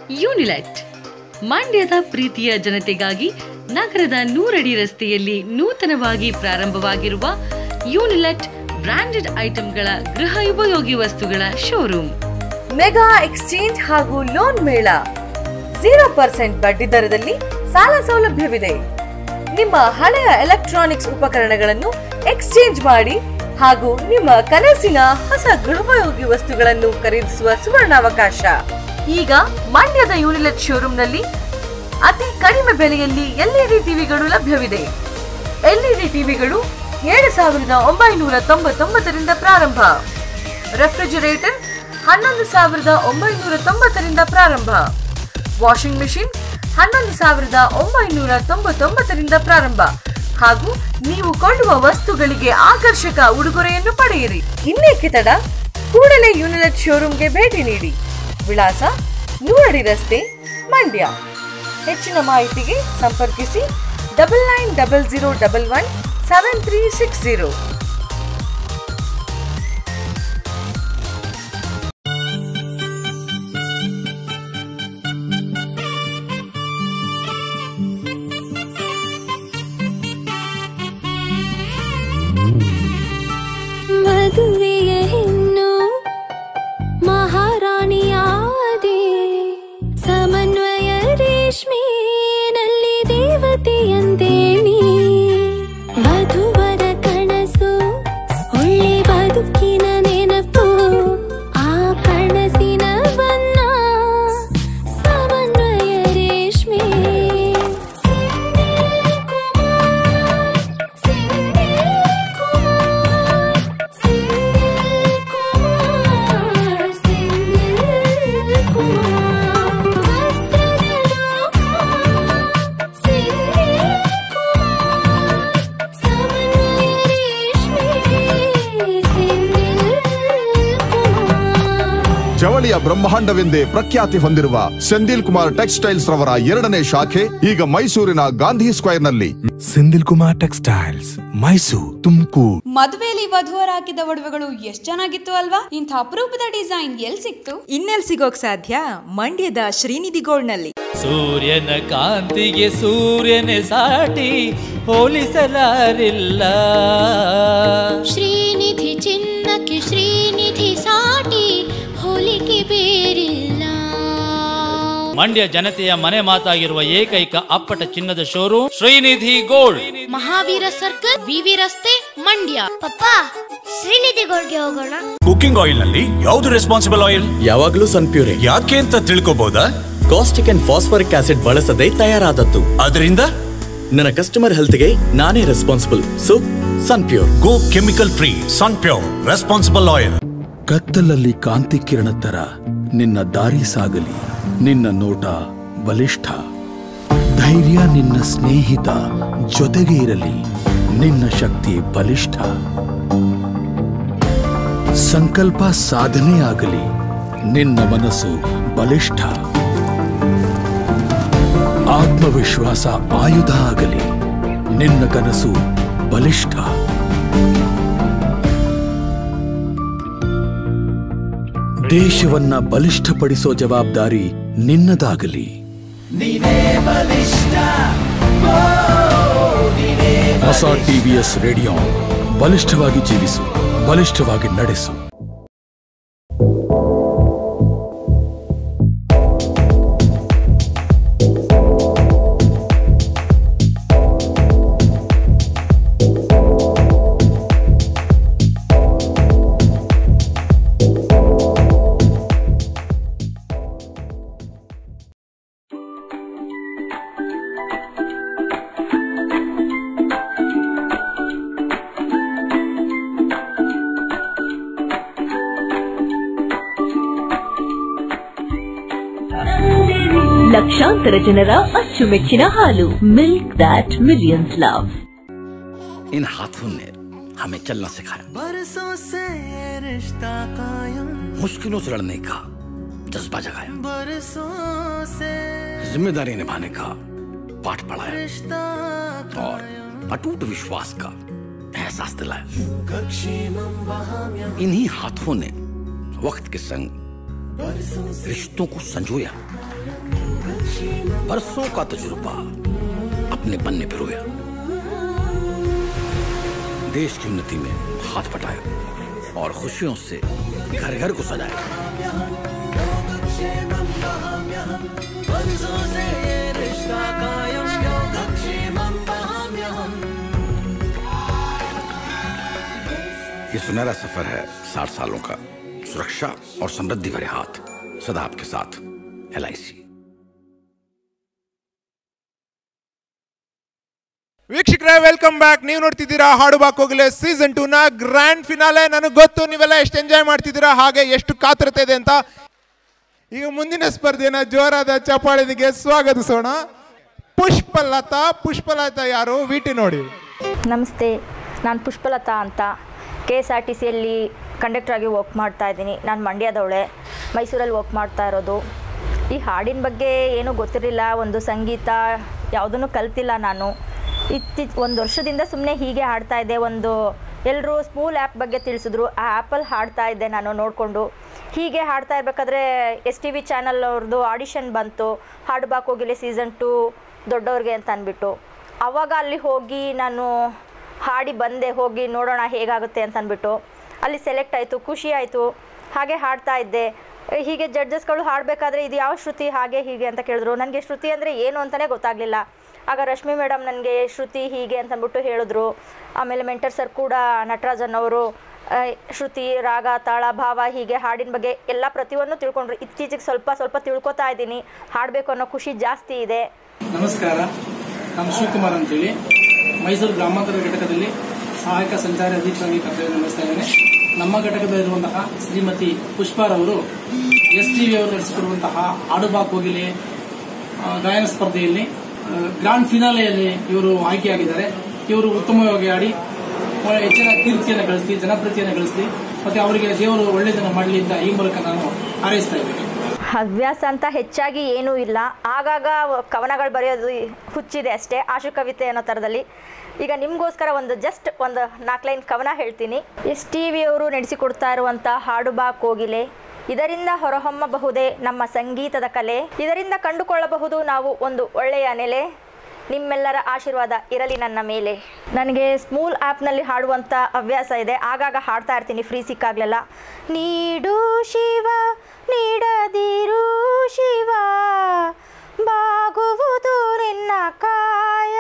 ಯೂನಿಲೆಟ್ ಮಂಡ್ಯದ ಪ್ರೀತಿಯ ಜನತೆಗಾಗಿ ನಗರದ 100 ಅಡಿ ರಸ್ತೆಯಲ್ಲಿ ನೂತನವಾಗಿ ಪ್ರಾರಂಭವಾಗಿರುವ ಯೂನಿಲೆಟ್ ಬ್ರಾಂಡೆಡ್ ಐಟಂಗಳ ಗೃಹ ಉಪಯೋಗಿ ವಸ್ತುಗಳ ಶೋರೂಮ್. ಮೆಗಾ ಎಕ್ಸ್ಚೇಂಜ್ ಹಾಗೂ ಲೋನ್ ಮೇಳ, 0% ಬಡ್ಡಿ ದರದಲ್ಲಿ ಸಾಲ ಸೌಲಭ್ಯವಿದೆ. ನಿಮ್ಮ ಹಳೆಯ ಎಲೆಕ್ಟ್ರಾನಿಕ್ಸ್ ಉಪಕರಣಗಳನ್ನು ಎಕ್ಸ್ಚೇಂಜ್ ಮಾಡಿ ಹಾಗೂ ನಿಮ್ಮ ಕನಸಿನ ಹೊಸ ಗೃಹೋಪಯೋಗಿ ವಸ್ತುಗಳನ್ನು ಖರೀದಿಸುವ ಸುವರ್ಣಾವಕಾಶ. ಈಗ ಮಂಡ್ಯದ ಯೂನಿಲೆಟ್ ಶೋರೂಮ್ನಲ್ಲಿ ಅತಿ ಕಡಿಮೆ ಬೆಲೆಯಲ್ಲಿ ಎಲ್ಇಡಿ ಟಿವಿಗಳು ಲಭ್ಯವಿದೆ. ಎಲ್ಇಡಿ ಟಿವಿಗಳು 7,999ರಿಂದ ಪ್ರಾರಂಭ, ರೆಫ್ರಿಜರೇಟರ್ 11,990ರಿಂದ ಪ್ರಾರಂಭ, ವಾಷಿಂಗ್ ಮೆಷಿನ್ 11,999ರಿಂದ ಪ್ರಾರಂಭ ಹಾಗೂ ನೀವು ಕೊಳ್ಳುವ ವಸ್ತುಗಳಿಗೆ ಆಕರ್ಷಕ ಉಡುಗೊರೆಯನ್ನು ಪಡೆಯಿರಿ. ಇನ್ನೇಕೆ ತಡ, ಕೂಡಲೇ ಯೂನಿಲೆಟ್ ಶೋರೂಮ್ಗೆ ಭೇಟಿ ನೀಡಿ. ವಿಳಾಸ 100 ಅಡಿ ರಸ್ತೆ, ಮಂಡ್ಯ. ಹೆಚ್ಚಿನ ಮಾಹಿತಿಗೆ ಸಂಪರ್ಕಿಸಿ 9900117360. ಮದುವೆಯ ಹೆಣ್ಣು ಮಹಾರಾಣಿಯಾದೆ, ಸಮನ್ವಯ ರೇಷ್ಮೆನಲ್ಲಿ ದೇವತೆಯಂತೆ ನೀ. ವಧುವರ ಕನಸು ಒಳ್ಳೆ ಬದುಕಿನ ನೆನಪು, ಆ ಕನಸಿನ ಬಣ್ಣ ಸಮನ್ವಯ ರೇಷ್ಮೆ. ಜವಳಿಯ ಬ್ರಹ್ಮಾಂಡವೆಂದೇ ಪ್ರಖ್ಯಾತಿ ಹೊಂದಿರುವ ಸೆಂದಿಲ್ ಕುಮಾರ್ ಟೆಕ್ಸ್ಟೈಲ್ಸ್ ರವರ 2ನೇ ಶಾಖೆ ಈಗ ಮೈಸೂರಿನ ಗಾಂಧಿ ಸ್ಕ್ವೇರ್ ನಲ್ಲಿ. ಸೆಂದಿಲ್ ಕುಮಾರ್ ಟೆಕ್ಸ್ಟೈಲ್ಸ್, ಮೈಸೂರು, ತುಮಕೂರು. ಮದುವೆಯಲ್ಲಿ ವಧುವರ ಹಾಕಿದ ಒಡವೆಗಳು ಎಷ್ಟು ಚೆನ್ನಾಗಿತ್ತು ಅಲ್ವಾ? ಇಂಥ ಅಪರೂಪದ ಡಿಸೈನ್ ಎಲ್ಲಿ ಸಿಕ್ತು? ಇನ್ನೆಲ್ಲಿ ಸಿಗೋಕ್ ಸಾಧ್ಯ? ಮಂಡ್ಯದ ಶ್ರೀನಿಧಿ ಗೋಲ್ಡ್ನಲ್ಲಿ. ಸೂರ್ಯನ ಕಾಂತಿಗೆ ಸೂರ್ಯನೇ ಸಾಟಿ, ಹೋಲಿಸಲಾರಿಲ್ಲ. ಶ್ರೀನಿಧಿ ಚಿನ್ನಕ್ಕೆ ಶ್ರೀನಿಧಿ ಸಾಟಿ, ಹೋಲಿಕೆ ಬೇರಿಲ್ಲ. ಮಂಡ್ಯ ಜನತೆಯ ಮನೆ ಮಾತಾಗಿರುವ ಏಕೈಕ ಅಪ್ಪಟ ಚಿನ್ನದ showroom Srinidhi gold, Mahavir circle, V V ರಸ್ತೆ, ಮಂಡ್ಯ. ಪಪ್ಪ, ಶ್ರೀನಿಧಿ ಗೋಲ್ಡ್ಗೆ ಹೋಗೋಣ. ಕುಕಿಂಗ್ ಆಯಿಲ್ ನಲ್ಲಿ ಯಾವ್ದು ರೆಸ್ಪಾನ್ಸಿಬಲ್ ಆಯಿಲ್? ಯಾವಾಗ್ಲೂ ಸನ್ಪ್ಯೂರ್. ಯಾಕೆ ಅಂತ ತಿಳ್ಕೋಬಹುದಾ? ಕಾಸ್ಟಿಕ್ ಅಂಡ್ ಫಾಸ್ಫರಿಕ್ ಆಸಿಡ್ ಬಳಸದೆ ತಯಾರಾದದ್ದು. ಅದರಿಂದ ನನ್ನ ಕಸ್ಟಮರ್ ಹೆಲ್ತ್ ಗೆ ನಾನೇ responsible. So Sunpure. Go chemical free Sunpure responsible oil. ಕತ್ತಲಲ್ಲಿ ಕಾಂತಿ ಕಿರಣ ತರ ನಿನ್ನ ದಾರಿ ಸಾಗಲಿ. ನಿನ್ನ ನೋಟ ಬಲಿಷ್ಠ, ಧೈರ್ಯ ನಿನ್ನ ಸ್ನೇಹಿತ, ಜೊತೆಗೆ ಇರಲಿ. ನಿನ್ನ ಶಕ್ತಿ ಬಲಿಷ್ಠ, ಸಂಕಲ್ಪ ಸಾಧನೆ ಆಗಲಿ. ನಿನ್ನ ಮನಸ್ಸು ಬಲಿಷ್ಠ, ಆತ್ಮವಿಶ್ವಾಸ ಆಯುಧ ಆಗಲಿ. ನಿನ್ನ ಕನಸು ಬಲಿಷ್ಠ. ದೇಶವನ್ನ ಬಲಿಷ್ಠಪಡಿಸೋ ಜವಾಬ್ದಾರಿ ನಿನ್ನದಾಗಲಿ. ಹೊಸ ಟಿವಿಎಸ್ ರೇಡಿಯೋ. ಬಲಿಷ್ಠವಾಗಿ ಜೀವಿಸು, ಬಲಿಷ್ಠವಾಗಿ ನಡೆಸು. ಲಕ್ಷಾಂತರ ಜನರ ಅಚ್ಚುಮೆಚ್ಚಿನ ಹಾಲು, ಮಿಲ್ಕ್ दैट मिलियंस लव. इन हाथों ने हमें चलना सिखाया, बरसों से रिश्ता कायम, मुश्किलों से लड़ने का जज्बा जगाया, बरसों से जिम्मेदारी निभाने का पाठ पढ़ाया रिश्ता और अटूट विश्वास का एहसास दिलाया. इन्हीं हाथों ने वक्त के संग रिश्तों को संजोया, बरसों का तजुर्बा अपने पन्ने पे रोया, देश की उन्नति में हाथ बटाया और खुशियों से घर घर को सजाया। ये सुनहरा सफर है 60 सालों का, सुरक्षा और समृद्धि भरे हाथ सदा आपके साथ। LIC। ವೀಕ್ಷಕರೇ, ವೆಲ್ಕಮ್ ಬ್ಯಾಕ್. ನೀವು ನೋಡ್ತಿದ್ದೀರಾ ಹಾಡು ಬಾ ಕೋಗಿಲೆ ಸೀಸನ್ 2 ನ ಗ್ರ್ಯಾಂಡ್ ಫಿನಾಲೆ. ನನಗೆ ಗೊತ್ತು ನೀವೆಲ್ಲ ಎಷ್ಟು ಎಂಜಾಯ್ ಮಾಡ್ತಿದ್ದೀರಾ, ಹಾಗೆ ಎಷ್ಟು ಕಾತರತೆ ಇದೆ ಅಂತ. ಈಗ ಮುಂದಿನ ಸ್ಪರ್ಧೆನ ಜೋರಾದ ಚಪ್ಪಾಳೆಗೆ ಸ್ವಾಗತಿಸೋಣ. ಪುಷ್ಪಲತಾ ಯಾರು? ವಿಟಿ ನೋಡಿ. ನಮಸ್ತೆ, ನಾನು ಪುಷ್ಪಲತಾ ಅಂತ KSRTCಯಲ್ಲಿ ಕಂಡಕ್ಟ್ರಾಗಿ ವರ್ಕ್ ಮಾಡ್ತಾ ಇದ್ದೀನಿ. ನಾನು ಮಂಡ್ಯದವಳೆ, ಮೈಸೂರಲ್ಲಿ ವರ್ಕ್ ಮಾಡ್ತಾ ಇರೋದು. ಈ ಹಾಡಿನ ಬಗ್ಗೆ ಏನೂ ಗೊತ್ತಿರಲಿಲ್ಲ, ಒಂದು ಸಂಗೀತ ಯಾವುದನ್ನು ಕಲ್ತಿಲ್ಲ ನಾನು. ಒಂದು ವರ್ಷದಿಂದ ಸುಮ್ಮನೆ ಹೀಗೆ ಹಾಡ್ತಾ ಇದ್ದೆ. ಎಲ್ಲರೂ ಸ್ಮೂಲ್ ಆ್ಯಪ್ ಬಗ್ಗೆ ತಿಳಿಸಿದ್ರು, ಆ ಆ್ಯಪಲ್ಲಿ ಹಾಡ್ತಾ ಇದ್ದೆ ನಾನು ನೋಡಿಕೊಂಡು. ಹೀಗೆ ಹಾಡ್ತಾ ಇರಬೇಕಾದ್ರೆ STV ಚಾನಲ್ ಅವ್ರದ್ದು ಆಡಿಷನ್ ಬಂತು, ಹಾಡು ಬಾ ಕೋಗಿಲೆ ಸೀಸನ್ 2 ದೊಡ್ಡವ್ರಿಗೆ ಅಂತ ಅಂದ್ಬಿಟ್ಟು. ಆವಾಗ ಅಲ್ಲಿ ಹೋಗಿ ನಾನು ಹಾಡಿ ಬಂದೆ, ಹೋಗಿ ನೋಡೋಣ ಹೇಗಾಗುತ್ತೆ ಅಂತ ಅಂದ್ಬಿಟ್ಟು. ಅಲ್ಲಿ ಸೆಲೆಕ್ಟ್ ಆಯಿತು, ಖುಷಿ ಆಯಿತು. ಹಾಗೆ ಹಾಡ್ತಾ ಇದ್ದೆ. ಹೀಗೆ ಜಡ್ಜಸ್ಗಳು ಹಾಡಬೇಕಾದ್ರೆ ಇದು ಯಾವ ಶ್ರುತಿ ಹಾಗೆ ಹೀಗೆ ಅಂತ ಕೇಳಿದ್ರು. ನನಗೆ ಶ್ರುತಿ ಅಂದರೆ ಏನು ಅಂತಲೇ ಗೊತ್ತಾಗಲಿಲ್ಲ. ಆಗ ರಶ್ಮಿ ಮೇಡಮ್ ನನಗೆ ಶ್ರುತಿ ಹೀಗೆ ಅಂತಂದ್ಬಿಟ್ಟು ಹೇಳಿದ್ರು. ಆಮೇಲೆ ಮೆಂಟರ್ ಸರ್ ಕೂಡ ನಟರಾಜನ್ ಅವರು ಶ್ರುತಿ, ರಾಗ, ತಾಳ, ಭಾವ ಹೀಗೆ ಹಾಡಿನ ಬಗ್ಗೆ ಎಲ್ಲ ಪ್ರತಿಯೊಂದು ತಿಳ್ಕೊಂಡ್ರು. ಇತ್ತೀಚೆಗೆ ಸ್ವಲ್ಪ ತಿಳ್ಕೊತಾ ಇದ್ದೀನಿ, ಹಾಡಬೇಕು ಅನ್ನೋ ಖುಷಿ ಜಾಸ್ತಿ ಇದೆ. ನಮಸ್ಕಾರ, ನಾನು ಶಿವಕುಮಾರ್ ಅಂತೇಳಿ ಮೈಸೂರು ಗ್ರಾಮಾಂತರ ಘಟಕದಲ್ಲಿ ಸಹಾಯಕ ಸಂಚಾರಿ ಅಧೀಕ್ಷಕರಾಗಿ ಕರ್ತವ್ಯ ನಿರ್ವಹಿಸ್ತಾ ಇದ್ದೇನೆ. ನಮ್ಮ ಘಟಕದಲ್ಲಿರುವಂತಹ ಶ್ರೀಮತಿ ಪುಷ್ಪಾರವರು STV ಅವರು ನಡೆಸಿಕೊಡುವಂತಹ ಹಾಡು ಬಾ ಕೋಗಿಲೆ ಗಾಯನ ಸ್ಪರ್ಧೆಯಲ್ಲಿ ಗ್ರಾಂಡ್ ಫಿನಾಲೆಯಲ್ಲಿ ಇವರು ಆಯ್ಕೆಯಾಗಿದ್ದಾರೆ. ಇವರು ಉತ್ತಮವಾಗಿ ಆಡಿ ಹೆಚ್ಚಿನ ಕೀರ್ತಿಯನ್ನು ಗಳಿಸಲಿ, ಜನಪ್ರಿಯತೆಯನ್ನು ಗಳಿಸಲಿ, ಮತ್ತೆ ಅವರಿಗೆ ದೇವರು ಒಳ್ಳೆಯದನ್ನು ಮಾಡಲಿ ಅಂತ ಈ ಮೂಲಕ ನಾನು ಹಾರೈಸ್ತಾ ಇದ್ದೇನೆ. ಹವ್ಯಾಸ ಅಂತ ಹೆಚ್ಚಾಗಿ ಏನೂ ಇಲ್ಲ, ಆಗಾಗ ಕವನಗಳು ಬರೆಯೋದು ಹುಚ್ಚಿದೆ ಅಷ್ಟೇ, ಆಶು ಕವಿತೆ ಅನ್ನೋ ಥರದಲ್ಲಿ. ಈಗ ನಿಮಗೋಸ್ಕರ ಜಸ್ಟ್ ಒಂದು 4 ಲೈನ್ ಕವನ ಹೇಳ್ತೀನಿ. STV ಅವರು ನಡೆಸಿಕೊಡ್ತಾ ಇರುವಂಥ ಹಾಡು ಬಾ ಕೋಗಿಲೆ, ಇದರಿಂದ ಹೊರಹೊಮ್ಮಬಹುದೇ ನಮ್ಮ ಸಂಗೀತದ ಕಲೆ, ಇದರಿಂದ ಕಂಡುಕೊಳ್ಳಬಹುದು ನಾವು ಒಂದು ಒಳ್ಳೆಯ ನೆಲೆ, ನಿಮ್ಮೆಲ್ಲರ ಆಶೀರ್ವಾದ ಇರಲಿ ನನ್ನ ಮೇಲೆ. ನನಗೆ ಸ್ಮೂಲ್ ಆ್ಯಪ್ನಲ್ಲಿ ಹಾಡುವಂಥ ಹವ್ಯಾಸ ಇದೆ, ಆಗಾಗ ಹಾಡ್ತಾ ಇರ್ತೀನಿ ಫ್ರೀ ಸಿಕ್ಕಾಗಲೆಲ್ಲ. ನೀಡು ಶಿವ ನೀಡದಿರು ಶಿವ, ಬಾಗುವುದು ನಿನ್ನ ಕಾಯ.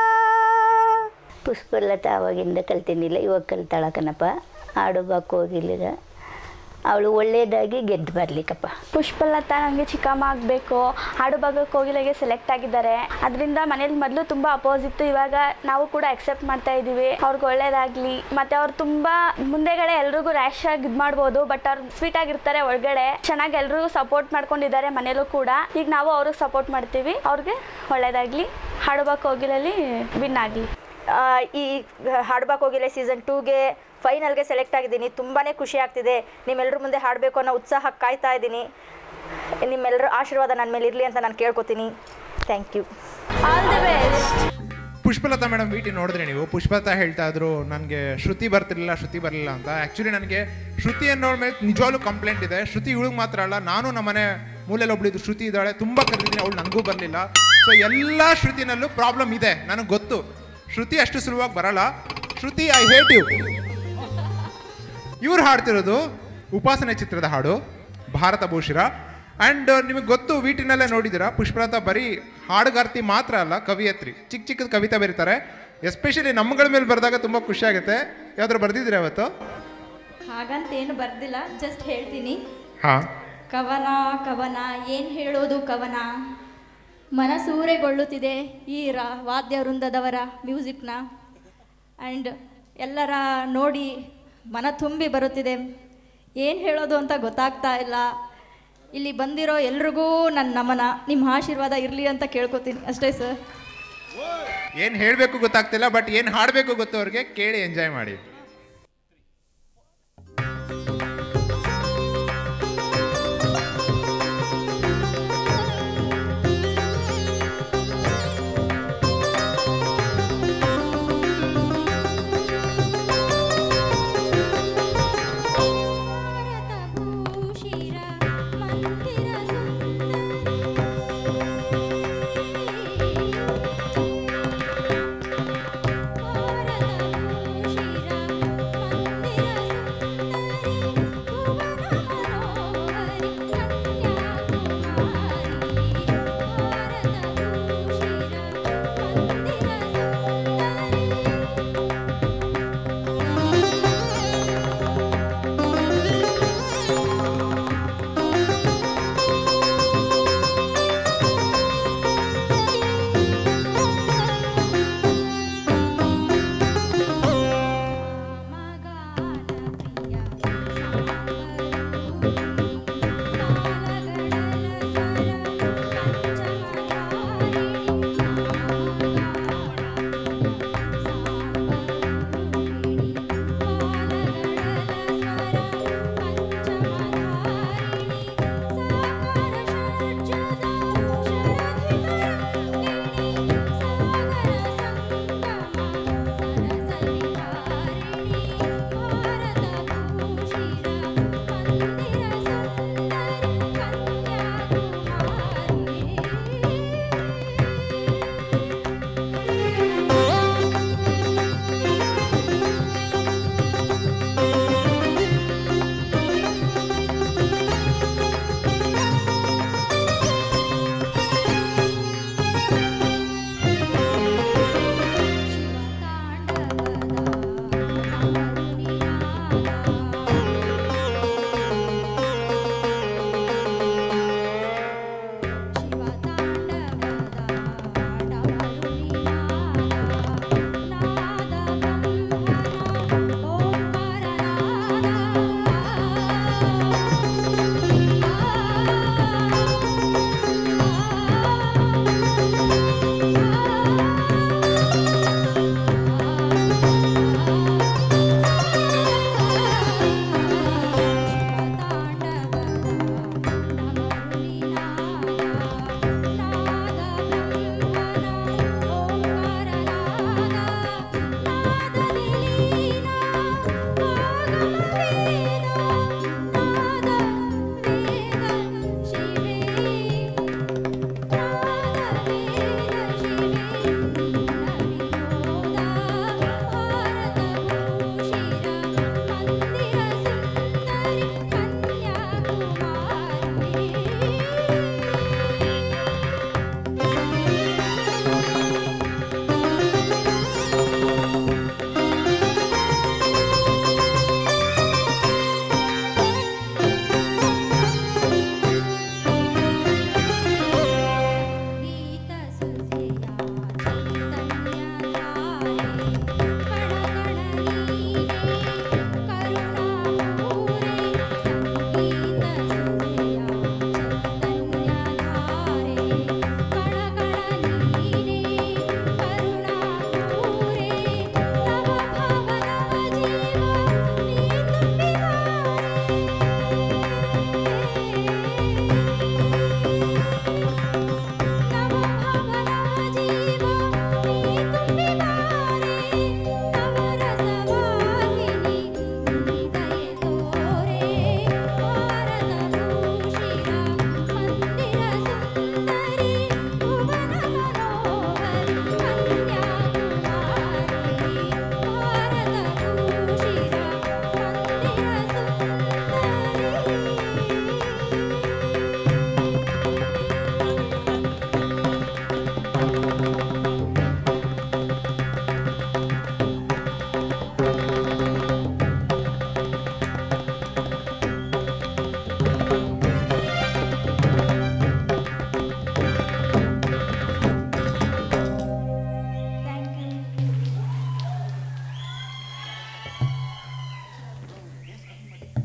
ಪುಷ್ಪಲತಾ ಅವಾಗಿಂದ ಕಲ್ತಿನಿಲ್ಲ, ಇವಾಗ ಕಲ್ತಾಳ ಕಣಪ್ಪ. ಹಾಡು ಬಾ ಕೋಗಿಲಿಗ ಅವಳು ಒಳ್ಳೆಯದಾಗಿ ಗೆದ್ದು ಬರಲಿಕ್ಕಪ್ಪ. ಪುಷ್ಪಲತಾ ನನಗೆ ಚಿಕ್ಕಮ್ಮ ಆಗಬೇಕು, ಹಾಡು ಬಾ ಕೋಗಿಲೆಗೆ ಸೆಲೆಕ್ಟ್ ಆಗಿದ್ದಾರೆ. ಅದರಿಂದ ಮನೇಲಿ ಮೊದಲು ತುಂಬ ಅಪೋಸಿತ್ತು, ಇವಾಗ ನಾವು ಕೂಡ ಅಕ್ಸೆಪ್ಟ್ ಮಾಡ್ತಾ ಇದ್ದೀವಿ. ಅವ್ರಿಗೆ ಒಳ್ಳೇದಾಗಲಿ. ಮತ್ತು ಅವ್ರು ತುಂಬ ಮುಂದೆಗಡೆ ಎಲ್ರಿಗೂ ರ್ಯಾಶ್ ಆಗಿ ಇದು ಮಾಡ್ಬೋದು, ಬಟ್ ಅವ್ರು ಸ್ವೀಟ್ ಆಗಿರ್ತಾರೆ ಒಳಗಡೆ. ಚೆನ್ನಾಗಿ ಎಲ್ರಿಗೂ ಸಪೋರ್ಟ್ ಮಾಡ್ಕೊಂಡಿದ್ದಾರೆ ಮನೇಲೂ ಕೂಡ. ಈಗ ನಾವು ಅವ್ರಿಗೆ ಸಪೋರ್ಟ್ ಮಾಡ್ತೀವಿ. ಅವ್ರಿಗೆ ಒಳ್ಳೇದಾಗಲಿ, ಹಾಡು ಬಾ ಕೋಗಿಲಲ್ಲಿ ವಿನ್ ಆಗಲಿ. ಈ ಹಾಡು ಬಾ ಕೋಗಿಲೆ ಸೀಸನ್ 2ಗೆ ಫೈನಲ್ಗೆ ಸೆಲೆಕ್ಟ್ ಆಗಿದ್ದೀನಿ. ತುಂಬಾ ಖುಷಿ ಆಗ್ತಿದೆ. ನಿಮ್ಮೆಲ್ಲರ ಮುಂದೆ ಹಾಡಬೇಕು ಅನ್ನೋ ಉತ್ಸಾಹ ಕಾಯ್ತಾ ಇದ್ದೀನಿ. ನಿಮ್ಮೆಲ್ಲರ ಆಶೀರ್ವಾದ ನನ್ನ ಮೇಲೆ ಇರಲಿ ಅಂತ ನಾನು ಕೇಳ್ಕೊತೀನಿ. Thank you, all the best. Pushpalatha madam, V T ನೋಡಿದ್ರೆ ನೀವು ಪುಷ್ಪಲತಾ ಹೇಳ್ತಾ ಇದ್ರು ನನಗೆ ಶ್ರುತಿ ಬರ್ತಿರಲಿಲ್ಲ ಅಂತ. ಆ್ಯಕ್ಚುಲಿ ನನಗೆ ಶ್ರುತಿ ಅನ್ನೋರ ಮೇಲೆ ನಿಜವಾಗ್ಲೂ ಕಂಪ್ಲೇಂಟ್ ಇದೆ. ಶ್ರುತಿ ಇವಳಿಗೆ ಮಾತ್ರ ಅಲ್ಲ, ನಾನು ನಮ್ಮನೆ ಮೂಲೆಯಲ್ಲಿ ಒಬ್ಳಿದ್ದು ಶ್ರುತಿ ಇದ್ದಾಳೆ, ತುಂಬ ಕರೆದಿದ್ದೀನಿ, ಅವಳು ನನಗೂ ಬರಲಿಲ್ಲ. ಸೊ ಎಲ್ಲ ಶ್ರುತಿನಲ್ಲೂ ಪ್ರಾಬ್ಲಮ್ ಇದೆ, ನನಗೆ ಗೊತ್ತು. ಶ್ರುತಿ ಅಷ್ಟು ಸುಲಭವಾಗಿ ಬರಲ್ಲ. Shruti, I hate you. ಇವ್ರು ಹಾಡ್ತಿರೋದು ಉಪಾಸನೆ ಚಿತ್ರದ ಹಾಡು ಭಾರತ ಭೂಷಿರ. ಆ್ಯಂಡ್ ನಿಮಗೆ ಗೊತ್ತು, ವಿಟಿನಲ್ಲೇ ನೋಡಿದ್ದೀರಾ, ಪುಷ್ಪಲತಾ ಬರೀ ಹಾಡುಗಾರ್ತಿ ಮಾತ್ರ ಅಲ್ಲ, ಕವಿಯತ್ರಿ. ಚಿಕ್ಕದ ಕವಿತೆ ಬರೀತಾರೆ. ಎಸ್ಪೆಷಲಿ ನಮ್ಮಗಳ ಮೇಲೆ ಬರೆದಾಗ ತುಂಬ ಖುಷಿ ಆಗುತ್ತೆ. ಯಾವ್ದಾರು ಬರ್ದಿದ್ದೀರಾ ಅವತ್ತು? ಹಾಗಂತ ಏನು ಬರ್ದಿಲ್ಲ, ಜಸ್ಟ್ ಹೇಳ್ತೀನಿ. ಹಾಂ. ಕವನ ಏನು ಹೇಳೋದು ಕವನ, ಮನಸೂರೆಗೊಳ್ಳುತ್ತಿದೆ ಈ ವಾದ್ಯ ವೃಂದದವರ ಮ್ಯೂಸಿಕ್ನ. ಆ್ಯಂಡ್ ಎಲ್ಲರ ನೋಡಿ ಮನ ತುಂಬಿ ಬರುತ್ತಿದೆ. ಏನು ಹೇಳೋದು ಅಂತ ಗೊತ್ತಾಗ್ತಾ ಇಲ್ಲ. ಇಲ್ಲಿ ಬಂದಿರೋ ಎಲ್ರಿಗೂ ನನ್ನ ನಮನ, ನಿಮ್ಮ ಆಶೀರ್ವಾದ ಇರಲಿ ಅಂತ ಕೇಳ್ಕೊತೀನಿ ಅಷ್ಟೇ ಸರ್. ಏನು ಹೇಳಬೇಕು ಗೊತ್ತಾಗ್ತಿಲ್ಲ, ಬಟ್ ಏನು ಹಾಡಬೇಕು ಗೊತ್ತು ಅವ್ರಿಗೆ. ಕೇಳಿ ಎಂಜಾಯ್ ಮಾಡಿ.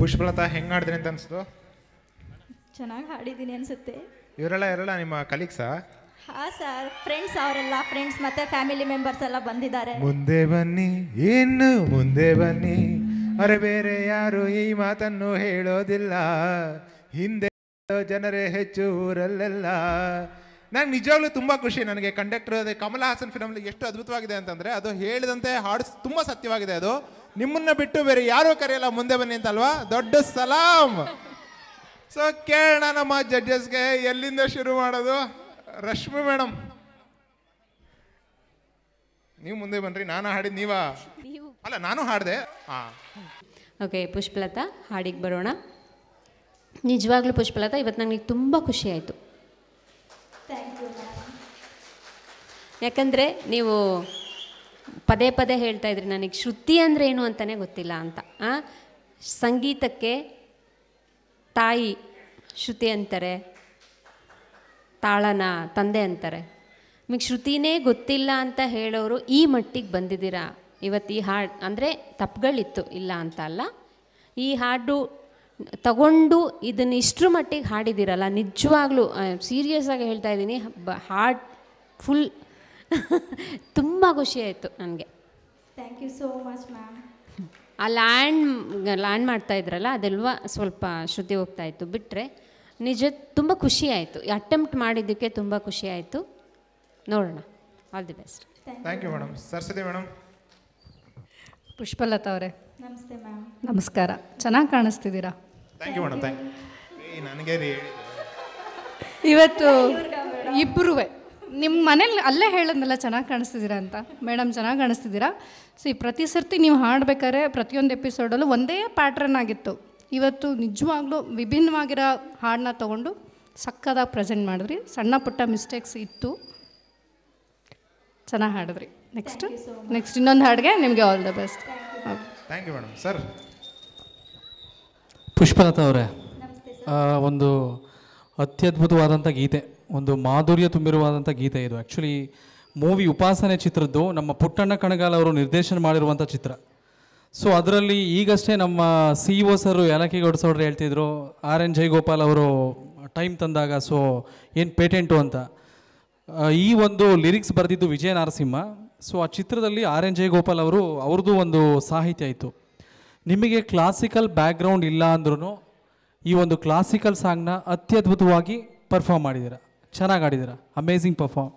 ಪುಷ್ಪಲತಾ ಹೆಂಗೆ ಹಾಡಿದ್ರಿ ಅಂತ ಅನಿಸ್ತು? ಚೆನ್ನಾಗಿ ಹಾಡಿದ್ದೀನಿ ಅನಿಸುತ್ತೆ. ಇವರೆಲ್ಲ ನಿಮ್ಮ ಕಲೀಗ್ಸಾ? ಹಾಂ ಸರ್, ಅವರೆಲ್ಲ ಫ್ರೆಂಡ್ಸ್ ಮತ್ತು ಫ್ಯಾಮಿಲಿ ಮೆಂಬರ್ಸ್ ಎಲ್ಲ ಬಂದಿದ್ದಾರೆ. ಮುಂದೆ ಬನ್ನಿ, ಇನ್ನು ಮುಂದೆ ಬನ್ನಿ, ಅರೆ ಬೇರೆ ಯಾರು ಈ ಮಾತನ್ನು ಹೇಳೋದಿಲ್ಲ, ಹಿಂದೆ ಜನರೇ ಹೆಚ್ಚು ಊರಲ್ಲೆಲ್ಲ. ನಂಗೆ ನಿಜವಾಗ್ಲೂ ತುಂಬ ಖುಷಿ. ನನಗೆ ಕಂಡಕ್ಟರ್ ಕಮಲ ಹಾಸನ್ ಫಿಲಮ್ಲಿ ಎಷ್ಟು ಅದ್ಭುತವಾಗಿದೆ ಅಂತಂದರೆ, ಅದು ಹೇಳಿದಂತೆ ಹಾಡು ತುಂಬ ಸತ್ಯವಾಗಿದೆ. ಅದು ನಿಮ್ಮನ್ನ ಬಿಟ್ಟು ಬೇರೆ ಯಾರೂ ಕರೆಯಲ್ಲ ಮುಂದೆ ಬನ್ನಿ ಅಂತಲ್ವಾ? ದೊಡ್ಡ ಸಲಾಮ್. ಸೊ ಕೇಳೋಣ ನಮ್ಮ ಜಡ್ಜಸ್ಗೆ, ಎಲ್ಲಿಂದ ಶುರು ಮಾಡೋದು? ರಶ್ಮಿ ಮೇಡಮ್, ನೀವು ಮುಂದೆ ಬನ್ರಿ. ನಾನು ಹಾಡಿದ್ದು ನೀವಾ? ಅಲ್ಲ, ನಾನು ಹಾಡಿದೆ. ಹಾಂ, ಓಕೆ. ಪುಷ್ಪಲತಾ, ಹಾಡಿಗೆ ಬರೋಣ. ನಿಜವಾಗ್ಲೂ ಪುಷ್ಪಲತಾ, ಇವತ್ತು ನನಗೆ ತುಂಬ ಖುಷಿ ಆಯಿತು. ಯಾಕಂದರೆ ನೀವು ಪದೇ ಪದೇ ಹೇಳ್ತಾ ಇದ್ರಿ ನನಗೆ ಶ್ರುತಿ ಅಂದರೆ ಏನು ಅಂತಲೇ ಗೊತ್ತಿಲ್ಲ ಅಂತ. ಸಂಗೀತಕ್ಕೆ ತಾಯಿ ಶ್ರುತಿ ಅಂತಾರೆ, ತಾಳನ ತಂದೆ ಅಂತಾರೆ. ನಿಮಗೆ ಶ್ರುತಿನೇ ಗೊತ್ತಿಲ್ಲ ಅಂತ ಹೇಳೋರು ಈ ಮಟ್ಟಿಗೆ ಬಂದಿದ್ದೀರಾ ಇವತ್ತು. ಈ ಹಾಡು ಅಂದರೆ ತಪ್ಪುಗಳಿತ್ತು, ಇಲ್ಲ ಅಂತ ಅಲ್ಲ. ಈ ಹಾಡು ತಗೊಂಡು ಇದನ್ನು ಇಷ್ಟರ ಮಟ್ಟಿಗೆ ಹಾಡಿದ್ದೀರಲ್ಲ, ನಿಜವಾಗ್ಲೂ ಸೀರಿಯಸ್ ಆಗಿ ಹೇಳ್ತಾ ಇದ್ದೀನಿ. ಹಾಡ್ ಫುಲ್ ತುಂಬ ಖುಷಿ ಆಯಿತು ನನಗೆ. Thank you so much ma'am. ಆ ಲ್ಯಾಂಡ್ ಮಾಡ್ತಾ ಇದ್ರಲ್ಲ, ಅದೆಲ್ವ ಸ್ವಲ್ಪ ಶ್ರುತಿ ಹೋಗ್ತಾ ಇತ್ತು. ಬಿಟ್ಟರೆ ನಿಜ ತುಂಬ ಖುಷಿ ಆಯಿತು. ಅಟೆಂಪ್ಟ್ ಮಾಡಿದ್ದಕ್ಕೆ ತುಂಬ ಖುಷಿ ಆಯಿತು. ನೋಡೋಣ. All the best. Thank you madam. Saraswathi madam. Pushpalatha ಅವರೇ, ನಮಸ್ತೆ ಮ್ಯಾಮ್. ನಮಸ್ಕಾರ. ಚೆನ್ನಾಗಿ ಕಾಣಿಸ್ತಿದ್ದೀರಾ. Thank you madam. ನನಗೆ ಇವತ್ತು ಇಬ್ಬರೂ ನಿಮ್ಮ ಮನೇಲಿ ಅಲ್ಲೇ ಹೇಳಿದ್ನಲ್ಲ ಚೆನ್ನಾಗಿ ಕಾಣಿಸ್ತಿದ್ದೀರಾ ಅಂತ. ಮೇಡಮ್ ಚೆನ್ನಾಗಿ ಕಾಣಿಸ್ತಿದ್ದೀರಾ. ಪ್ರತಿ ಸರ್ತಿ ನೀವು ಹಾಡಬೇಕಾದ್ರೆ ಪ್ರತಿಯೊಂದು ಎಪಿಸೋಡಲ್ಲೂ ಒಂದೇ ಪ್ಯಾಟ್ರನ್ ಆಗಿತ್ತು. ಇವತ್ತು ನಿಜವಾಗ್ಲೂ ವಿಭಿನ್ನವಾಗಿರೋ ಹಾಡನ್ನ ತೊಗೊಂಡು ಸಕ್ಕದಾಗಿ ಪ್ರೆಸೆಂಟ್ ಮಾಡಿದ್ರಿ. ಸಣ್ಣ ಪುಟ್ಟ ಮಿಸ್ಟೇಕ್ಸ್ ಇತ್ತು, ಚೆನ್ನಾಗಿ ಹಾಡಿದ್ರಿ. ನೆಕ್ಸ್ಟ್ ಇನ್ನೊಂದು ಹಾಡಿಗೆ ನಿಮಗೆ all the best. Thank you madam. Sir, Pushpalatha ಅವರೇ, ಒಂದು ಅತ್ಯದ್ಭುತವಾದಂಥ ಗೀತೆ, ಒಂದು ಮಾಧುರ್ಯ ತುಂಬಿರುವಾದಂಥ ಗೀತೆ ಇದು. ಆ್ಯಕ್ಚುಲಿ ಮೂವಿ ಉಪಾಸನೆ ಚಿತ್ರದ್ದು ನಮ್ಮ ಪುಟ್ಟಣ್ಣ ಕಣಗಾಲ್ ಅವರು ನಿರ್ದೇಶನ ಮಾಡಿರುವಂಥ ಚಿತ್ರ. ಸೊ ಅದರಲ್ಲಿ ಈಗಷ್ಟೇ ನಮ್ಮ CEO ಸರು ಯಾಲಕ್ಕಿ ಗೌಡ್ಸವ್ರು ಹೇಳ್ತಿದ್ರು, RN ಜಯಗೋಪಾಲ್ ಅವರು ಟೈಮ್ ತಂದಾಗ ಸೊ ಏನು ಪೇಟೆಂಟು ಅಂತ. ಈ ಒಂದು ಲಿರಿಕ್ಸ್ ಬರೆದಿದ್ದು ವಿಜಯ ನರಸಿಂಹ. ಸೊ ಆ ಚಿತ್ರದಲ್ಲಿ RN ಜಯಗೋಪಾಲ್ ಅವರು ಅವ್ರದ್ದು ಒಂದು ಸಾಹಿತ್ಯ ಇತ್ತು. ನಿಮಗೆ ಕ್ಲಾಸಿಕಲ್ ಬ್ಯಾಕ್ಗ್ರೌಂಡ್ ಇಲ್ಲ ಅಂದ್ರೂ ಈ ಒಂದು ಕ್ಲಾಸಿಕಲ್ ಸಾಂಗ್ನ ಅತ್ಯದ್ಭುತವಾಗಿ ಪರ್ಫಾರ್ಮ್ ಮಾಡಿದ್ದೀರಾ, ಚೆನ್ನಾಗಿ ಆಡಿದ್ದೀರಾ. Amazing perform.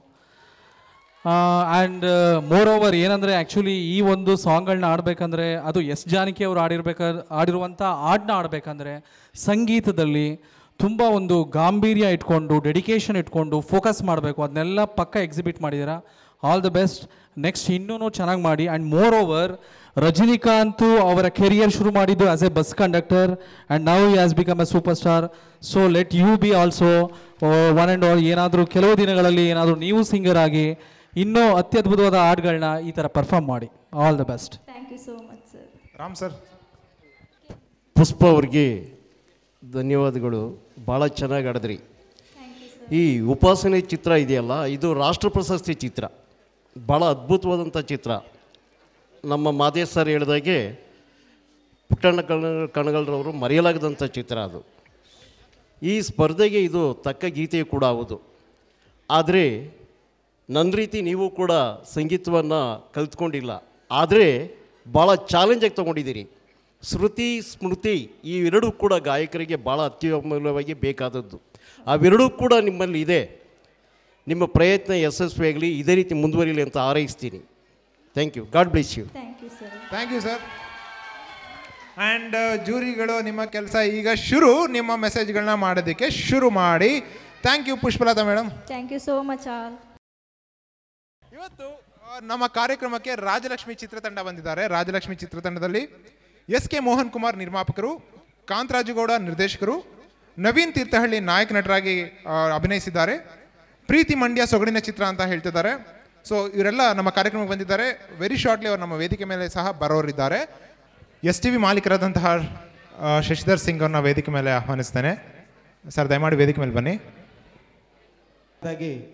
And moreover ಏನಂದರೆ, ಆ್ಯಕ್ಚುಲಿ ಈ ಒಂದು ಸಾಂಗ್ಗಳನ್ನ ಆಡಬೇಕಂದ್ರೆ ಅದು ಎಸ್ ಜಾನಕಿ ಅವರು ಆಡಿರುವಂಥ ಹಾಡನ್ನ ಆಡಬೇಕಂದ್ರೆ ಸಂಗೀತದಲ್ಲಿ ತುಂಬ ಒಂದು ಗಾಂಭೀರ್ಯ ಇಟ್ಕೊಂಡು, ಡೆಡಿಕೇಶನ್ ಇಟ್ಕೊಂಡು ಫೋಕಸ್ ಮಾಡಬೇಕು. ಅದನ್ನೆಲ್ಲ ಪಕ್ಕ ಎಕ್ಸಿಬಿಟ್ ಮಾಡಿದ್ದೀರಾ. All the best. ನೆಕ್ಸ್ಟ್ ಇನ್ನೂ ಚೆನ್ನಾಗಿ ಮಾಡಿ. ಆ್ಯಂಡ್ ಮೋರ್ ಓವರ್ ರಜನಿಕಾಂತ್ ಅವರ ಕೆರಿಯರ್ ಶುರು ಮಾಡಿದ್ದು as a bus conductor and now he has become a superstar. So let you be also one and all. ಏನಾದರೂ ಕೆಲವು ದಿನಗಳಲ್ಲಿ ಏನಾದರೂ ನೀವು ಸಿಂಗರ್ ಆಗಿ ಇನ್ನೂ ಅತ್ಯದ್ಭುತವಾದ ಹಾಡುಗಳನ್ನ ಈ ಥರ ಪರ್ಫಾರ್ಮ್ ಮಾಡಿ. All the best. Thank you so much sir. Ram sir. Pushpa ಅವ್ರಿಗೆ ಧನ್ಯವಾದಗಳು. ಭಾಳ ಚೆನ್ನಾಗಿ ಆಡಿದ್ರಿ. ಈ ಉಪಾಸನೆ ಚಿತ್ರ ಇದೆಯಲ್ಲ, ಇದು ರಾಷ್ಟ್ರ ಪ್ರಶಸ್ತಿ ಚಿತ್ರ, ಭಾಳ ಅದ್ಭುತವಾದಂಥ ಚಿತ್ರ. ನಮ್ಮ ಮಾದೇಶ್ ಸರ್ ಹೇಳಿದಾಗೆ ಪುಟ್ಟಣ್ಣ ಕಣಗಲ್ರವರು ಮರೆಯಲಾಗದಂಥ ಚಿತ್ರ ಅದು. ಈ ಸ್ಪರ್ಧೆಗೆ ಇದು ತಕ್ಕ ಗೀತೆ ಕೂಡ ಹೌದು. ಆದರೆ ನನ್ನ ರೀತಿ ನೀವು ಕೂಡ ಸಂಗೀತವನ್ನು ಕಲಿತ್ಕೊಂಡಿಲ್ಲ, ಆದರೆ ಭಾಳ ಚಾಲೆಂಜಾಗಿ ತೊಗೊಂಡಿದ್ದೀರಿ. ಶ್ರುತಿ ಸ್ಮೃತಿ ಈ ಎರಡೂ ಕೂಡ ಗಾಯಕರಿಗೆ ಭಾಳ ಅತ್ಯಮೂಲ್ಯವಾಗಿ ಬೇಕಾದದ್ದು. ಅವೆರಡೂ ಕೂಡ ನಿಮ್ಮಲ್ಲಿ ಇದೆ. ನಿಮ್ಮ ಪ್ರಯತ್ನ ಯಶಸ್ವಿಯಾಗಲಿ, ಇದೇ ರೀತಿ ಮುಂದುವರಿಯಲಿ ಅಂತ ಹಾರೈಸ್ತೀನಿ. Thank you. God bless you. Thank you sir. Thank you sir. And ಜೂರಿಗಳು, ನಿಮ್ಮ ಕೆಲಸ ಈಗ ಶುರು. ನಿಮ್ಮ ಮೆಸೇಜ್ಗಳನ್ನ ಮಾಡೋದಕ್ಕೆ ಶುರು ಮಾಡಿ. Thank you Pushpalatha madam. Thank you so much all. ಇವತ್ತು ನಮ್ಮ ಕಾರ್ಯಕ್ರಮಕ್ಕೆ ರಾಜಲಕ್ಷ್ಮಿ ಚಿತ್ರತಂಡ ಬಂದಿದ್ದಾರೆ. ರಾಜಲಕ್ಷ್ಮಿ ಚಿತ್ರತಂಡದಲ್ಲಿ SK ಮೋಹನ್ ಕುಮಾರ್ ನಿರ್ಮಾಪಕರು, ಕಾಂತರಾಜುಗೌಡ ನಿರ್ದೇಶಕರು, ನವೀನ್ ತೀರ್ಥಹಳ್ಳಿ ನಾಯಕ ನಟರಾಗಿ ಅಭಿನಯಿಸಿದ್ದಾರೆ. ಪ್ರೀತಿ ಮಂಡ್ಯ ಸೊಗಡಿನ ಚಿತ್ರ ಅಂತ ಹೇಳ್ತಿದ್ದಾರೆ. ಸೊ ಇವರೆಲ್ಲ ನಮ್ಮ ಕಾರ್ಯಕ್ರಮಕ್ಕೆ ಬಂದಿದ್ದಾರೆ. ವೆರಿ ಶಾರ್ಟ್ಲಿ ಅವರು ನಮ್ಮ ವೇದಿಕೆ ಮೇಲೆ ಸಹ ಬರೋರಿದ್ದಾರೆ. STV ಮಾಲೀಕರಾದಂತಹ ಶಶಿಧರ್ ಸಿಂಗ್ ಅವ್ರನ್ನ ವೇದಿಕೆ ಮೇಲೆ ಆಹ್ವಾನಿಸ್ತೇನೆ. ಸರ್, ದಯಮಾಡಿ ವೇದಿಕೆ ಮೇಲೆ ಬನ್ನಿ.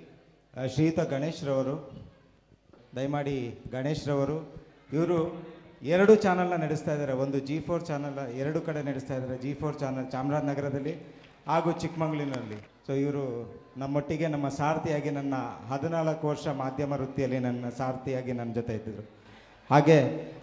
ಶ್ರೀಯುತ ಗಣೇಶ್ರವರು, ದಯಮಾಡಿ ಗಣೇಶ್ರವರು. ಇವರು 2 ಚಾನಲ್ನ ನಡೆಸ್ತಾ ಇದ್ದಾರೆ. ಒಂದು G4 ಚಾನಲ್ 2 ಕಡೆ ನಡೆಸ್ತಾ ಇದ್ದಾರೆ. G4 ಚಾನಲ್ ಚಾಮರಾಜನಗರದಲ್ಲಿ ಹಾಗೂ ಚಿಕ್ಕಮಗಳೂರಿನಲ್ಲಿ. ಸೊ ಇವರು ನಮ್ಮೊಟ್ಟಿಗೆ ನಮ್ಮ ಸಾರಥಿಯಾಗಿ ನನ್ನ 14 ವರ್ಷ ಮಾಧ್ಯಮ ವೃತ್ತಿಯಲ್ಲಿ ನನ್ನ ಸಾರಥಿಯಾಗಿ ನನ್ನ ಜೊತೆ ಇದ್ದರು. ಹಾಗೆ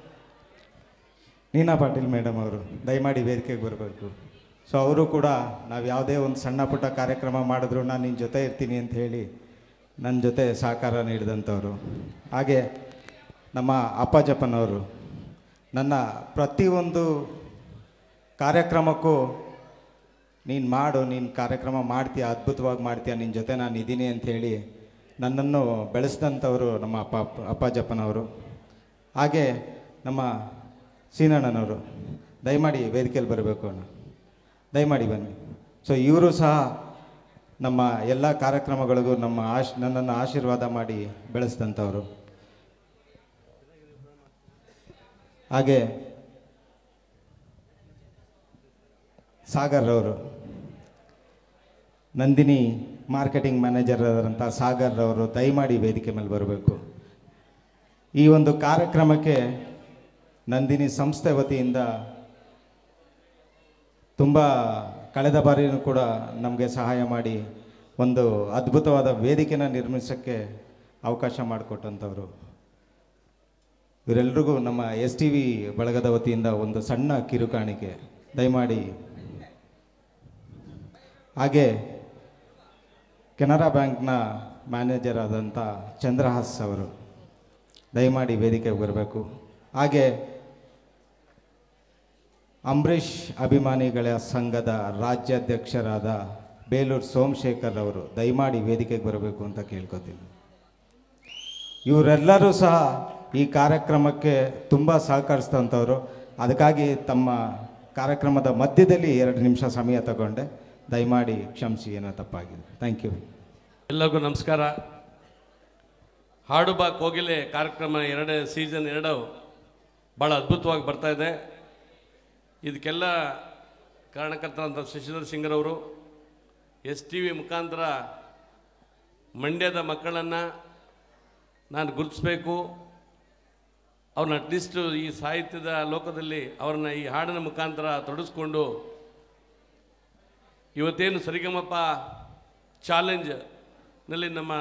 ನೀನಾ ಪಾಟೀಲ್ ಮೇಡಮ್ ಅವರು ದಯಮಾಡಿ ವೇದಿಕೆಗೆ ಬರಬೇಕು. ಸೊ ಅವರು ಕೂಡ ನಾವು ಯಾವುದೇ ಒಂದು ಸಣ್ಣ ಪುಟ್ಟ ಕಾರ್ಯಕ್ರಮ ಮಾಡಿದ್ರು ನಾನು ನಿನ್ನ ಜೊತೆ ಇರ್ತೀನಿ ಅಂತ ಹೇಳಿ ನನ್ನ ಜೊತೆ ಸಹಕಾರ ನೀಡಿದಂಥವ್ರು. ಹಾಗೆ ನಮ್ಮ ಅಪ್ಪಾಜಪ್ಪನವರು ನನ್ನ ಪ್ರತಿಯೊಂದು ಕಾರ್ಯಕ್ರಮಕ್ಕೂ ನೀನು ಮಾಡು, ನೀನು ಕಾರ್ಯಕ್ರಮ ಮಾಡ್ತೀಯ, ಅದ್ಭುತವಾಗಿ ಮಾಡ್ತೀಯ, ನಿನ್ನ ಜೊತೆ ನಾನು ಇದ್ದೀನಿ ಅಂಥೇಳಿ ನನ್ನನ್ನು ಬೆಳೆಸಿದಂಥವರು ನಮ್ಮ ಅಪ್ಪಾಜಪ್ಪನವರು. ಹಾಗೆ ನಮ್ಮ ಸೀನಣ್ಣನವರು ದಯಮಾಡಿ ವೇದಿಕೆಯಲ್ಲಿ ಬರಬೇಕು ಅಣ್ಣ, ದಯಮಾಡಿ ಬನ್ನಿ. ಸೊ ಇವರು ಸಹ ನಮ್ಮ ಎಲ್ಲ ಕಾರ್ಯಕ್ರಮಗಳಿಗೂ ನನ್ನನ್ನು ಆಶೀರ್ವಾದ ಮಾಡಿ ಬೆಳೆಸಿದಂಥವರು. ಹಾಗೆ ಸಾಗರ್ ಅವರು, ನಂದಿನಿ ಮಾರ್ಕೆಟಿಂಗ್ ಮ್ಯಾನೇಜರ್ ಆದಂಥ ಸಾಗರ್ ಅವರು ದಯಮಾಡಿ ವೇದಿಕೆ ಮೇಲೆ ಬರಬೇಕು. ಈ ಒಂದು ಕಾರ್ಯಕ್ರಮಕ್ಕೆ ನಂದಿನಿ ಸಂಸ್ಥೆ ವತಿಯಿಂದ ತುಂಬ ಕಳೆದ ಬಾರಿಯೂ ಕೂಡ ನಮಗೆ ಸಹಾಯ ಮಾಡಿ ಒಂದು ಅದ್ಭುತವಾದ ವೇದಿಕೆನ ನಿರ್ಮಿಸೋಕ್ಕೆ ಅವಕಾಶ ಮಾಡಿಕೊಟ್ಟಂಥವ್ರು. ಇವರೆಲ್ಲರಿಗೂ ನಮ್ಮ STV ಬಳಗದ ವತಿಯಿಂದ ಒಂದು ಸಣ್ಣ ಕಿರುಕಾಣಿಕೆ ದಯಮಾಡಿ. ಹಾಗೆ ಕೆನರಾ ಬ್ಯಾಂಕ್ನ ಮ್ಯಾನೇಜರ್ ಆದಂಥ ಚಂದ್ರಹಾಸ್ ಅವರು ದಯಮಾಡಿ ವೇದಿಕೆಗೆ ಬರಬೇಕು. ಹಾಗೆ ಅಂಬರೀಷ್ ಅಭಿಮಾನಿಗಳ ಸಂಘದ ರಾಜ್ಯಾಧ್ಯಕ್ಷರಾದ ಬೇಲೂರು ಸೋಮಶೇಖರ್ ಅವರು ದಯಮಾಡಿ ವೇದಿಕೆಗೆ ಬರಬೇಕು ಅಂತ ಕೇಳ್ಕೊತೀನಿ. ಇವರೆಲ್ಲರೂ ಸಹ ಈ ಕಾರ್ಯಕ್ರಮಕ್ಕೆ ತುಂಬ ಸಹಕರಿಸಿದಂಥವ್ರು. ಅದಕ್ಕಾಗಿ ತಮ್ಮ ಕಾರ್ಯಕ್ರಮದ ಮಧ್ಯದಲ್ಲಿ 2 ನಿಮಿಷ ಸಮಯ ತಗೊಂಡೆ, ದಯಮಾಡಿ ಕ್ಷಮಿಸಿ, ಏನೋ ತಪ್ಪಾಗಿದೆ. Thank you. ಎಲ್ಲರಿಗೂ ನಮಸ್ಕಾರ. ಹಾಡು ಬಾ ಕೋಗಿಲೆ ಕಾರ್ಯಕ್ರಮ ಸೀಸನ್ 2 ಭಾಳ ಅದ್ಭುತವಾಗಿ ಬರ್ತಾಯಿದೆ. ಇದಕ್ಕೆಲ್ಲ ಕಾರಣಕರ್ತರಂಥ ಶಶಿಧರ್ ಸಿಂಗ್ರವರು STV ಮುಖಾಂತರ ಮಂಡ್ಯದ ಮಕ್ಕಳನ್ನು ನಾನು ಗುರುತಿಸ್ಬೇಕು, ಅವ್ರನ್ನ ಅಟ್ಲೀಸ್ಟು ಈ ಸಾಹಿತ್ಯದ ಲೋಕದಲ್ಲಿ ಅವ್ರನ್ನ ಈ ಹಾಡಿನ ಮುಖಾಂತರ ತೊಡಗಿಸ್ಕೊಂಡು ಇವತ್ತೇನು ಸರಿಗಮಪ ಚಾಲೆಂಜ್ನಲ್ಲಿ ನಮ್ಮ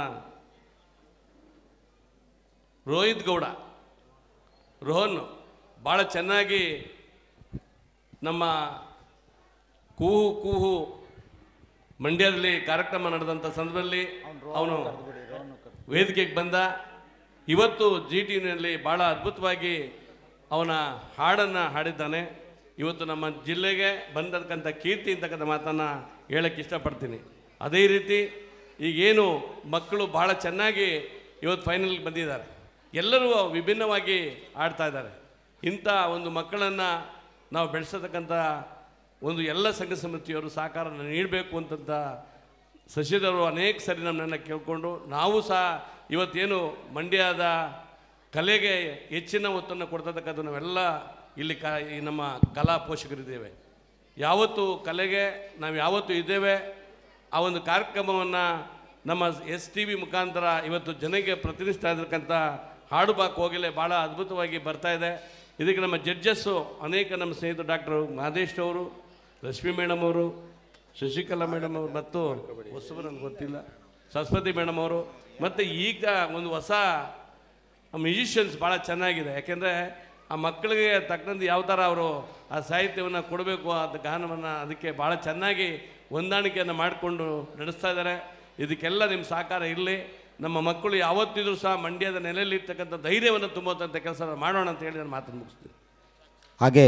ರೋಹಿತ್ ಗೌಡ ರೋಹನ್ ಭಾಳ ಚೆನ್ನಾಗಿ ನಮ್ಮ ಕೂಹು ಕೂಹು ಮಂಡ್ಯದಲ್ಲಿ ಕಾರ್ಯಕ್ರಮ ನಡೆದಂಥ ಸಂದರ್ಭದಲ್ಲಿ ಅವನು ವೇದಿಕೆಗೆ ಬಂದ. ಇವತ್ತು GTನಲ್ಲಿ ಭಾಳ ಅದ್ಭುತವಾಗಿ ಅವನ ಹಾಡನ್ನು ಹಾಡಿದ್ದಾನೆ. ಇವತ್ತು ನಮ್ಮ ಜಿಲ್ಲೆಗೆ ಬಂದಿರತಕ್ಕಂಥ ಕೀರ್ತಿ ಅಂತಕ್ಕಂಥ ಮಾತನ್ನು ಹೇಳಕ್ಕೆ ಇಷ್ಟಪಡ್ತೀನಿ. ಅದೇ ರೀತಿ ಈಗೇನು ಮಕ್ಕಳು ಭಾಳ ಚೆನ್ನಾಗಿ ಇವತ್ತು ಫೈನಲ್ಗೆ ಬಂದಿದ್ದಾರೆ, ಎಲ್ಲರೂ ವಿಭಿನ್ನವಾಗಿ ಆಡ್ತಾ ಇದ್ದಾರೆ. ಇಂಥ ಒಂದು ಮಕ್ಕಳನ್ನು ನಾವು ಬೆಳೆಸತಕ್ಕಂಥ ಒಂದು ಎಲ್ಲ ಸಂಘ ಸಮಿತಿಯವರು ಸಹಕಾರ ನೀಡಬೇಕು ಅಂತಂತ ಶಶಿಧರು ಅನೇಕ ಸರಿ ನಮ್ಮನ್ನು ಕೇಳಿಕೊಂಡು ನಾವು ಸಹ ಇವತ್ತೇನು ಮಂಡ್ಯದ ಕಲೆಗೆ ಹೆಚ್ಚಿನ ಒತ್ತನ್ನು ಕೊಡ್ತಕ್ಕಂಥ ನಾವೆಲ್ಲ ಇಲ್ಲಿ ಈ ನಮ್ಮ ಕಲಾ ಪೋಷಕರಿದ್ದೇವೆ. ಯಾವತ್ತು ಕಲೆಗೆ ನಾವು ಯಾವತ್ತು ಇದ್ದೇವೆ. ಆ ಒಂದು ಕಾರ್ಯಕ್ರಮವನ್ನು ನಮ್ಮ STV ಮುಖಾಂತರ ಇವತ್ತು ಜನಕ್ಕೆ ಪ್ರತಿನಿಧಿಸ್ತಾ ಇರ್ತಕ್ಕಂಥ ಹಾಡು ಬಾ ಕೋಗಿಲೆ ಭಾಳ ಅದ್ಭುತವಾಗಿ ಬರ್ತಾಯಿದೆ. ಇದಕ್ಕೆ ನಮ್ಮ ಜಡ್ಜಸ್ಸು ಅನೇಕ ನಮ್ಮ ಸ್ನೇಹಿತರು ಡಾಕ್ಟರ್ ಮಹದೇಶ್ ಅವರು, ರಶ್ಮಿ ಮೇಡಮ್ ಅವರು, ಶಶಿಕಲಾ ಮೇಡಮ್ ಅವರು ಮತ್ತು ಹೊಸಬರು ನನಗೆ ಗೊತ್ತಿಲ್ಲ, ಸರಸ್ವತಿ ಮೇಡಮ್ ಅವರು, ಮತ್ತು ಈಗ ಒಂದು ಹೊಸ ಮ್ಯೂಸಿಷಿಯನ್ಸ್ ಭಾಳ ಚೆನ್ನಾಗಿದೆ. ಯಾಕೆಂದರೆ ಆ ಮಕ್ಕಳಿಗೆ ತಕ್ಕಂತೆ ಯಾವ ಥರ ಅವರು ಆ ಸಾಹಿತ್ಯವನ್ನು ಕೊಡಬೇಕು, ಅದು ಗಾನವನ್ನು ಅದಕ್ಕೆ ಭಾಳ ಚೆನ್ನಾಗಿ ಹೊಂದಾಣಿಕೆಯನ್ನು ಮಾಡಿಕೊಂಡು ನಡೆಸ್ತಾ ಇದ್ದಾರೆ. ಇದಕ್ಕೆಲ್ಲ ನಿಮ್ಮ ಸಹಕಾರ ಇರಲಿ. ನಮ್ಮ ಮಕ್ಕಳು ಯಾವತ್ತಿದ್ರೂ ಸಹ ಮಂಡ್ಯದ ನೆಲೆಯಲ್ಲಿ ಇರ್ತಕ್ಕಂಥ ಧೈರ್ಯವನ್ನು ತುಂಬುವಂಥ ಕೆಲಸ ಮಾಡೋಣ ಅಂತ ಹೇಳಿ ನಾನು ಮಾತನ್ನು ಮುಗಿಸ್ತೀನಿ. ಹಾಗೆ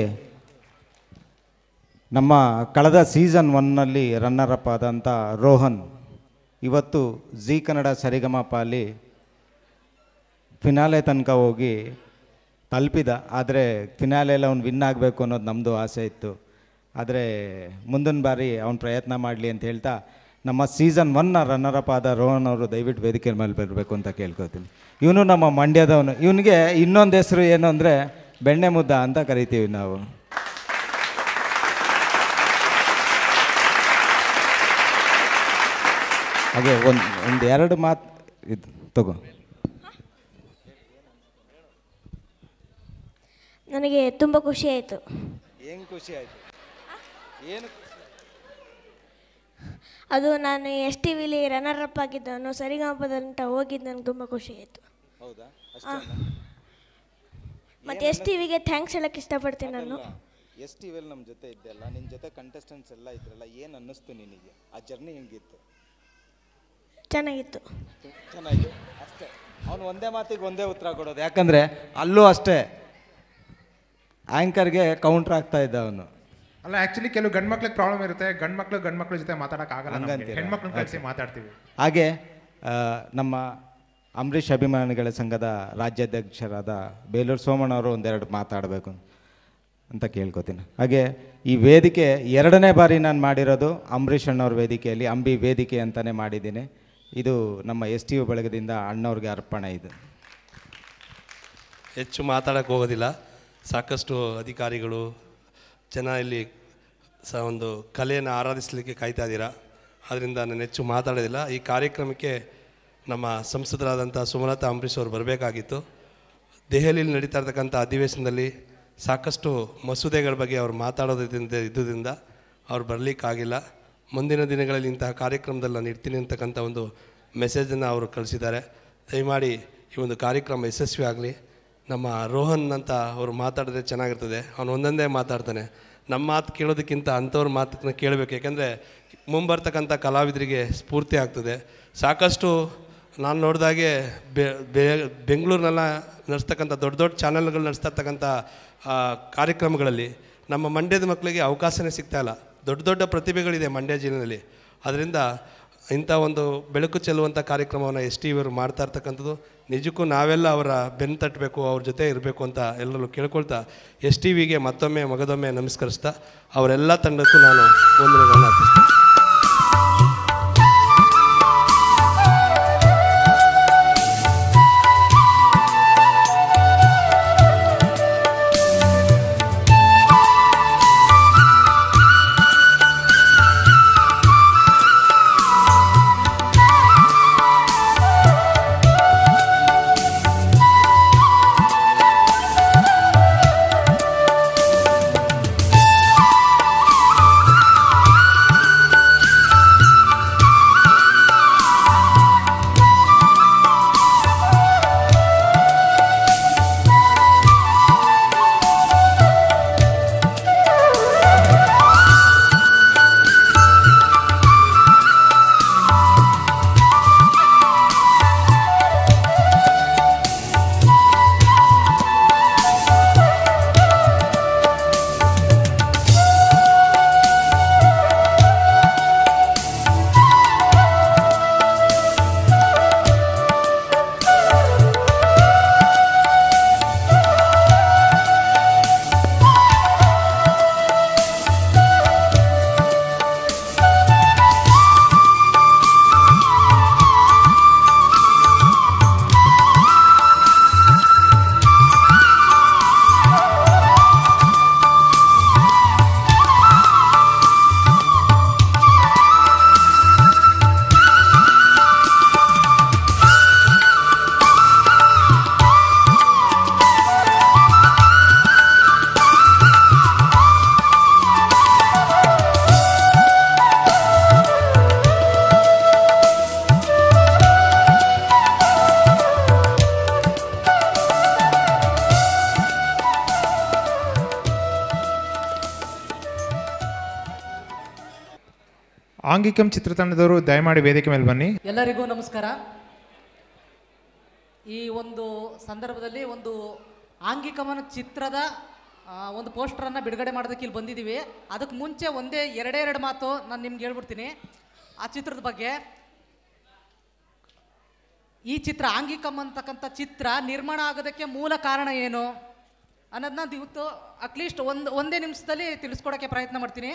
ನಮ್ಮ ಕಳೆದ ಸೀಸನ್ 1ನಲ್ಲಿ ರನ್ನರ್ ಅಪ್ ಆದಂಥ ರೋಹನ್ ಇವತ್ತು ಜೀ ಕನ್ನಡ ಸರಿಗಮಪಲ್ಲಿ ಫಿನಾಲೆ ತನಕ ಹೋಗಿ ತಲುಪಿದ. ಆದರೆ ಫಿನಾಲೆಲ್ಲ ಅವ್ನು ವಿನ್ ಆಗಬೇಕು ಅನ್ನೋದು ನಮ್ಮದು ಆಸೆ ಇತ್ತು. ಆದರೆ ಮುಂದಿನ ಬಾರಿ ಅವ್ನು ಪ್ರಯತ್ನ ಮಾಡಲಿ ಅಂತ ಹೇಳ್ತಾ ನಮ್ಮ ಸೀಸನ್ 1ನ ರನ್ನರ್ ಅಪ್ ಆದ ರೋಹನ್ ಅವರು ದಯವಿಟ್ಟು ವೇದಿಕೆ ಮೇಲೆ ಬರಬೇಕು ಅಂತ ಕೇಳ್ಕೊತೀನಿ. ಇವನು ನಮ್ಮ ಮಂಡ್ಯದವನು. ಇವನಿಗೆ ಇನ್ನೊಂದು ಹೆಸರು ಏನು ಅಂದರೆ ಬೆಣ್ಣೆ ಮುದ್ದ ಅಂತ ಕರಿತೀವಿ ನಾವು. ಹಾಗೆ ಒಂದು 2 ಮಾತು ಇದು ತಗೋ. ನನಗೆ ತುಂಬ ಖುಷಿ ಆಯಿತು. ಏನು ಖುಷಿ ಆಯಿತು? ಏನು ಅದು ನಾನು ಎಸ್ ಟಿ ವಿಲಿ ರನ್ನರ್ ಅಪ್ ಆಗಿದ್ದವನು, ಸರಿಗಮಪದಂತ ಹೋಗಿದ್ದು ನನಗೆ ತುಂಬ ಖುಷಿ ಆಯಿತು. ಹೌದಾ? ಮತ್ತು ಎಸ್ ಟಿ ವಿಗೆ ಥ್ಯಾಂಕ್ಸ್ ಹೇಳಕ್ಕೆ ಇಷ್ಟಪಡ್ತೀನಿ ನಾನು. ಎಸ್ ಟಿ ವಿಯಲ್ಲಿ ನಮ್ಮ ಜೊತೆ ಇದ್ದೆಲ್ಲ, ನಿನ್ನ ಜೊತೆ ಕಂಟೆಸ್ಟೆಂಟ್ಸ್ ಎಲ್ಲ ಇದ್ರಲ್ಲ, ಏನು ಅನ್ನಿಸ್ತು ನಿನಗೆ? ಆ ಜರ್ನಿ ಹೆಂಗಿತ್ತು? ಚೆನ್ನಾಗಿತ್ತು. ಚೆನ್ನಾಗಿತ್ತು ಅಷ್ಟೇ. ಅವನು ಒಂದೇ ಮಾತಿಗೆ ಒಂದೇ ಉತ್ತರ ಕೊಡೋದು, ಯಾಕಂದರೆ ಅಲ್ಲೂ ಅಷ್ಟೇ ಆ್ಯಂಕರ್ಗೆ ಕೌಂಟ್ರ್ ಆಗ್ತಾ ಇದ್ದ ಅವನು. ಅಲ್ಲ, ಆ್ಯಕ್ಚುಲಿ ಕೆಲವು ಗಂಡು ಮಕ್ಳಿಗೆ ಪ್ರಾಬ್ಲಮ್ ಇರುತ್ತೆ, ಗಂಡು ಮಕ್ಳ ಜೊತೆ ಮಾತಾಡೋಕ್ಕಾಗಲ್ಲ, ಹೆಣ್ಮಕ್ಳನ್ನ ಕಳಿಸಿ ಮಾತಾಡ್ತೀವಿ. ಹಾಗೆ ನಮ್ಮ ಅಂಬರೀಷ್ ಅಭಿಮಾನಿಗಳ ಸಂಘದ ರಾಜ್ಯಾಧ್ಯಕ್ಷರಾದ ಬೇಲೂರು ಸೋಮಣ್ಣ ಅವರು ಒಂದೆರಡು ಮಾತಾಡಬೇಕು ಅಂತ ಕೇಳ್ಕೊತೀನಿ. ಹಾಗೆ ಈ ವೇದಿಕೆ 2ನೇ ಬಾರಿ ನಾನು ಮಾಡಿರೋದು ಅಂಬರೀಷ್ ಅಣ್ಣವ್ರ ವೇದಿಕೆಯಲ್ಲಿ, ಅಂಬಿ ವೇದಿಕೆ ಅಂತಲೇ ಮಾಡಿದ್ದೀನಿ. ಇದು ನಮ್ಮ ಎಸ್ ಟಿ ಯು ಬಳಗದಿಂದ ಅಣ್ಣವ್ರಿಗೆ ಅರ್ಪಣೆ. ಇದು ಹೆಚ್ಚು ಮಾತಾಡೋಕ್ಕೆ ಹೋಗೋದಿಲ್ಲ, ಸಾಕಷ್ಟು ಅಧಿಕಾರಿಗಳು ಜನ ಇಲ್ಲಿ ಒಂದು ಕಲೆಯನ್ನು ಆರಾಧಿಸಲಿಕ್ಕೆ ಕಾಯ್ತಾ ಇದ್ದೀರಾ, ಆದ್ದರಿಂದ ನಾನು ಹೆಚ್ಚು ಮಾತಾಡೋದಿಲ್ಲ. ಈ ಕಾರ್ಯಕ್ರಮಕ್ಕೆ ನಮ್ಮ ಸಂಸದರಾದಂಥ ಸುಮಲತಾ ಅಂಬರೀಷ್ ಅವರು ಬರಬೇಕಾಗಿತ್ತು. ದೆಹಲಿಯಲ್ಲಿ ನಡೀತಾ ಇರ್ತಕ್ಕಂಥ ಅಧಿವೇಶನದಲ್ಲಿ ಸಾಕಷ್ಟು ಮಸೂದೆಗಳ ಬಗ್ಗೆ ಅವರು ಇದ್ದುದರಿಂದ ಅವ್ರು ಬರಲಿಕ್ಕಾಗಿಲ್ಲ. ಮುಂದಿನ ದಿನಗಳಲ್ಲಿ ಇಂತಹ ಕಾರ್ಯಕ್ರಮದಲ್ಲಿ ನಾನು ಇರ್ತೀನಿ ಅಂತಕ್ಕಂಥ ಒಂದು ಮೆಸೇಜನ್ನು ಅವರು ಕಳಿಸಿದ್ದಾರೆ. ದಯಮಾಡಿ ಈ ಒಂದು ಕಾರ್ಯಕ್ರಮ ಯಶಸ್ವಿ ಆಗಲಿ. ನಮ್ಮ ರೋಹನ್ ಅಂತ ಅವರು ಮಾತಾಡಿದ್ರೆ ಚೆನ್ನಾಗಿರ್ತದೆ, ಅವನು ಒಂದೊಂದೇ ಮಾತಾಡ್ತಾನೆ. ನಮ್ಮ ಮಾತು ಕೇಳೋದಕ್ಕಿಂತ ಅಂಥವ್ರ ಮಾತನ್ನ ಕೇಳಬೇಕು, ಯಾಕೆಂದರೆ ಮುಂಬರ್ತಕ್ಕಂಥ ಕಲಾವಿದರಿಗೆ ಸ್ಫೂರ್ತಿ ಆಗ್ತದೆ. ಸಾಕಷ್ಟು ನಾನು ನೋಡಿದಾಗೆ ಬೆಂಗಳೂರಿನೆಲ್ಲ ನಡೆಸ್ತಕ್ಕಂಥ ದೊಡ್ಡ ದೊಡ್ಡ ಚಾನಲ್ಗಳು ನಡೆಸ್ತಾ ಇರ್ತಕ್ಕಂಥ ಕಾರ್ಯಕ್ರಮಗಳಲ್ಲಿ ನಮ್ಮ ಮಂಡ್ಯದ ಮಕ್ಕಳಿಗೆ ಅವಕಾಶನೇ ಸಿಗ್ತಾಯಿಲ್ಲ. ದೊಡ್ಡ ದೊಡ್ಡ ಪ್ರತಿಭೆಗಳಿದೆ ಮಂಡ್ಯ ಜಿಲ್ಲೆಯಲ್ಲಿ. ಅದರಿಂದ ಇಂಥ ಒಂದು ಬೆಳಕು ಚೆಲ್ಲುವಂಥ ಕಾರ್ಯಕ್ರಮವನ್ನು ಎಸ್ ಟಿ ವಿಯವರು ಮಾಡ್ತಾ ಇರ್ತಕ್ಕಂಥದ್ದು ನಿಜಕ್ಕೂ ನಾವೆಲ್ಲ ಅವರ ಬೆನ್ನು ತಟ್ಟಬೇಕು, ಅವ್ರ ಜೊತೆ ಇರಬೇಕು ಅಂತ ಎಲ್ಲರೂ ಕೇಳ್ಕೊಳ್ತಾ ಎಸ್ ಟಿ ವಿಗೆ ಮತ್ತೊಮ್ಮೆ ಮಗದೊಮ್ಮೆ ನಮಸ್ಕರಿಸ್ತಾ ಅವರೆಲ್ಲ ತಂಡಕ್ಕೂ ನಾನು ವಂದನೆಗಳನ್ನು ಅರ್ಪಿಸ್ತೇನೆ. ಆಂಗಿಕಂ ಚಿತ್ರತಂಡದವರು ದಯಮಾಡಿ ವೇದಿಕೆ ಮೇಲೆ ಬನ್ನಿ. ಎಲ್ಲರಿಗೂ ನಮಸ್ಕಾರ. ಈ ಒಂದು ಸಂದರ್ಭದಲ್ಲಿ ಒಂದು ಆಂಗಿಕಮನ ಚಿತ್ರದ ಒಂದು ಪೋಸ್ಟರನ್ನು ಬಿಡುಗಡೆ ಮಾಡೋದಕ್ಕೆ ಇಲ್ಲಿ ಬಂದಿದ್ದೀವಿ. ಅದಕ್ಕೆ ಮುಂಚೆ ಎರಡೆರಡು ಮಾತು ನಾನು ನಿಮ್ಗೆ ಹೇಳ್ಬಿಡ್ತೀನಿ ಆ ಚಿತ್ರದ ಬಗ್ಗೆ. ಈ ಚಿತ್ರ ಆಂಗಿಕಂ ಅಂತಕ್ಕಂಥ ಚಿತ್ರ ನಿರ್ಮಾಣ ಆಗೋದಕ್ಕೆ ಮೂಲ ಕಾರಣ ಏನು ಅನ್ನೋದನ್ನ ಇವತ್ತು ಅಟ್ಲೀಸ್ಟ್ ಒಂದೇ ನಿಮಿಷದಲ್ಲಿ ತಿಳಿಸ್ಕೊಡೋಕ್ಕೆ ಪ್ರಯತ್ನ ಮಾಡ್ತೀನಿ.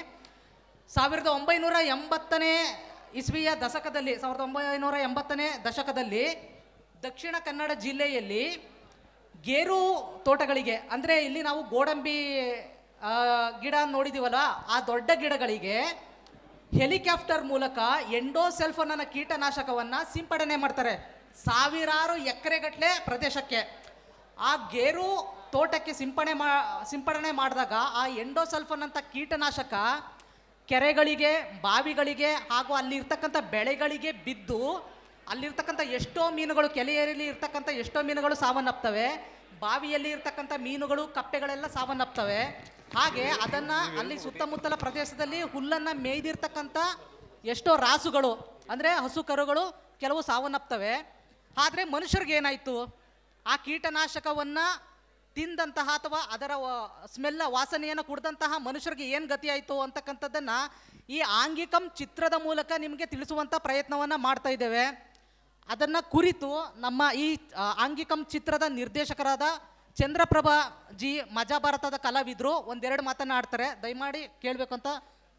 1980ನೇ ಇಸ್ವಿಯ ದಶಕದಲ್ಲಿ 1980ನೇ ದಶಕದಲ್ಲಿ ದಕ್ಷಿಣ ಕನ್ನಡ ಜಿಲ್ಲೆಯಲ್ಲಿ ಗೇರು ತೋಟಗಳಿಗೆ, ಅಂದರೆ ಇಲ್ಲಿ ನಾವು ಗೋಡಂಬಿ ಗಿಡ ನೋಡಿದ್ದೀವಲ್ಲ, ಆ ದೊಡ್ಡ ಗಿಡಗಳಿಗೆ ಹೆಲಿಕಾಪ್ಟರ್ ಮೂಲಕ ಎಂಡೋಸಲ್ಫನ್ ಅನ್ನೋ ಕೀಟನಾಶಕವನ್ನು ಸಿಂಪಡಣೆ ಮಾಡ್ತಾರೆ ಸಾವಿರಾರು ಎಕರೆಗಟ್ಟಲೆ ಪ್ರದೇಶಕ್ಕೆ. ಆ ಗೇರು ತೋಟಕ್ಕೆ ಸಿಂಪಡಣೆ ಮಾಡಿದಾಗ ಆ ಎಂಡೋಸಲ್ಫನ್ ಅಂತ ಕೀಟನಾಶಕ ಕೆರೆಗಳಿಗೆ, ಬಾವಿಗಳಿಗೆ ಹಾಗೂ ಅಲ್ಲಿರ್ತಕ್ಕಂಥ ಬೆಳೆಗಳಿಗೆ ಬಿದ್ದು ಅಲ್ಲಿರ್ತಕ್ಕಂಥ ಎಷ್ಟೋ ಮೀನುಗಳು, ಕೆರೆಯಲ್ಲಿ ಇರ್ತಕ್ಕಂಥ ಎಷ್ಟೋ ಮೀನುಗಳು ಸಾವನ್ನಪ್ತವೆ, ಬಾವಿಯಲ್ಲಿ ಇರ್ತಕ್ಕಂಥ ಮೀನುಗಳು, ಕಪ್ಪೆಗಳೆಲ್ಲ ಸಾವನ್ನಪ್ತವೆ. ಹಾಗೆ ಅದನ್ನು ಅಲ್ಲಿ ಸುತ್ತಮುತ್ತಲ ಪ್ರದೇಶದಲ್ಲಿ ಹುಲ್ಲನ್ನು ಮೇಯ್ದಿರ್ತಕ್ಕಂಥ ಎಷ್ಟೋ ರಾಸುಗಳು ಅಂದರೆ ಹಸು ಕರುಗಳು ಕೆಲವು ಸಾವನ್ನಪ್ತವೆ. ಆದರೆ ಮನುಷ್ಯರಿಗೆ ಏನಾಯಿತು? ಆ ಕೀಟನಾಶಕವನ್ನು ತಿಂದಂತಹ ಅಥವಾ ಅದರ ಸ್ಮೆಲ್ಲ ವಾಸನೆಯನ್ನು ಕುಡಿದಂತಹ ಮನುಷ್ಯರಿಗೆ ಏನು ಗತಿಯಾಯಿತು ಅಂತಕ್ಕಂಥದ್ದನ್ನು ಈ ಆಂಗಿಕಂ ಚಿತ್ರದ ಮೂಲಕ ನಿಮಗೆ ತಿಳಿಸುವಂಥ ಪ್ರಯತ್ನವನ್ನು ಮಾಡ್ತಾ ಇದ್ದೇವೆ. ಅದನ್ನು ಕುರಿತು ನಮ್ಮ ಈ ಆಂಗಿಕಂ ಚಿತ್ರದ ನಿರ್ದೇಶಕರಾದ ಚಂದ್ರಪ್ರಭಾ ಜಿ ಮಜಾ ಭಾರತದ ಕಲಾವಿದರು ಒಂದೆರಡು ಮಾತನ್ನು ಆಡ್ತಾರೆ. ದಯಮಾಡಿ ಕೇಳಬೇಕು ಅಂತ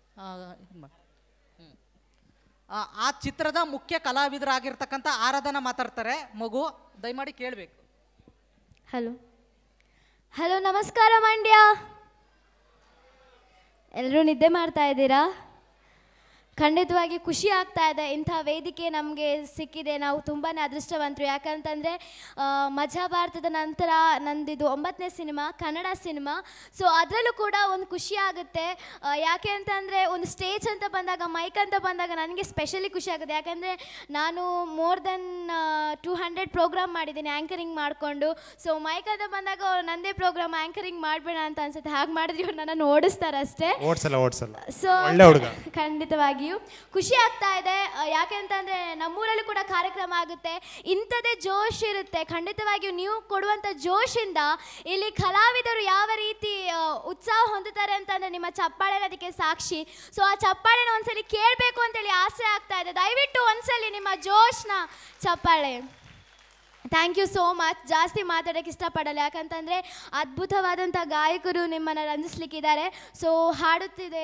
ಆ ಚಿತ್ರದ ಮುಖ್ಯ ಕಲಾವಿದರಾಗಿರ್ತಕ್ಕಂಥ ಆರಾಧನಾ ಮಾತಾಡ್ತಾರೆ. ಮಗು ದಯಮಾಡಿ ಕೇಳಬೇಕು. ಹಲೋ ನಮಸ್ಕಾರ ಮಂಡ್ಯ. ಎಲ್ಲರೂ ನಿದ್ದೆ ಮಾಡ್ತಾ ಇದ್ದೀರಾ? ಖಂಡಿತವಾಗಿ ಖುಷಿ ಆಗ್ತಾ ಇದೆ. ಇಂಥ ವೇದಿಕೆ ನಮಗೆ ಸಿಕ್ಕಿದೆ, ನಾವು ತುಂಬಾ ಅದೃಷ್ಟವಂತರು. ಯಾಕಂತಂದರೆ ಮಜಾ ಭಾರತದ ನಂತರ ನಂದಿದು 9ನೇ ಸಿನಿಮಾ, ಕನ್ನಡ ಸಿನಿಮಾ. ಸೊ ಅದರಲ್ಲೂ ಕೂಡ ಒಂದು ಖುಷಿ ಆಗುತ್ತೆ. ಯಾಕೆ ಅಂತಂದರೆ ಒಂದು ಸ್ಟೇಜ್ ಅಂತ ಬಂದಾಗ, ಮೈಕ್ ಅಂತ ಬಂದಾಗ ನನಗೆ ಸ್ಪೆಷಲಿ ಖುಷಿ ಆಗುತ್ತೆ. ಯಾಕಂದರೆ ನಾನು ಮೋರ್ ದೆನ್ 200 ಪ್ರೋಗ್ರಾಮ್ ಮಾಡಿದ್ದೀನಿ ಆ್ಯಂಕರಿಂಗ್ ಮಾಡಿಕೊಂಡು. ಸೊ ಮೈಕ್ ಅಂತ ಬಂದಾಗ ನನ್ನದೇ ಪ್ರೋಗ್ರಾಮ್ ಆ್ಯಂಕರಿಂಗ್ ಮಾಡಬೇಡ ಅಂತ ಅನ್ಸುತ್ತೆ. ಹಾಗೆ ಮಾಡಿದ್ರೆ ಇವ್ರು ನನ್ನನ್ನು ಓಡಿಸ್ತಾರೆ ಅಷ್ಟೇ. ಸೊ ಖಂಡಿತವಾಗಿ ಖುಷಿ ಆಗ್ತಾ ಇದೆ. ಯಾಕೆ ಅಂತಂದರೆ ನಮ್ಮೂರಲ್ಲೂ ಕೂಡ ಕಾರ್ಯಕ್ರಮ ಆಗುತ್ತೆ, ಇಂಥದ್ದೇ ಜೋಶ್ ಇರುತ್ತೆ. ಖಂಡಿತವಾಗಿಯೂ ನೀವು ಕೊಡುವಂಥ ಜೋಶಿಂದ ಇಲ್ಲಿ ಕಲಾವಿದರು ಯಾವ ರೀತಿ ಉತ್ಸಾಹ ಹೊಂದುತ್ತಾರೆ ಅಂತಂದರೆ ನಿಮ್ಮ ಚಪ್ಪಾಳೆ ಅದಕ್ಕೆ ಸಾಕ್ಷಿ. ಸೊ ಆ ಚಪ್ಪಾಳೆನ ಒಂದ್ಸಲಿ ಕೇಳಬೇಕು ಅಂತೇಳಿ ಆಸೆ ಆಗ್ತಾ ಇದೆ. ದಯವಿಟ್ಟು ಒಂದ್ಸಲಿ ನಿಮ್ಮ ಜೋಶ್ನ ಚಪ್ಪಾಳೆ. Thank you so much. ಜಾಸ್ತಿ ಮಾತಾಡೋಕ್ಕೆ ಇಷ್ಟಪಡಲ್ಲ, ಯಾಕಂತಂದರೆ ಅದ್ಭುತವಾದಂಥ ಗಾಯಕರು ನಿಮ್ಮನ್ನು ರಂಜಿಸ್ಲಿಕ್ಕಿದ್ದಾರೆ. ಸೊ ಹಾಡುತ್ತಿದೆ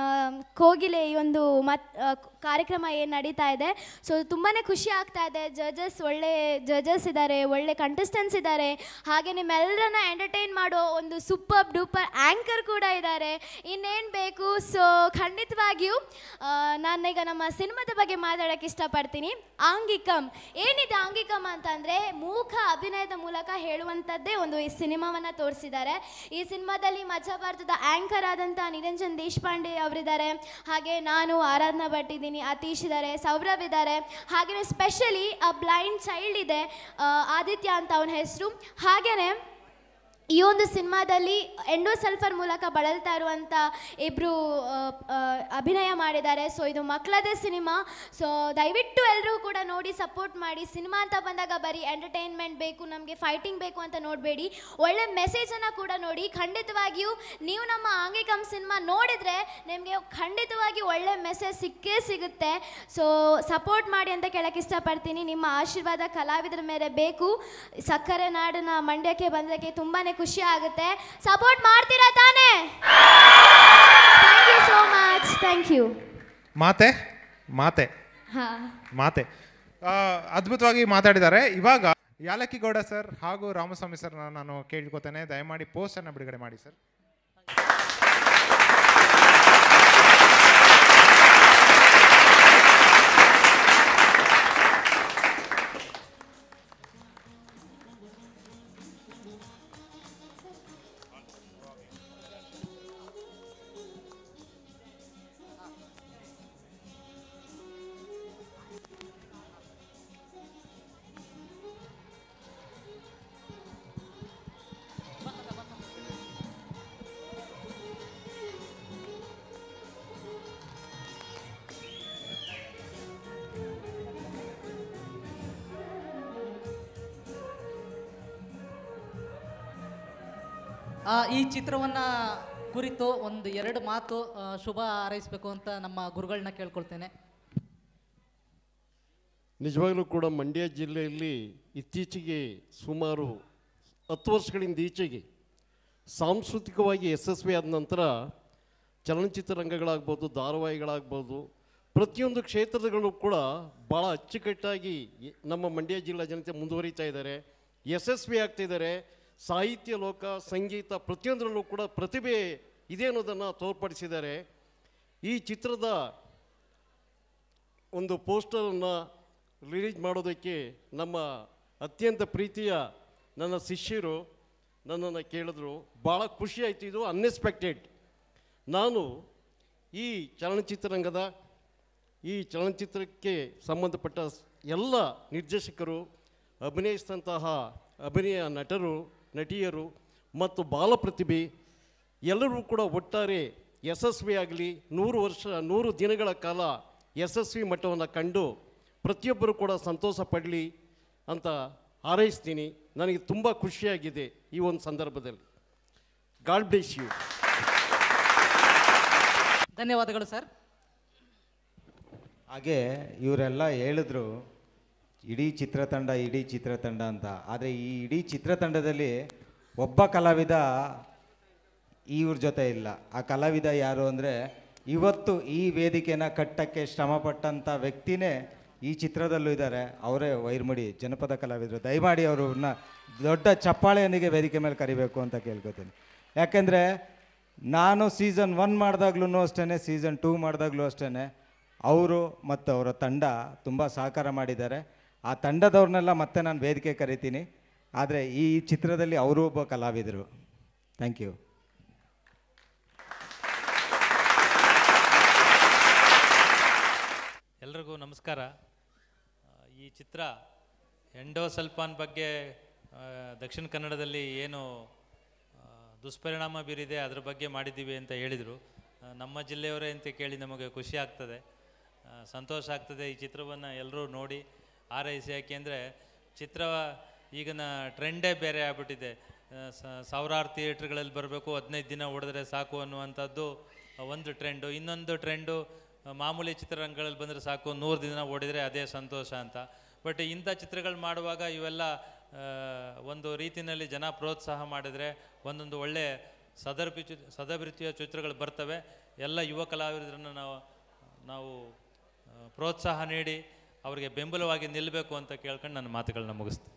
ಕೋಗಿಲೆ ಈ ಒಂದು ಕಾರ್ಯಕ್ರಮ ಏನು ನಡೀತಾ ಇದೆ. ಸೊ ತುಂಬಾ ಖುಷಿ ಆಗ್ತಾ ಇದೆ. ಒಳ್ಳೆ ಜಡ್ಜಸ್ ಇದ್ದಾರೆ, ಒಳ್ಳೆ ಕಂಟೆಸ್ಟೆಂಟ್ಸ್ ಇದ್ದಾರೆ, ಹಾಗೆ ನಿಮ್ಮೆಲ್ಲರನ್ನ ಎಂಟರ್ಟೈನ್ ಮಾಡೋ ಒಂದು ಸೂಪರ್ ಡೂಪರ್ ಆ್ಯಂಕರ್ ಕೂಡ ಇದ್ದಾರೆ. ಇನ್ನೇನು ಬೇಕು? ಸೊ ಖಂಡಿತವಾಗಿಯೂ ನಾನೀಗ ನಮ್ಮ ಸಿನಿಮಾದ ಬಗ್ಗೆ ಮಾತಾಡೋಕ್ಕೆ ಇಷ್ಟಪಡ್ತೀನಿ. ಆಂಗಿಕಂ ಏನಿದೆ? ಆಂಗಿಕಂ ಅಂತಂದರೆ ಮೂಕ ಅಭಿನಯದ ಮೂಲಕ ಹೇಳುವಂಥದ್ದೇ ಒಂದು ಈ ಸಿನಿಮಾವನ್ನು ತೋರಿಸಿದ್ದಾರೆ. ಈ ಸಿನಿಮಾದಲ್ಲಿ ಮಜಾ ಭಾರತದ ಆ್ಯಂಕರ್ ಆದಂಥ ನಿರಂಜನ್ ದೇಶಪಾಂಡೆ ಅವರಿದ್ದಾರೆ, ಹಾಗೆ ನಾನು ಆರಾಧನಾ ಭಟ್ ಇದ್ದೀನಿ, ಅತೀಶ್ ಇದ್ದಾರೆ, ಸೌರಭ್ ಇದ್ದಾರೆ, ಹಾಗೆಯೇ ಸ್ಪೆಷಲಿ ಬ್ಲೈಂಡ್ ಚೈಲ್ಡ್ ಇದೆ, ಆದಿತ್ಯ ಅಂತ ಅವನ ಹೆಸರು. ಹಾಗೆಯೇ ಈ ಒಂದು ಸಿನಿಮಾದಲ್ಲಿ ಎಂಡೋಸಲ್ಫರ್ ಮೂಲಕ ಬಳಲ್ತಾ ಇರುವಂಥ ಇಬ್ಬರು ಅಭಿನಯ ಮಾಡಿದ್ದಾರೆ. ಸೊ ಇದು ಮಕ್ಕಳದೇ ಸಿನಿಮಾ. ಸೊ ದಯವಿಟ್ಟು ಎಲ್ಲರೂ ಕೂಡ ನೋಡಿ ಸಪೋರ್ಟ್ ಮಾಡಿ. ಸಿನಿಮಾ ಅಂತ ಬಂದಾಗ ಬರೀ ಎಂಟರ್ಟೈನ್ಮೆಂಟ್ ಬೇಕು, ನಮಗೆ ಫೈಟಿಂಗ್ ಬೇಕು ಅಂತ ನೋಡಬೇಡಿ, ಒಳ್ಳೆ ಮೆಸೇಜನ್ನು ಕೂಡ ನೋಡಿ. ಖಂಡಿತವಾಗಿಯೂ ನೀವು ನಮ್ಮ ಆಂಗಿಕಂ ಸಿನಿಮಾ ನೋಡಿದರೆ ನಿಮಗೆ ಖಂಡಿತವಾಗಿಯೂ ಒಳ್ಳೆ ಮೆಸೇಜ್ ಸಿಕ್ಕೇ ಸಿಗುತ್ತೆ. ಸೊ ಸಪೋರ್ಟ್ ಮಾಡಿ ಅಂತ ಕೇಳಕ್ಕೆ ಇಷ್ಟಪಡ್ತೀನಿ. ನಿಮ್ಮ ಆಶೀರ್ವಾದ ಕಲಾವಿದರ ಮೇಲೆ ಬೇಕು. ಸಕ್ಕರೆ ನಾಡಿನ ಮಂಡ್ಯಕ್ಕೆ ಬಂದಕ್ಕೆ ತುಂಬಾ ಖುಷಿ ಆಗುತ್ತೆ. ಸಪೋರ್ಟ್ ಮಾಡ್ತೀರಾ ತಾನೇ? Thank you so much. Thank you. ಮಾತೆ ಅದ್ಭುತವಾಗಿ ಮಾತಾಡಿದ್ದಾರೆ. ಇವಾಗ ಯಾಲಕ್ಕಿ ಗೌಡ ಸರ್ ಹಾಗೂ ರಾಮಸ್ವಾಮಿ ಸರ್ ನಾನು ಕೇಳ್ಕೊತೇನೆ, ದಯಮಾಡಿ ಪೋಸ್ಟನ್ನು ಬಿಡುಗಡೆ ಮಾಡಿ ಸರ್. ಈ ಚಿತ್ರವನ್ನು ಕುರಿತು ಒಂದು 2 ಮಾತು ಶುಭ ಹಾರೈಸಬೇಕು ಅಂತ ನಮ್ಮ ಗುರುಗಳನ್ನ ಕೇಳ್ಕೊಳ್ತೇನೆ. ನಿಜವಾಗಲೂ ಕೂಡ ಮಂಡ್ಯ ಜಿಲ್ಲೆಯಲ್ಲಿ ಇತ್ತೀಚೆಗೆ ಸುಮಾರು 10 ವರ್ಷಗಳಿಂದ ಈಚೆಗೆ ಸಾಂಸ್ಕೃತಿಕವಾಗಿ ಯಶಸ್ವಿ ಆದ ನಂತರ ಚಲನಚಿತ್ರರಂಗಗಳಾಗ್ಬೋದು, ಧಾರಾವಾಹಿಗಳಾಗ್ಬೋದು, ಪ್ರತಿಯೊಂದು ಕ್ಷೇತ್ರಗಳು ಕೂಡ ಭಾಳ ಅಚ್ಚುಕಟ್ಟಾಗಿ ನಮ್ಮ ಮಂಡ್ಯ ಜಿಲ್ಲಾ ಜನತೆ ಮುಂದುವರಿತಾ ಇದ್ದಾರೆ, ಯಶಸ್ವಿ ಆಗ್ತಿದ್ದಾರೆ. ಸಾಹಿತ್ಯ ಲೋಕ, ಸಂಗೀತ ಪ್ರತಿಯೊಂದರಲ್ಲೂ ಕೂಡ ಪ್ರತಿಭೆ ಇದೆ ಅನ್ನೋದನ್ನು ತೋರ್ಪಡಿಸಿದ್ದಾರೆ. ಈ ಚಿತ್ರದ ಒಂದು ಪೋಸ್ಟರನ್ನು ರಿಲೀಸ್ ಮಾಡೋದಕ್ಕೆ ನಮ್ಮ ಅತ್ಯಂತ ಪ್ರೀತಿಯ ನನ್ನ ಶಿಷ್ಯರು ನನ್ನನ್ನು ಕೇಳಿದ್ರು. ಭಾಳ ಖುಷಿಯಾಯಿತು. ಇದು ಅನ್ಎಕ್ಸ್ಪೆಕ್ಟೆಡ್. ನಾನು ಈ ಚಲನಚಿತ್ರರಂಗದ ಈ ಚಲನಚಿತ್ರಕ್ಕೆ ಸಂಬಂಧಪಟ್ಟ ಎಲ್ಲ ನಿರ್ದೇಶಕರು, ಅಭಿನಯಿಸಿದಂತಹ ಅಭಿನಯ ನಟರು, ನಟಿಯರು ಮತ್ತು ಬಾಲ ಪ್ರತಿಭೆ ಎಲ್ಲರೂ ಕೂಡ ಒಟ್ಟಾರೆ ಯಶಸ್ವಿಯಾಗಲಿ, 100 ದಿನಗಳ ಕಾಲ ಯಶಸ್ವಿ ಮಟ್ಟವನ್ನು ಕಂಡು ಪ್ರತಿಯೊಬ್ಬರು ಕೂಡ ಸಂತೋಷ ಪಡಲಿ ಅಂತ ಹಾರೈಸ್ತೀನಿ. ನನಗೆ ತುಂಬ ಖುಷಿಯಾಗಿದೆ ಈ ಒಂದು ಸಂದರ್ಭದಲ್ಲಿ. God bless you. ಧನ್ಯವಾದಗಳು ಸರ್. ಹಾಗೆ ಇವರೆಲ್ಲ ಹೇಳಿದ್ರು ಇಡೀ ಚಿತ್ರತಂಡ ಅಂತ. ಆದರೆ ಈ ಇಡೀ ಚಿತ್ರತಂಡದಲ್ಲಿ ಒಬ್ಬ ಕಲಾವಿದ ಇವ್ರ ಜೊತೆ ಇಲ್ಲ. ಆ ಕಲಾವಿದ ಯಾರು ಅಂದರೆ ಇವತ್ತು ಈ ವೇದಿಕೆನ ಕಟ್ಟಕ್ಕೆ ಶ್ರಮಪಟ್ಟಂಥ ವ್ಯಕ್ತಿನೇ ಈ ಚಿತ್ರದಲ್ಲೂ ಇದ್ದಾರೆ. ಅವರೇ ವೈರ್ಮಡಿ ಜನಪದ ಕಲಾವಿದರು. ದಯಮಾಡಿ ಅವ್ರನ್ನ ದೊಡ್ಡ ಚಪ್ಪಾಳೆಯೊಂದಿಗೆ ವೇದಿಕೆ ಮೇಲೆ ಕರಿಬೇಕು ಅಂತ ಕೇಳ್ಕೊತೀನಿ. ಯಾಕೆಂದರೆ ನಾನು ಸೀಸನ್ 1 ಮಾಡಿದಾಗ್ಲೂ ಅಷ್ಟೇ, ಸೀಸನ್ 2 ಮಾಡಿದಾಗಲೂ ಅಷ್ಟೇ ಅವರು ಮತ್ತು ಅವರ ತಂಡ ತುಂಬ ಸಹಕಾರ ಮಾಡಿದ್ದಾರೆ. ಆ ತಂಡದವ್ರನ್ನೆಲ್ಲ ಮತ್ತೆ ನಾನು ವೇದಿಕೆ ಕರಿತೀನಿ. ಆದರೆ ಈ ಚಿತ್ರದಲ್ಲಿ ಅವರು ಒಬ್ಬ ಕಲಾವಿದರು. Thank you. ಎಲ್ರಿಗೂ ನಮಸ್ಕಾರ. ಈ ಚಿತ್ರ ಎಂಡೋಸಲ್ಫಾನ್ ಬಗ್ಗೆ ದಕ್ಷಿಣ ಕನ್ನಡದಲ್ಲಿ ಏನು ದುಷ್ಪರಿಣಾಮ ಬೀರಿದೆ ಅದ್ರ ಬಗ್ಗೆ ಮಾಡಿದ್ದೀವಿ ಅಂತ ಹೇಳಿದರು. ನಮ್ಮ ಜಿಲ್ಲೆಯವರೇ ಅಂತ ಕೇಳಿ ನಮಗೆ ಖುಷಿ ಆಗ್ತದೆ, ಸಂತೋಷ ಆಗ್ತದೆ. ಈ ಚಿತ್ರವನ್ನು ಎಲ್ಲರೂ ನೋಡಿ ಆರೈಸಿ. ಯಾಕೆಂದರೆ ಚಿತ್ರ ಈಗಿನ ಟ್ರೆಂಡೇ ಬೇರೆ ಆಗ್ಬಿಟ್ಟಿದೆ. ಸಾವಿರಾರು ಥಿಯೇಟ್ರ್ಗಳಲ್ಲಿ ಬರಬೇಕು, 15 ದಿನ ಓಡಿದ್ರೆ ಸಾಕು ಅನ್ನುವಂಥದ್ದು ಒಂದು ಟ್ರೆಂಡು. ಇನ್ನೊಂದು ಟ್ರೆಂಡು ಮಾಮೂಲಿ ಚಿತ್ರರಂಗಗಳಲ್ಲಿ ಬಂದರೆ ಸಾಕು, 100 ದಿನ ಓಡಿದರೆ ಅದೇ ಸಂತೋಷ ಅಂತ. ಬಟ್ ಇಂಥ ಚಿತ್ರಗಳು ಮಾಡುವಾಗ ಇವೆಲ್ಲ ಒಂದು ರೀತಿಯಲ್ಲಿ ಜನ ಪ್ರೋತ್ಸಾಹ ಮಾಡಿದರೆ ಒಂದೊಂದು ಒಳ್ಳೆ ಸದಭಿರುಚಿಯ ಚಿತ್ರಗಳು ಬರ್ತವೆ. ಎಲ್ಲ ಯುವ ಕಲಾವಿದರನ್ನು ನಾವು ಪ್ರೋತ್ಸಾಹ ನೀಡಿ ಅವರಿಗೆ ಬೆಂಬಲವಾಗಿ ನಿಲ್ಲಬೇಕು ಅಂತ ಕೇಳ್ಕೊಂಡು ನನ್ನ ಮಾತುಗಳನ್ನ ಮುಗಿಸ್ತೀನಿ.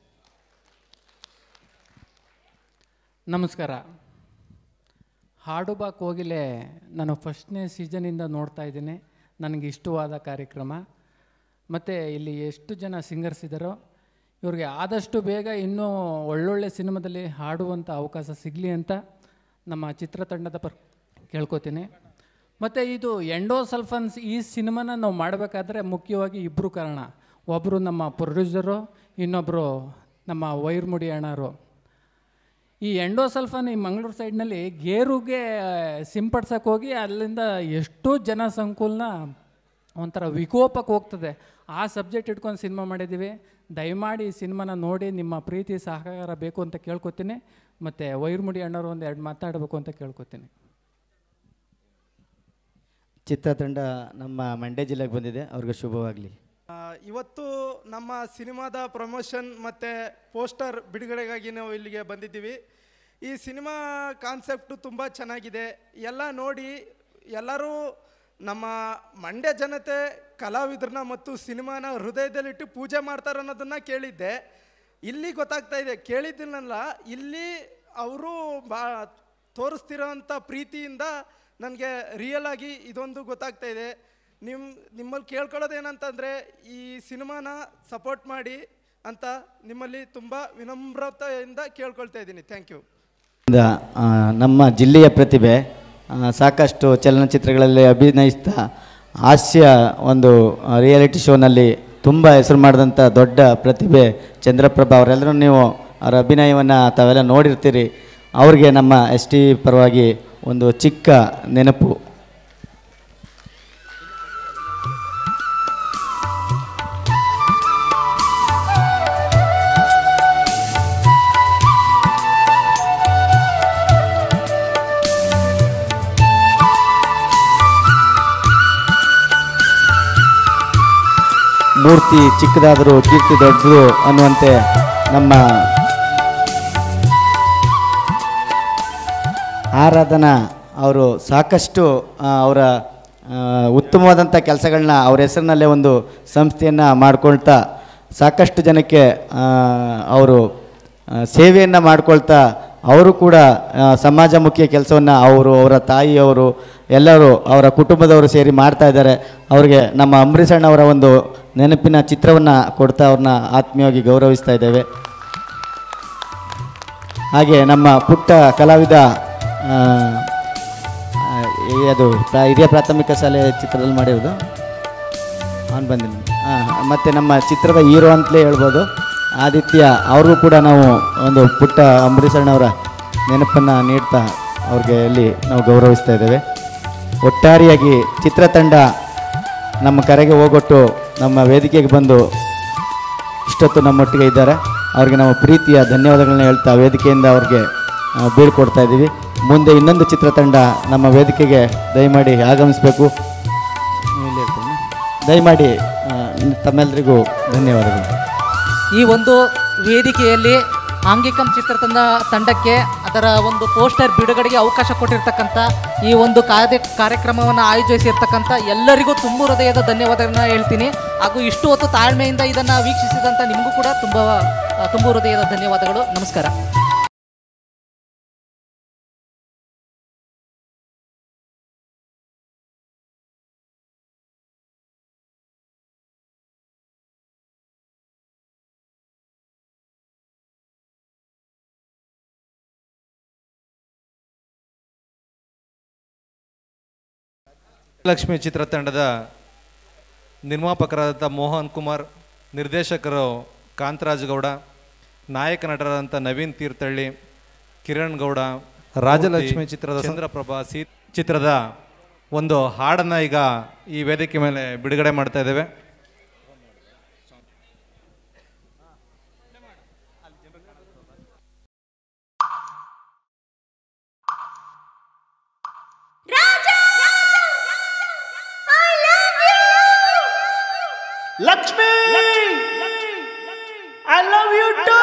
ನಮಸ್ಕಾರ. ಹಾಡು ಬಾ ಕೋಗಿಲೆ ನಾನು ಫಸ್ಟ್ನೇ ಸೀಸನಿಂದ ನೋಡ್ತಾ ಇದ್ದೀನಿ. ನನಗೆ ಇಷ್ಟವಾದ ಕಾರ್ಯಕ್ರಮ. ಮತ್ತು ಇಲ್ಲಿ ಎಷ್ಟು ಜನ ಸಿಂಗರ್ಸ್ ಇದ್ದಾರೋ ಇವ್ರಿಗೆ ಆದಷ್ಟು ಬೇಗ ಇನ್ನೂ ಒಳ್ಳೊಳ್ಳೆ ಸಿನಿಮಾದಲ್ಲಿ ಹಾಡುವಂಥ ಅವಕಾಶ ಸಿಗಲಿ ಅಂತ ನಮ್ಮ ಚಿತ್ರತಂಡದ ಕೇಳ್ಕೊತೀನಿ. ಮತ್ತು ಇದು ಎಂಡೋಸಲ್ಫಾನ್ಸ್ ಈ ಸಿನಿಮಾನ ನಾವು ಮಾಡಬೇಕಾದ್ರೆ ಮುಖ್ಯವಾಗಿ ಇಬ್ಬರು ಕಾರಣ. ಒಬ್ಬರು ನಮ್ಮ ಪ್ರೊಡ್ಯೂಸರು, ಇನ್ನೊಬ್ಬರು ನಮ್ಮ ವೈರ್ಮುಡಿ ಅಣ್ಣರು. ಈ ಎಂಡೋಸಲ್ಫಾನ್ ಈ ಮಂಗಳೂರು ಸೈಡ್ನಲ್ಲಿ ಗೇರುಗೆ ಸಿಂಪಡ್ಸೋಕೆ ಹೋಗಿ ಅಲ್ಲಿಂದ ಎಷ್ಟೋ ಜನ ಸಂಕುಲನ ಒಂಥರ ವಿಕೋಪಕ್ಕೆ ಹೋಗ್ತದೆ. ಆ ಸಬ್ಜೆಕ್ಟ್ ಇಟ್ಕೊಂಡು ಸಿನಿಮಾ ಮಾಡಿದ್ದೀವಿ. ದಯಮಾಡಿ ಈ ಸಿನಿಮಾನ ನೋಡಿ ನಿಮ್ಮ ಪ್ರೀತಿ ಸಹಕಾರ ಬೇಕು ಅಂತ ಕೇಳ್ಕೊತೀನಿ. ಮತ್ತು ವೈರ್ಮುಡಿ ಅಣ್ಣವರು 1-2 ಮಾತಾಡಬೇಕು ಅಂತ ಕೇಳ್ಕೊತೀನಿ. ಚಿತ್ರತಂಡ ನಮ್ಮ ಮಂಡ್ಯ ಜಿಲ್ಲೆಗೆ ಬಂದಿದೆ, ಅವ್ರಿಗೆ ಶುಭವಾಗಲಿ. ಇವತ್ತು ನಮ್ಮ ಸಿನಿಮಾದ ಪ್ರಮೋಷನ್ ಮತ್ತು ಪೋಸ್ಟರ್ ಬಿಡುಗಡೆಗಾಗಿ ನಾವು ಇಲ್ಲಿಗೆ ಬಂದಿದ್ದೀವಿ. ಈ ಸಿನಿಮಾ ಕಾನ್ಸೆಪ್ಟು ತುಂಬ ಚೆನ್ನಾಗಿದೆ. ಎಲ್ಲ ನೋಡಿ ಎಲ್ಲರೂ ನಮ್ಮ ಮಂಡ್ಯ ಜನತೆ ಕಲಾವಿದರನ್ನ ಮತ್ತು ಸಿನಿಮಾನ ಹೃದಯದಲ್ಲಿಟ್ಟು ಪೂಜೆ ಮಾಡ್ತಾರೆ ಅನ್ನೋದನ್ನು ಕೇಳಿದ್ದೆ. ಇಲ್ಲಿ ಗೊತ್ತಾಗ್ತಾ ಇದೆ, ಕೇಳಿದ್ದನಲ್ಲ, ಇಲ್ಲಿ ಅವರು ತೋರಿಸ್ತಿರೋಂಥ ಪ್ರೀತಿಯಿಂದ ನನಗೆ ರಿಯಲ್ ಆಗಿ ಇದೊಂದು ಗೊತ್ತಾಗ್ತಾ ಇದೆ. ನಿಮ್ಮಲ್ಲಿ ಕೇಳ್ಕೊಳ್ಳೋದೇನಂತಂದರೆ ಈ ಸಿನಿಮಾನ ಸಪೋರ್ಟ್ ಮಾಡಿ ಅಂತ ನಿಮ್ಮಲ್ಲಿ ತುಂಬ ವಿನಮ್ರತೆಯಿಂದ ಕೇಳ್ಕೊಳ್ತಾ ಇದ್ದೀನಿ. Thank you. ನಮ್ಮ ಜಿಲ್ಲೆಯ ಪ್ರತಿಭೆ ಸಾಕಷ್ಟು ಚಲನಚಿತ್ರಗಳಲ್ಲಿ ಅಭಿನಯಿಸ್ತಾ ಹಾಸ್ಯ ಒಂದು ರಿಯಾಲಿಟಿ ಶೋನಲ್ಲಿ ತುಂಬ ಹೆಸರು ಮಾಡಿದಂಥ ದೊಡ್ಡ ಪ್ರತಿಭೆ ಚಂದ್ರಪ್ರಭಾ ಅವರೆಲ್ಲರೂ ನೀವು ಅವರ ಅಭಿನಯವನ್ನು ತಾವೆಲ್ಲ ನೋಡಿರ್ತೀರಿ. ಅವ್ರಿಗೆ ನಮ್ಮ ST ಪರವಾಗಿ ಒಂದು ಚಿಕ್ಕ ನೆನಪು. ಮೂರ್ತಿ ಚಿಕ್ಕದಾದರೂ ಕೀರ್ತಿ ದೊಡ್ಡದು ಅನ್ನುವಂತೆ ನಮ್ಮ ಆರಾಧನಾ ಅವರು ಸಾಕಷ್ಟು ಅವರ ಉತ್ತಮವಾದಂಥ ಕೆಲಸಗಳನ್ನ ಅವ್ರ ಹೆಸರಿನಲ್ಲೇ ಒಂದು ಸಂಸ್ಥೆಯನ್ನು ಮಾಡಿಕೊಳ್ತಾ ಸಾಕಷ್ಟು ಜನಕ್ಕೆ ಅವರು ಸೇವೆಯನ್ನು ಮಾಡಿಕೊಳ್ತಾ ಅವರು ಕೂಡ ಸಮಾಜಮುಖಿ ಕೆಲಸವನ್ನು ಅವರ ತಾಯಿಯವರು ಎಲ್ಲರೂ ಅವರ ಕುಟುಂಬದವರು ಸೇರಿ ಮಾಡ್ತಾ ಇದ್ದಾರೆ. ಅವರಿಗೆ ನಮ್ಮ ಅಂಬರೀಷ್ ಅಣ್ಣವರ ಒಂದು ನೆನಪಿನ ಚಿತ್ರವನ್ನು ಕೊಡ್ತಾ ಅವ್ರನ್ನ ಆತ್ಮೀಯವಾಗಿ ಗೌರವಿಸ್ತಾ ಇದ್ದೇವೆ. ಹಾಗೆ ನಮ್ಮ ಪುಟ್ಟ ಕಲಾವಿದ ಅದು ಹಿರಿಯ ಪ್ರಾಥಮಿಕ ಶಾಲೆ ಚಿತ್ರದಲ್ಲಿ ಮಾಡಿರೋದು ಅವನು ಬಂದಿಲ್ಲ. ಮತ್ತು ನಮ್ಮ ಚಿತ್ರದ ಹೀರೋ ಅಂತಲೇ ಹೇಳ್ಬೋದು ಆದಿತ್ಯ, ಅವ್ರಿಗೂ ಕೂಡ ನಾವು ಒಂದು ಪುಟ್ಟ ಅಂಬರೀಷ್ ಅಣ್ಣವರ ನೆನಪನ್ನು ನೀಡ್ತಾ ಅವ್ರಿಗೆ ಇಲ್ಲಿ ನಾವು ಗೌರವಿಸ್ತಾ ಇದ್ದೇವೆ. ಒಟ್ಟಾರೆಯಾಗಿ ಚಿತ್ರತಂಡ ನಮ್ಮ ಕರೆಗೆ ಹೋಗೊಟ್ಟು ನಮ್ಮ ವೇದಿಕೆಗೆ ಬಂದು ಇಷ್ಟೊತ್ತು ನಮ್ಮೊಟ್ಟಿಗೆ ಇದ್ದಾರೆ. ಅವ್ರಿಗೆ ನಾವು ಪ್ರೀತಿಯ ಧನ್ಯವಾದಗಳನ್ನ ಹೇಳ್ತಾ ವೇದಿಕೆಯಿಂದ ಅವ್ರಿಗೆ ಬೀಳ್ಕೊಡ್ತಾ ಇದ್ದೀವಿ. ಮುಂದೆ ಇನ್ನೊಂದು ಚಿತ್ರತಂಡ ನಮ್ಮ ವೇದಿಕೆಗೆ ದಯಮಾಡಿ ಆಗಮಿಸಬೇಕು. ದಯಮಾಡಿ ತಮ್ಮೆಲ್ಲರಿಗೂ ಧನ್ಯವಾದಗಳು. ಈ ಒಂದು ವೇದಿಕೆಯಲ್ಲಿ ಆಂಗಿಕಂ ತಂಡಕ್ಕೆ ಅದರ ಒಂದು ಪೋಸ್ಟರ್ ಬಿಡುಗಡೆಗೆ ಅವಕಾಶ ಕೊಟ್ಟಿರ್ತಕ್ಕಂಥ ಈ ಒಂದು ಕಾರ್ಯಕ್ರಮವನ್ನು ಆಯೋಜಿಸಿರ್ತಕ್ಕಂಥ ಎಲ್ಲರಿಗೂ ತುಂಬ ಹೃದಯದ ಧನ್ಯವಾದಗಳನ್ನ ಹೇಳ್ತೀನಿ. ಹಾಗೂ ಇಷ್ಟು ಹೊತ್ತು ತಾಳ್ಮೆಯಿಂದ ಇದನ್ನು ವೀಕ್ಷಿಸಿದಂಥ ನಿಮಗೂ ಕೂಡ ತುಂಬ ಹೃದಯದ ಧನ್ಯವಾದಗಳು. ನಮಸ್ಕಾರ. ಲಕ್ಷ್ಮಿ ಚಿತ್ರತಂಡದ ನಿರ್ಮಾಪಕರಾದಂಥ ಮೋಹನ್ ಕುಮಾರ್, ನಿರ್ದೇಶಕರು ಕಾಂತರಾಜ್ ಗೌಡ, ನಾಯಕ ನಟರಾದಂಥ ನವೀನ್ ತೀರ್ಥಹಳ್ಳಿ, ಕಿರಣ್ ಗೌಡ, ರಾಜಲಕ್ಷ್ಮಿ ಚಿತ್ರದ ಚಂದ್ರಪ್ರಭಾ ಚಿತ್ರದ ಒಂದು ಹಾಡನ್ನು ಈಗ ಈ ವೇದಿಕೆ ಮೇಲೆ ಬಿಡುಗಡೆ ಮಾಡ್ತಾ ಇದ್ದೇವೆ. Lakshmi, I love you too.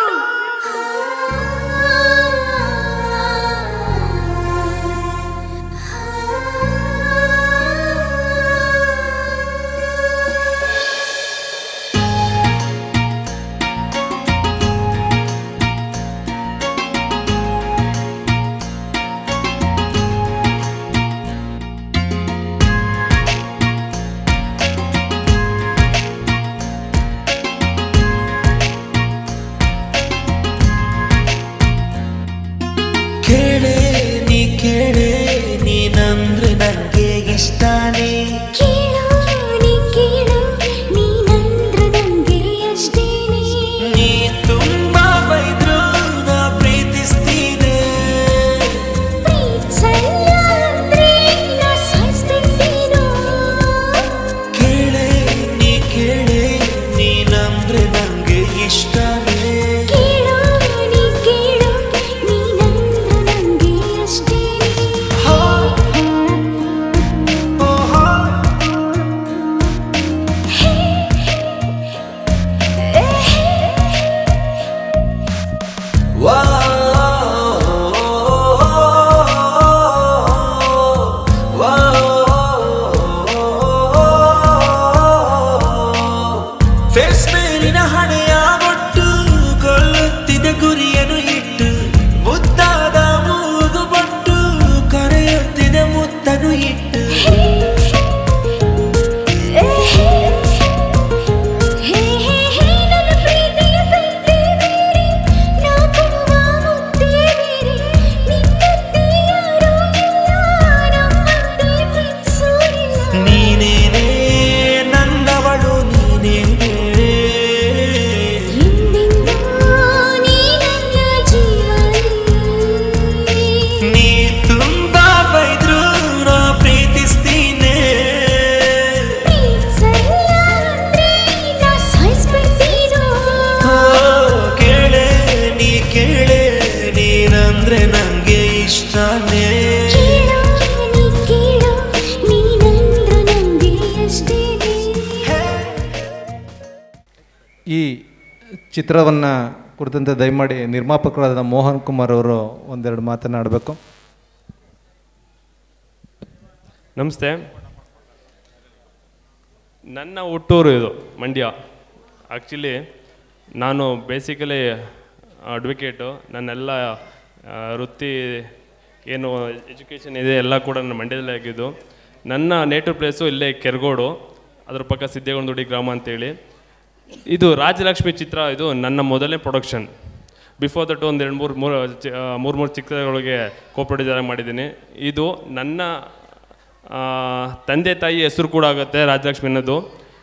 ಈ ಚಿತ್ರವನ್ನು ಕುರಿತಂತೆ ದಯಮಾಡಿ ನಿರ್ಮಾಪಕರಾದ ಮೋಹನ್ ಕುಮಾರ್ ಅವರು ಒಂದೆರಡು ಮಾತನಾಡಬೇಕು. ನಮಸ್ತೆ. ನನ್ನ ಹುಟ್ಟೂರು ಇದು ಮಂಡ್ಯ. ಆ್ಯಕ್ಚುಲಿ ನಾನು ಬೇಸಿಕಲಿ ಅಡ್ವೊಕೇಟು. ನನ್ನೆಲ್ಲ ವೃತ್ತಿ ಏನು ಎಜುಕೇಷನ್ ಇದೆ ಎಲ್ಲ ಕೂಡ ನನ್ನ ಮಂಡ್ಯದಲ್ಲೇ ಆಗಿದ್ದು. ನನ್ನ ನೇಟಿವ್ ಪ್ಲೇಸು ಇಲ್ಲೇ ಕೆರಗೋಡು, ಅದ್ರ ಪಕ್ಕ ಸಿದ್ದೇಗೌಡನದೊಡ್ಡಿ ಗ್ರಾಮ ಅಂತೇಳಿ. ಇದು ರಾಜಲಕ್ಷ್ಮಿ ಚಿತ್ರ, ಇದು ನನ್ನ ಮೊದಲನೇ ಪ್ರೊಡಕ್ಷನ್. ಬಿಫೋರ್ ದಟ್ ಒಂದು ಮೂರು ಚಿತ್ರಗಳಿಗೆ ಕೋ-ಪ್ರೊಡ್ಯೂಸರ್ ಮಾಡಿದ್ದೀನಿ. ಇದು ನನ್ನ ತಂದೆ ತಾಯಿ ಹೆಸರು ಕೂಡ ಆಗುತ್ತೆ ರಾಜಲಕ್ಷ್ಮಿ ಅನ್ನೋದು.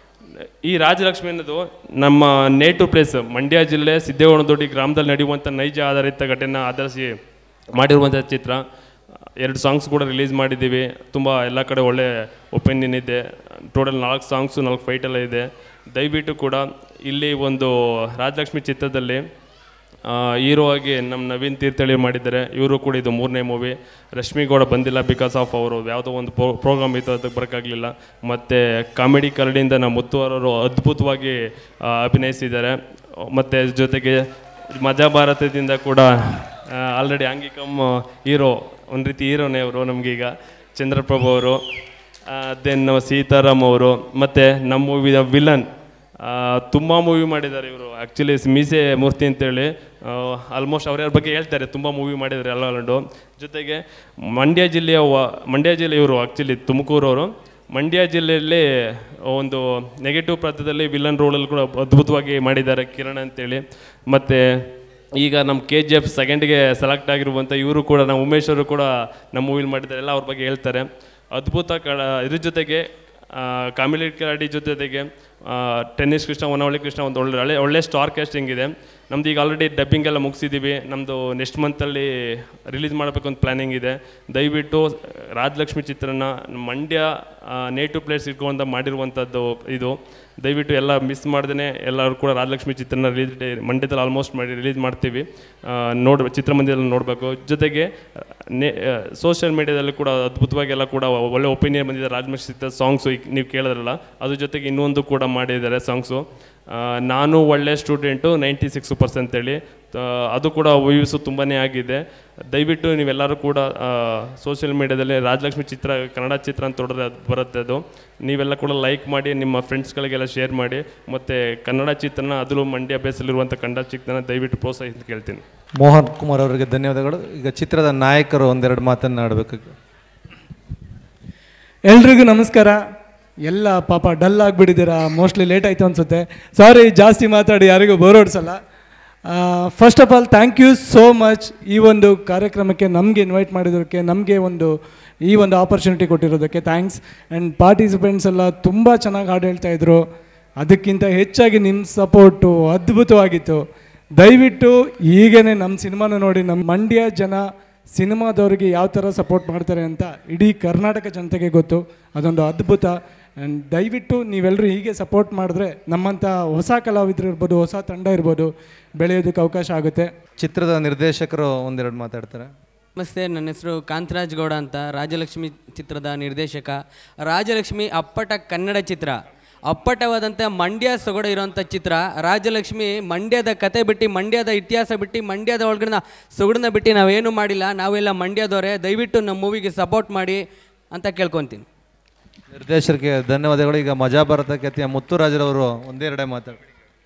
ಈ ರಾಜಲಕ್ಷ್ಮಿ ಅನ್ನೋದು ನಮ್ಮ ನೇಟಿವ್ ಪ್ಲೇಸ್ ಮಂಡ್ಯ ಜಿಲ್ಲೆ ಸಿದ್ದೇಗೌಡನದೊಡ್ಡಿ ಗ್ರಾಮದಲ್ಲಿ ನಡೆಯುವಂಥ ನೈಜ ಆಧಾರಿತ ಘಟನೆ ಆಧರಿಸಿ ಮಾಡಿರುವಂಥ ಚಿತ್ರ. 2 ಸಾಂಗ್ಸ್ ಕೂಡ ರಿಲೀಸ್ ಮಾಡಿದ್ದೀವಿ. ತುಂಬ ಎಲ್ಲ ಕಡೆ ಒಳ್ಳೆ ಒಪಿನಿಯನ್ ಇದೆ. ಟೋಟಲ್ 4 ಸಾಂಗ್ಸು 4 ಫೈಟೆಲ್ಲ ಇದೆ. ದಯವಿಟ್ಟು ಕೂಡ ಇಲ್ಲಿ ಒಂದು ರಾಜಲಕ್ಷ್ಮಿ ಚಿತ್ರದಲ್ಲಿ ಹೀರೋ ಆಗಿ ನಮ್ಮ ನವೀನ್ ತೀರ್ಥಹಳ್ಳಿ ಮಾಡಿದ್ದಾರೆ. ಇವರು ಕೂಡ ಇದು 3ನೇ ಮೂವಿ. ರಶ್ಮಿ ಗೌಡ ಬಂದಿಲ್ಲ ಬಿಕಾಸ್ ಆಫ್ ಅವರು ಯಾವುದೋ ಒಂದು ಪ್ರೋಗ್ರಾಮ್ ಇತ್ತು, ಅದಕ್ಕೆ ಬರೋಕ್ಕಾಗಲಿಲ್ಲ. ಮತ್ತು ಕಾಮಿಡಿ ಕರಡಿಯಿಂದ ನಮ್ಮ ಮುತ್ತುವರವರು ಅದ್ಭುತವಾಗಿ ಅಭಿನಯಿಸಿದ್ದಾರೆ. ಮತ್ತು ಜೊತೆಗೆ ಮಜಾ ಭಾರತದಿಂದ ಕೂಡ ಆಲ್ರೆಡಿ ಆಂಗಿಕಮ್ ಹೀರೋ, ಒಂದು ರೀತಿ ಹೀರೋನೇ ಅವರು ನಮಗೀಗ, ಚಂದ್ರಪ್ರಭು ಅವರು, ದೆನ್ ಸೀತಾರಾಮ್ ಅವರು, ಮತ್ತು ನಮ್ಮ ಮೂವಿಯ ವಿಲನ್ ತುಂಬ ಮೂವಿ ಮಾಡಿದ್ದಾರೆ ಇವರು. ಆ್ಯಕ್ಚುಲಿ ಮೀಸೆ ಮೂರ್ತಿ ಅಂತೇಳಿ ಆಲ್ಮೋಸ್ಟ್ ಅವ್ರ ಬಗ್ಗೆ ಹೇಳ್ತಾರೆ, ತುಂಬ ಮೂವಿ ಮಾಡಿದ್ದಾರೆ ಎಲ್ಲ. ಜೊತೆಗೆ ಮಂಡ್ಯ ಜಿಲ್ಲೆ ಇವರು ಆ್ಯಕ್ಚುಲಿ ತುಮಕೂರವರು. ಮಂಡ್ಯ ಜಿಲ್ಲೆಯಲ್ಲಿ ಒಂದು ನೆಗೆಟಿವ್ ಪಾತ್ರದಲ್ಲಿ ವಿಲನ್ ರೋಲಲ್ಲಿ ಕೂಡ ಅದ್ಭುತವಾಗಿ ಮಾಡಿದ್ದಾರೆ ಕಿರಣ್ ಅಂತೇಳಿ. ಮತ್ತು ಈಗ ನಮ್ಮ KGF 2ಗೆ ಸೆಲೆಕ್ಟ್ ಆಗಿರುವಂಥ ಇವರು ಕೂಡ, ನಮ್ಮ ಉಮೇಶ್ ಅವರು ಕೂಡ ನಮ್ಮ ಮೂವಿಲಿ ಮಾಡಿದ್ದಾರೆ. ಎಲ್ಲ ಅವ್ರ ಬಗ್ಗೆ ಹೇಳ್ತಾರೆ. ಅದ್ಭುತ ಇದ್ರ ಜೊತೆಗೆ ಕಾಮಿಡಿ ಕರಾಡಿ ಜೊತೆಗೆ ಟೆನ್ನಿಸ್ ಕೃಷ್ಣ, ಹೊನ್ನವಳ್ಳಿ ಕೃಷ್ಣ ಒಂದು ಒಳ್ಳೆ ಸ್ಟಾರ್ ಕ್ಯಾಸ್ಟಿಂಗ್ ಇದೆ. ನಮ್ದು ಈಗ ಆಲ್ರೆಡಿ ಡಬ್ಬಿಂಗ್ ಎಲ್ಲ ಮುಗಿಸಿದ್ದೀವಿ. ನಮ್ಮದು ನೆಕ್ಸ್ಟ್ ಮಂತಲ್ಲಿ ರಿಲೀಸ್ ಮಾಡಬೇಕು ಅಂತ ಪ್ಲ್ಯಾನಿಂಗ್ ಇದೆ. ದಯವಿಟ್ಟು ರಾಜಲಕ್ಷ್ಮಿ ಚಿತ್ರನ ಮಂಡ್ಯ ನೇಟಿವ್ ಪ್ಲೇಸ್ ಇಟ್ಕೊಂಡು ಮಾಡಿರುವಂಥದ್ದು ಇದು. ದಯವಿಟ್ಟು ಎಲ್ಲ ಮಿಸ್ ಮಾಡ್ದೇ ಎಲ್ಲರೂ ಕೂಡ ರಾಜಲಕ್ಷ್ಮಿ ಚಿತ್ರನ ಮಂಡ್ಯದಲ್ಲಿ ಆಲ್ಮೋಸ್ಟ್ ರಿಲೀಸ್ ಮಾಡ್ತೀವಿ. ಚಿತ್ರಮಂದಿರದಲ್ಲಿ ನೋಡಬೇಕು. ಜೊತೆಗೆ ಸೋಷಿಯಲ್ ಮೀಡಿಯಾದಲ್ಲಿ ಕೂಡ ಅದ್ಭುತವಾಗಿ ಎಲ್ಲ ಕೂಡ ಒಳ್ಳೆ ಒಪಿನಿಯನ್ ಬಂದಿದೆ ರಾಜಲಕ್ಷ್ಮಿ ಚಿತ್ರ ಸಾಂಗ್ಸು. ನೀವು ಕೇಳಿದ್ರಲ್ಲ, ಅದ್ರ ಜೊತೆಗೆ ಇನ್ನೊಂದು ಕೂಡ ಮಾಡಿದ್ದಾರೆ ಸಾಂಗ್ಸು. ನಾನು ಒಳ್ಳೆ ಸ್ಟೂಡೆಂಟು 96% ಅಂತೇಳಿ, ಅದು ಕೂಡ ವ್ಯೂಸು ತುಂಬಾ ಆಗಿದೆ. ದಯವಿಟ್ಟು ನೀವೆಲ್ಲರೂ ಕೂಡ ಸೋಷಿಯಲ್ ಮೀಡಿಯಾದಲ್ಲಿ ರಾಜಲಕ್ಷ್ಮಿ ಚಿತ್ರ ಕನ್ನಡ ಚಿತ್ರ ಅಂತ ಹೊಡೆದ್ರೆ ಅದು ಬರುತ್ತೆ. ಅದು ನೀವೆಲ್ಲ ಕೂಡ ಲೈಕ್ ಮಾಡಿ, ನಿಮ್ಮ ಫ್ರೆಂಡ್ಸ್ಗಳಿಗೆಲ್ಲ ಶೇರ್ ಮಾಡಿ. ಮತ್ತು ಕನ್ನಡ ಚಿತ್ರನ, ಅದರಲ್ಲೂ ಮಂಡ್ಯ ಬೇಸಲ್ಲಿರುವಂಥ ಕನ್ನಡ ಚಿತ್ರನ ದಯವಿಟ್ಟು ಪ್ರೋತ್ಸಾಹಿಸಿ ಕೇಳ್ತೀನಿ. ಮೋಹನ್ ಕುಮಾರ್ ಅವರಿಗೆ ಧನ್ಯವಾದಗಳು. ಈಗ ಚಿತ್ರದ ನಾಯಕರು ಒಂದೆರಡು ಮಾತನ್ನು ಆಡಬೇಕು. ಎಲ್ರಿಗೂ ನಮಸ್ಕಾರ. ಎಲ್ಲ ಪಾಪ ಡಲ್ ಆಗಿಬಿಟ್ಟಿದ್ದೀರಾ, ಮೋಸ್ಟ್ಲಿ ಲೇಟ್ ಆಯಿತು ಅನಿಸುತ್ತೆ. ಸಾರಿ, ಜಾಸ್ತಿ ಮಾತಾಡಿ ಯಾರಿಗೂ ಬೋರ್ ಹೊಡ್ಸಲ್ಲ. First of all thank you so much ಈ ಒಂದು ಕಾರ್ಯಕ್ರಮಕ್ಕೆ ನಮಗೆ ಇನ್ವೈಟ್ ಮಾಡಿರೋದಕ್ಕೆ, ನಮಗೆ ಈ ಒಂದು ಆಪರ್ಚುನಿಟಿ ಕೊಟ್ಟಿರೋದಕ್ಕೆ ಥ್ಯಾಂಕ್ಸ್. ಆ್ಯಂಡ್ ಪಾರ್ಟಿಸಿಪೆಂಟ್ಸ್ ಎಲ್ಲ ತುಂಬ ಚೆನ್ನಾಗಿ ಹಾಡು ಹೇಳ್ತಾಯಿದ್ರು. ಅದಕ್ಕಿಂತ ಹೆಚ್ಚಾಗಿ ನಿಮ್ಮ ಸಪೋರ್ಟು ಅದ್ಭುತವಾಗಿತ್ತು. ದಯವಿಟ್ಟು ಹೀಗೇ ನಮ್ಮ ಸಿನಿಮಾನ ನೋಡಿ, ನಮ್ಮ ಮಂಡ್ಯ ಜನ ಸಿನಿಮಾದವ್ರಿಗೆ ಯಾವ ಥರ ಸಪೋರ್ಟ್ ಮಾಡ್ತಾರೆ ಅಂತ ಇಡೀ ಕರ್ನಾಟಕ ಜನತೆಗೆ ಗೊತ್ತು. ಅದೊಂದು ಅದ್ಭುತ. ಆ್ಯಂಡ್ ದಯವಿಟ್ಟು ನೀವೆಲ್ಲರೂ ಹೀಗೆ ಸಪೋರ್ಟ್ ಮಾಡಿದ್ರೆ ನಮ್ಮಂಥ ಹೊಸ ಕಲಾವಿದರು ಇರ್ಬೋದು, ಹೊಸ ತಂಡ ಇರ್ಬೋದು, ಬೆಳೆಯೋದಕ್ಕೆ ಅವಕಾಶ ಆಗುತ್ತೆ. ಚಿತ್ರದ ನಿರ್ದೇಶಕರು ಒಂದೆರಡು ಮಾತಾಡ್ತಾರೆ. ನಮಸ್ತೆ, ನನ್ನ ಹೆಸರು ಕಾಂತರಾಜ್ ಗೌಡ ಅಂತ, ರಾಜಲಕ್ಷ್ಮಿ ಚಿತ್ರದ ನಿರ್ದೇಶಕ. ರಾಜಲಕ್ಷ್ಮಿ ಅಪ್ಪಟ ಕನ್ನಡ ಚಿತ್ರ, ಅಪ್ಪಟವಾದಂಥ ಮಂಡ್ಯ ಸೊಗಡು ಇರೋಂಥ ಚಿತ್ರ. ರಾಜಲಕ್ಷ್ಮಿ ಮಂಡ್ಯದ ಕತೆ ಬಿಟ್ಟು, ಮಂಡ್ಯದ ಇತಿಹಾಸ ಬಿಟ್ಟು, ಮಂಡ್ಯದ ಒಳಗಡೆ ಸೊಗಡನ್ನ ಬಿಟ್ಟು ನಾವೇನು ಮಾಡಿಲ್ಲ. ನಾವೆಲ್ಲ ಮಂಡ್ಯದವರೇ. ದಯವಿಟ್ಟು ನಮ್ಮ ಮೂವಿಗೆ ಸಪೋರ್ಟ್ ಮಾಡಿ ಅಂತ ಕೇಳ್ಕೊತೀನಿ. ನಿರ್ದೇಶಕರಿಗೆ ಧನ್ಯವಾದಗಳು. ಈಗ ಮಜಾ ಭಾರತ ಖ್ಯಾತಿಯ ಮುತ್ತುರಾಜರವರು ಒಂದೆರಡೇ ಮಾತಾಡಿ.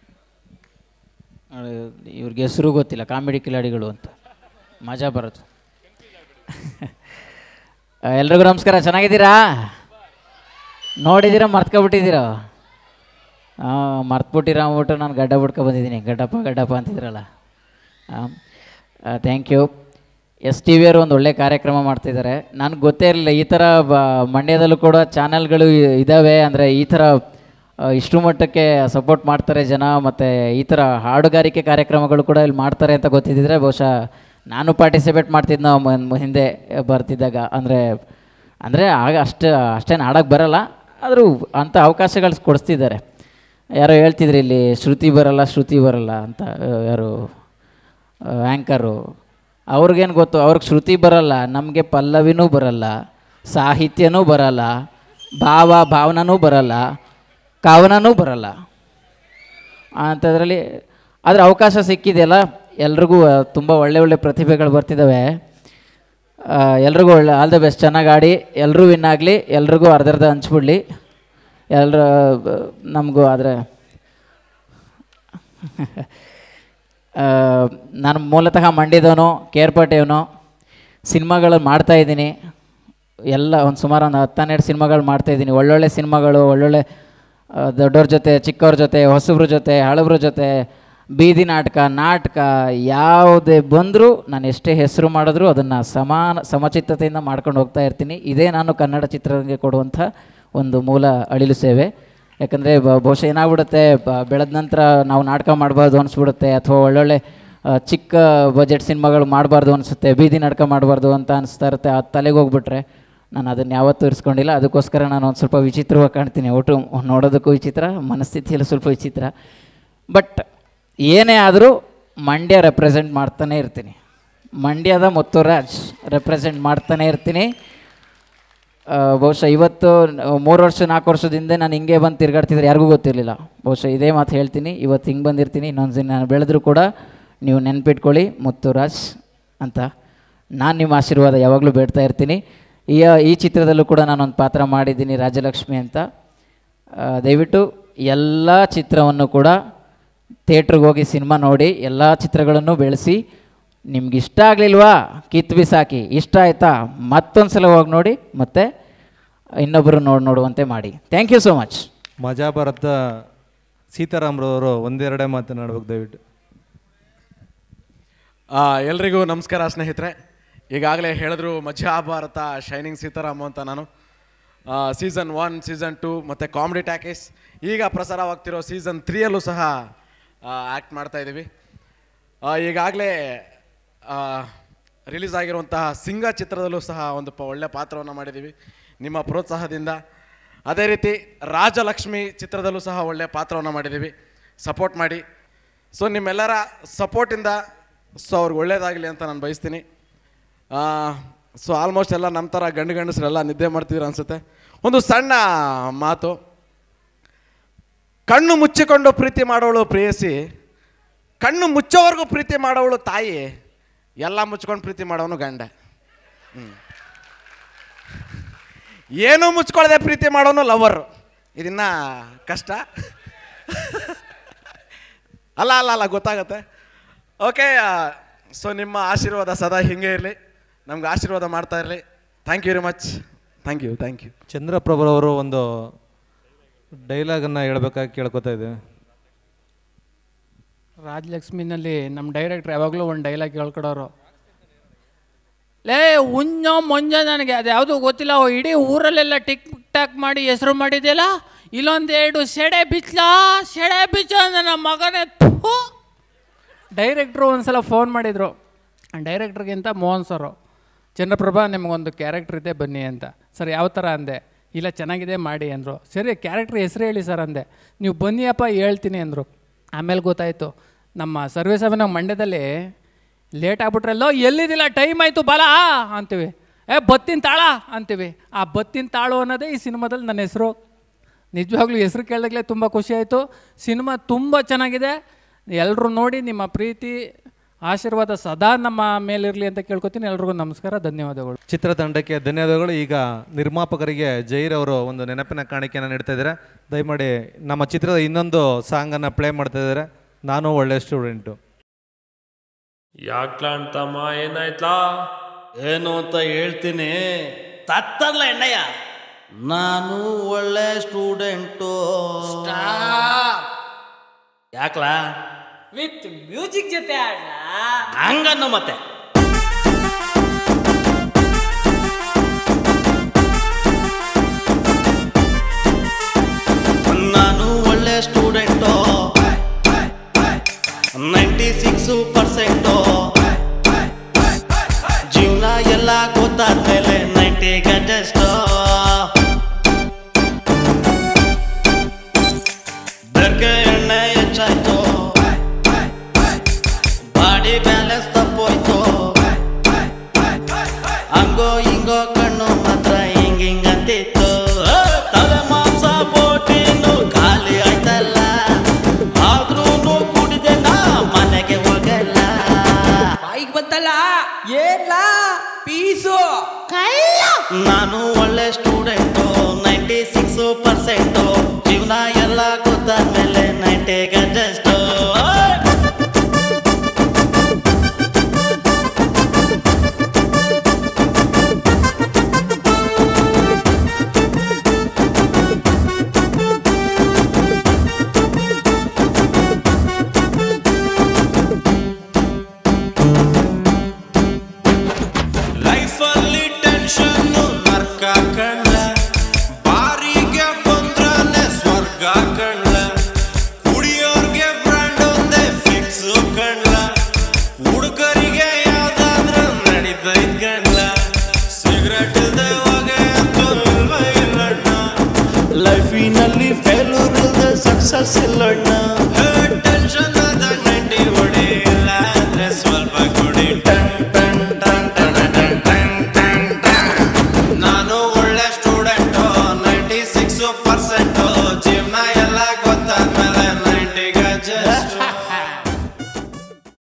ಇವ್ರಿಗೆ ಹೆಸರು ಗೊತ್ತಿಲ್ಲ, ಕಾಮಿಡಿ ಕಿಲಾಡಿಗಳು ಅಂತ. ಮಜಾ ಭಾರತ. ಎಲ್ರಿಗೂ ನಮಸ್ಕಾರ. ಚೆನ್ನಾಗಿದ್ದೀರಾ? ನೋಡಿದ್ದೀರಾ? ಮರ್ತ್ಕೊಬಿಟ್ಟಿದ್ದೀರಾ? ಮರ್ತ್ಬಿಟ್ಟಿರ ಅಂದ್ಬಿಟ್ಟು ನಾನು ಗಡ್ಡ ಬಿಡ್ಕೊ ಬಂದಿದ್ದೀನಿ. ಗಡ್ಡಪ್ಪ ಅಂತಿದ್ರಲ್ಲ. Thank you. STV ಅವರು ಒಂದು ಒಳ್ಳೆ ಕಾರ್ಯಕ್ರಮ ಮಾಡ್ತಿದ್ದಾರೆ. ನನಗೆ ಗೊತ್ತೇ ಇರಲಿಲ್ಲ ಈ ಥರ ಮಂಡ್ಯದಲ್ಲೂ ಕೂಡ ಚಾನಲ್ಗಳು ಇದ್ದಾವೆ, ಅಂದರೆ ಈ ಥರ ಇಷ್ಟು ಮಟ್ಟಕ್ಕೆ ಸಪೋರ್ಟ್ ಮಾಡ್ತಾರೆ ಜನ. ಮತ್ತು ಈ ಥರ ಹಾಡುಗಾರಿಕೆ ಕಾರ್ಯಕ್ರಮಗಳು ಕೂಡ ಇಲ್ಲಿ ಮಾಡ್ತಾರೆ ಅಂತ ಗೊತ್ತಿದ್ದರೆ ಬಹುಶಃ ನಾನು ಪಾರ್ಟಿಸಿಪೇಟ್ ಮಾಡ್ತಿದ್ದೆ ಹಿಂದೆ ಬರ್ತಿದ್ದಾಗ. ಅಂದರೆ ಆಗ ಅಷ್ಟೇನು ಹಾಡೋಕ್ಕೆ ಬರೋಲ್ಲ, ಆದರೂ ಅಂಥ ಅವಕಾಶಗಳು ಕೊಡಿಸ್ತಿದ್ದಾರೆ. ಯಾರೋ ಹೇಳ್ತಿದ್ರು ಇಲ್ಲಿ ಶ್ರುತಿ ಬರಲ್ಲ ಅಂತ, ಯಾರು ಆ್ಯಂಕರು. ಅವ್ರಿಗೇನು ಗೊತ್ತು, ಅವ್ರಿಗೆ ಶ್ರುತಿ ಬರಲ್ಲ, ನಮಗೆ ಪಲ್ಲವಿನೂ ಬರಲ್ಲ, ಸಾಹಿತ್ಯನೂ ಬರಲ್ಲ, ಭಾವನೂ ಬರಲ್ಲ, ಕವನನೂ ಬರಲ್ಲ ಅಂಥದ್ರಲ್ಲಿ. ಆದರೆ ಅವಕಾಶ ಸಿಕ್ಕಿದೆಯಲ್ಲ, ಎಲ್ರಿಗೂ ತುಂಬ ಒಳ್ಳೆ ಪ್ರತಿಭೆಗಳು ಬರ್ತಿದ್ದಾವೆ. ಎಲ್ರಿಗೂ ಆಲ್ ದ ಬೆಸ್ಟ್. ಚೆನ್ನಾಗಿ ಆಡಿ, ಎಲ್ಲರೂ ವಿನ್ ಆಗಲಿ, ಎಲ್ರಿಗೂ ಅರ್ಧ ಹಂಚ್ಬಿಡ್ಲಿ ಎಲ್ಲರೂ ನಮಗೂ. ಆದರೆ ನಾನು ಮೂಲತಃ ಮಂಡ್ಯದವನು, ಕೇರ್ಪೇಟೆಯವನು. ಸಿನಿಮಾಗಳು ಮಾಡ್ತಾಯಿದ್ದೀನಿ, ಎಲ್ಲ ಒಂದು ಸುಮಾರು ಒಂದು 10-12 ಸಿನಿಮಾಗಳು ಮಾಡ್ತಾಯಿದ್ದೀನಿ. ಒಳ್ಳೊಳ್ಳೆ ಸಿನಿಮಾಗಳು, ಒಳ್ಳೊಳ್ಳೆ ದೊಡ್ಡವ್ರ ಜೊತೆ, ಚಿಕ್ಕವ್ರ ಜೊತೆ, ಹೊಸಬ್ರ ಜೊತೆ, ಹಳಬ್ರ ಜೊತೆ, ಬೀದಿ ನಾಟಕ ಯಾವುದೇ ಬಂದರೂ ನಾನು ಎಷ್ಟೇ ಹೆಸರು ಮಾಡಿದ್ರೂ ಅದನ್ನು ಸಮಚಿತ್ತತೆಯಿಂದ ಮಾಡ್ಕೊಂಡು ಹೋಗ್ತಾ ಇರ್ತೀನಿ. ಇದೇ ನಾನು ಕನ್ನಡ ಚಿತ್ರರಂಗಕ್ಕೆ ಕೊಡುವಂಥ ಒಂದು ಮೂಲ ಅಳಿಲು ಸೇವೆ. ಯಾಕಂದರೆ ಬಹುಶಃ ಏನಾಗ್ಬಿಡುತ್ತೆ, ಬೆಳೆದ ನಂತರ ನಾವು ನಾಟಕ ಮಾಡಬಾರ್ದು ಅನಿಸ್ಬಿಡುತ್ತೆ, ಅಥವಾ ಒಳ್ಳೊಳ್ಳೆ ಚಿಕ್ಕ ಬಜೆಟ್ ಸಿನಿಮಾಗಳು ಮಾಡಬಾರ್ದು ಅನಿಸುತ್ತೆ, ಬೀದಿ ನಾಟಕ ಮಾಡಬಾರ್ದು ಅಂತ ಅನಿಸ್ತಾ ಇರುತ್ತೆ. ಆ ತಲೆಗೆ ಹೋಗ್ಬಿಟ್ರೆ ನಾನು ಅದನ್ನು ಯಾವತ್ತೂ ಇರಿಸ್ಕೊಂಡಿಲ್ಲ. ಅದಕ್ಕೋಸ್ಕರ ನಾನು ಒಂದು ಸ್ವಲ್ಪ ವಿಚಿತ್ರವಾಗಿ ಕಾಣ್ತೀನಿ. ಒಟ್ಟು ನೋಡೋದಕ್ಕೂ ವಿಚಿತ್ರ, ಮನಸ್ಥಿತಿಯಲ್ಲಿ ಸ್ವಲ್ಪ ವಿಚಿತ್ರ. ಬಟ್ ಏನೇ ಆದರೂ ಮಂಡ್ಯ ರೆಪ್ರೆಸೆಂಟ್ ಮಾಡ್ತಾನೆ ಇರ್ತೀನಿ. ಮಂಡ್ಯದ ಮುತ್ತುರಾಜ್ ರೆಪ್ರೆಸೆಂಟ್ ಮಾಡ್ತಾನೆ ಇರ್ತೀನಿ. ಬಹುಶಃ ಇವತ್ತು 3 ವರ್ಷ 4 ವರ್ಷದಿಂದ ನಾನು ಹಿಂಗೆ ಬಂದು ತಿರುಗಾಡ್ತಿದ್ರೆ ಯಾರಿಗೂ ಗೊತ್ತಿರಲಿಲ್ಲ. ಬಹುಶಃ ಇದೇ ಮಾತು ಹೇಳ್ತೀನಿ, ಇವತ್ತು ಹಿಂಗೆ ಬಂದಿರ್ತೀನಿ. ಇನ್ನೊಂದು ದಿನ ನಾನು ಬೆಳೆದ್ರೂ ಕೂಡ ನೀವು ನೆನ್ಪಿಟ್ಕೊಳ್ಳಿ ಮುತ್ತುರಾಜ್ ಅಂತ. ನಾನು ನಿಮ್ಮ ಆಶೀರ್ವಾದ ಯಾವಾಗಲೂ ಬೇಡ್ತಾ ಇರ್ತೀನಿ. ಈ ಚಿತ್ರದಲ್ಲೂ ಕೂಡ ನಾನೊಂದು ಪಾತ್ರ ಮಾಡಿದ್ದೀನಿ, ರಾಜಲಕ್ಷ್ಮಿ ಅಂತ. ದಯವಿಟ್ಟು ಎಲ್ಲ ಚಿತ್ರವನ್ನು ಕೂಡ ಥಿಯೇಟ್ರಿಗೆ ಹೋಗಿ ಸಿನಿಮಾ ನೋಡಿ, ಎಲ್ಲ ಚಿತ್ರಗಳನ್ನು ಬೆಳೆಸಿ. ನಿಮ್ಗೆ ಇಷ್ಟ ಆಗಲಿಲ್ವಾ ಕಿತ್ತು ಬಿಸಾಕಿ, ಇಷ್ಟ ಆಯಿತಾ ಮತ್ತೊಂದು ಸಲ ಹೋಗಿ ನೋಡಿ, ಮತ್ತು ಇನ್ನೊಬ್ಬರು ನೋಡುವಂತೆ ಮಾಡಿ. Thank you so much. Maja Bharatha ಸೀತಾರಾಮ್ರವರು ಒಂದೆರಡೇ ಮಾತನಾಡ್ಬೇಕು ದಯವಿಟ್ಟು. ಎಲ್ರಿಗೂ ನಮಸ್ಕಾರ ಸ್ನೇಹಿತರೆ. ಈಗಾಗಲೇ ಹೇಳಿದ್ರು ಮಜಾ ಭಾರತ ಶೈನಿಂಗ್ ಸೀತಾರಾಮ್ ಅಂತ. ನಾನು ಸೀಸನ್ 1, ಸೀಸನ್ 2 ಮತ್ತು ಕಾಮಿಡಿ ಟ್ಯಾಕೇಸ್, ಈಗ ಪ್ರಸಾರವಾಗ್ತಿರೋ ಸೀಸನ್ 3ಯಲ್ಲೂ ಸಹ ಆ್ಯಕ್ಟ್ ಮಾಡ್ತಾಯಿದ್ದೀವಿ. ಈಗಾಗಲೇ ರಿಲೀಸ್ ಆಗಿರುವಂತಹ ಸಿಂಗ ಚಿತ್ರದಲ್ಲೂ ಸಹ ಒಂದು ಒಳ್ಳೆಯ ಪಾತ್ರವನ್ನು ಮಾಡಿದ್ದೀವಿ ನಿಮ್ಮ ಪ್ರೋತ್ಸಾಹದಿಂದ. ಅದೇ ರೀತಿ ರಾಜಲಕ್ಷ್ಮಿ ಚಿತ್ರದಲ್ಲೂ ಸಹ ಒಳ್ಳೆಯ ಪಾತ್ರವನ್ನು ಮಾಡಿದ್ದೀವಿ. ಸಪೋರ್ಟ್ ಮಾಡಿ. ಸೊ ನಿಮ್ಮೆಲ್ಲರ ಸಪೋರ್ಟಿಂದ ಅವ್ರಿಗೆ ಒಳ್ಳೆಯದಾಗಲಿ ಅಂತ ನಾನು ಬಯಸ್ತೀನಿ. ಸೊ ಆಲ್ಮೋಸ್ಟ್ ಎಲ್ಲ ನಮ್ಮ ಥರ ಗಂಡಸರೆಲ್ಲ ನಿದ್ದೆ ಮಾಡ್ತಿದ್ರು ಅನಿಸುತ್ತೆ. ಒಂದು ಸಣ್ಣ ಮಾತು, ಕಣ್ಣು ಮುಚ್ಚಿಕೊಂಡು ಪ್ರೀತಿ ಮಾಡೋಳು ಪ್ರೇಯಸಿ, ಕಣ್ಣು ಮುಚ್ಚೋವರೆಗೂ ಪ್ರೀತಿ ಮಾಡೋವಳು ತಾಯಿ, ಎಲ್ಲ ಮುಚ್ಕೊಂಡು ಪ್ರೀತಿ ಮಾಡೋನು ಗಂಡ. ಏನೂ ಮುಚ್ಕೊಳ್ಳದೆ ಪ್ರೀತಿ ಮಾಡೋನು ಲವರ್. ಇದನ್ನ ಕಷ್ಟ ಅಲ್ಲ ಗೊತ್ತಾಗತ್ತೆ. ಓಕೆ, ಸೊ ನಿಮ್ಮ ಆಶೀರ್ವಾದ ಸದಾ ಹಿಂಗೆ ಇರಲಿ, ನಮ್ಗೆ ಆಶೀರ್ವಾದ ಮಾಡ್ತಾ ಇರಲಿ. Thank you very much. Thank you. ಚಂದ್ರಪ್ರಭುರವರು ಒಂದು ಡೈಲಾಗನ್ನು ಹೇಳ್ಬೇಕಾಗಿ ಕೇಳ್ಕೊತಾ ಇದ್ದೇವೆ. ರಾಜಲಕ್ಷ್ಮಿನಲ್ಲಿ ನಮ್ಮ ಡೈರೆಕ್ಟ್ರ್ ಯಾವಾಗಲೂ ಒಂದು ಡೈಲಾಗ್ ಹೇಳ್ಕೊಡೋರು. ಲೇ ಮುಂಜ ನನಗೆ ಅದು ಯಾವುದೂ ಗೊತ್ತಿಲ್ಲ, ಇಡೀ ಊರಲ್ಲೆಲ್ಲ ಟಿಕ್ ಟಾಕ್ ಮಾಡಿ ಹೆಸರು ಮಾಡಿದೆಯಲ್ಲ, ಇಲ್ಲೊಂದೆರಡು ಸೆಡೆ ಬಿಚ್ಚ ನನ್ನ ಮಗನೇ. ಡೈರೆಕ್ಟ್ರು ಒಂದು ಸಲ ಫೋನ್ ಮಾಡಿದರು, ಡೈರೆಕ್ಟ್ರಿಗಿಂತ ಮೋಹನ್ ಸರು, ಚಂದ್ರಪ್ರಭಾ ನಿಮಗೊಂದು ಕ್ಯಾರೆಕ್ಟ್ರ್ ಇದೆ ಬನ್ನಿ ಅಂತ. ಸರ್ ಯಾವ ಥರ ಅಂದೆ. ಇಲ್ಲ ಚೆನ್ನಾಗಿದೆ ಮಾಡಿ ಅಂದರು. ಸರಿ ಕ್ಯಾರೆಕ್ಟ್ರ್ ಹೆಸರು ಹೇಳಿ ಸರ್ ಅಂದೆ. ನೀವು ಬನ್ನಿಯಪ್ಪ ಹೇಳ್ತೀನಿ ಅಂದರು. ಆಮೇಲೆ ಗೊತ್ತಾಯಿತು, ನಮ್ಮ ಸರ್ವೇಸವನ ಮಂಡ್ಯದಲ್ಲಿ ಲೇಟ್ ಆಗ್ಬಿಟ್ರಲ್ಲೋ, ಎಲ್ಲಿದ್ದಿಲ್ಲ ಟೈಮ್ ಆಯಿತು ಬಲ ಅಂತೀವಿ, ಬತ್ತಿನ ತಾಳ ಅಂತೀವಿ. ಆ ಬತ್ತಿನ ತಾಳು ಅನ್ನೋದೇ ಈ ಸಿನಿಮಾದಲ್ಲಿ ನನ್ನ ಹೆಸರು. ನಿಜವಾಗ್ಲೂ ಹೆಸರು ಕೇಳಿದಾಗಲೇ ತುಂಬ ಖುಷಿ ಆಯಿತು. ಸಿನಿಮಾ ತುಂಬ ಚೆನ್ನಾಗಿದೆ, ಎಲ್ಲರೂ ನೋಡಿ ನಿಮ್ಮ ಪ್ರೀತಿ ಆಶೀರ್ವಾದ ಸದಾ ನಮ್ಮ ಮೇಲಿರಲಿ ಅಂತ ಕೇಳ್ಕೊತೀನಿ. ಎಲ್ರಿಗೂ ನಮಸ್ಕಾರ, ಧನ್ಯವಾದಗಳು. ಚಿತ್ರತಂಡಕ್ಕೆ ಧನ್ಯವಾದಗಳು. ಈಗ ನಿರ್ಮಾಪಕರಿಗೆ ಜೈರ್ ಅವರು ಒಂದು ನೆನಪಿನ ಕಾಣಿಕೆಯನ್ನು ನೀಡ್ತಾ ಇದ್ದಾರೆ. ದಯಮಾಡಿ ನಮ್ಮ ಚಿತ್ರದ ಇನ್ನೊಂದು ಸಾಂಗನ್ನು ಪ್ಲೇ ಮಾಡ್ತಾ ಇದ್ದಾರೆ, ನಾನು ಒಳ್ಳೆ ಸ್ಟೂಡೆಂಟು. ಯಾಕ್ಲಾ ಅಂತಮ್ಮ ಏನಾಯ್ತಲಾ? ಏನು ಅಂತ ಹೇಳ್ತೀನಿ, ತತ್ತರ್ಲ ಎಣ್ಣಯ್ಯ. ನಾನು ಒಳ್ಳೆ ಸ್ಟೂಡೆಂಟು. ಯಾಕ್ಲಾ? ವಿತ್ ಮ್ಯೂಸಿಕ್ ಜೊತೆ ಆಡ್ಲಾ? ಹಂಗನ್ನು ಮತ್ತೆ ನಾನು ಒಳ್ಳೆ ಸ್ಟೂಡೆಂಟು, 96% ಜೀವನ ಎಲ್ಲ ಗೊತ್ತಾದ್ಮೇಲೆ 90 ಗಂಟೆಷ್ಟು ಬೆರ್ಕೆ ಎಣ್ಣೆ ಹೆಚ್ಚಾಯ್ತು, ಬಾಡಿ ಬ್ಯಾಲೆನ್ಸ್ ತಪ್ಪೋಯ್ತು, ಹಂಗೋ ಹಿಂಗೋ ಕಣ್ಣು ಮಾತ್ರ ಹಿಂಗಿಂಗಂತಿತ್ತು. ತಲೆ ಮಾಂಸ ಬೋಟಿನು ಖಾಲಿ ಆಯ್ತಲ್ಲ, ಆದ್ರೂ ಕುಡಿದೆ ನಾ ಮನೆಗೆ ಹೋಗಲ್ಲ.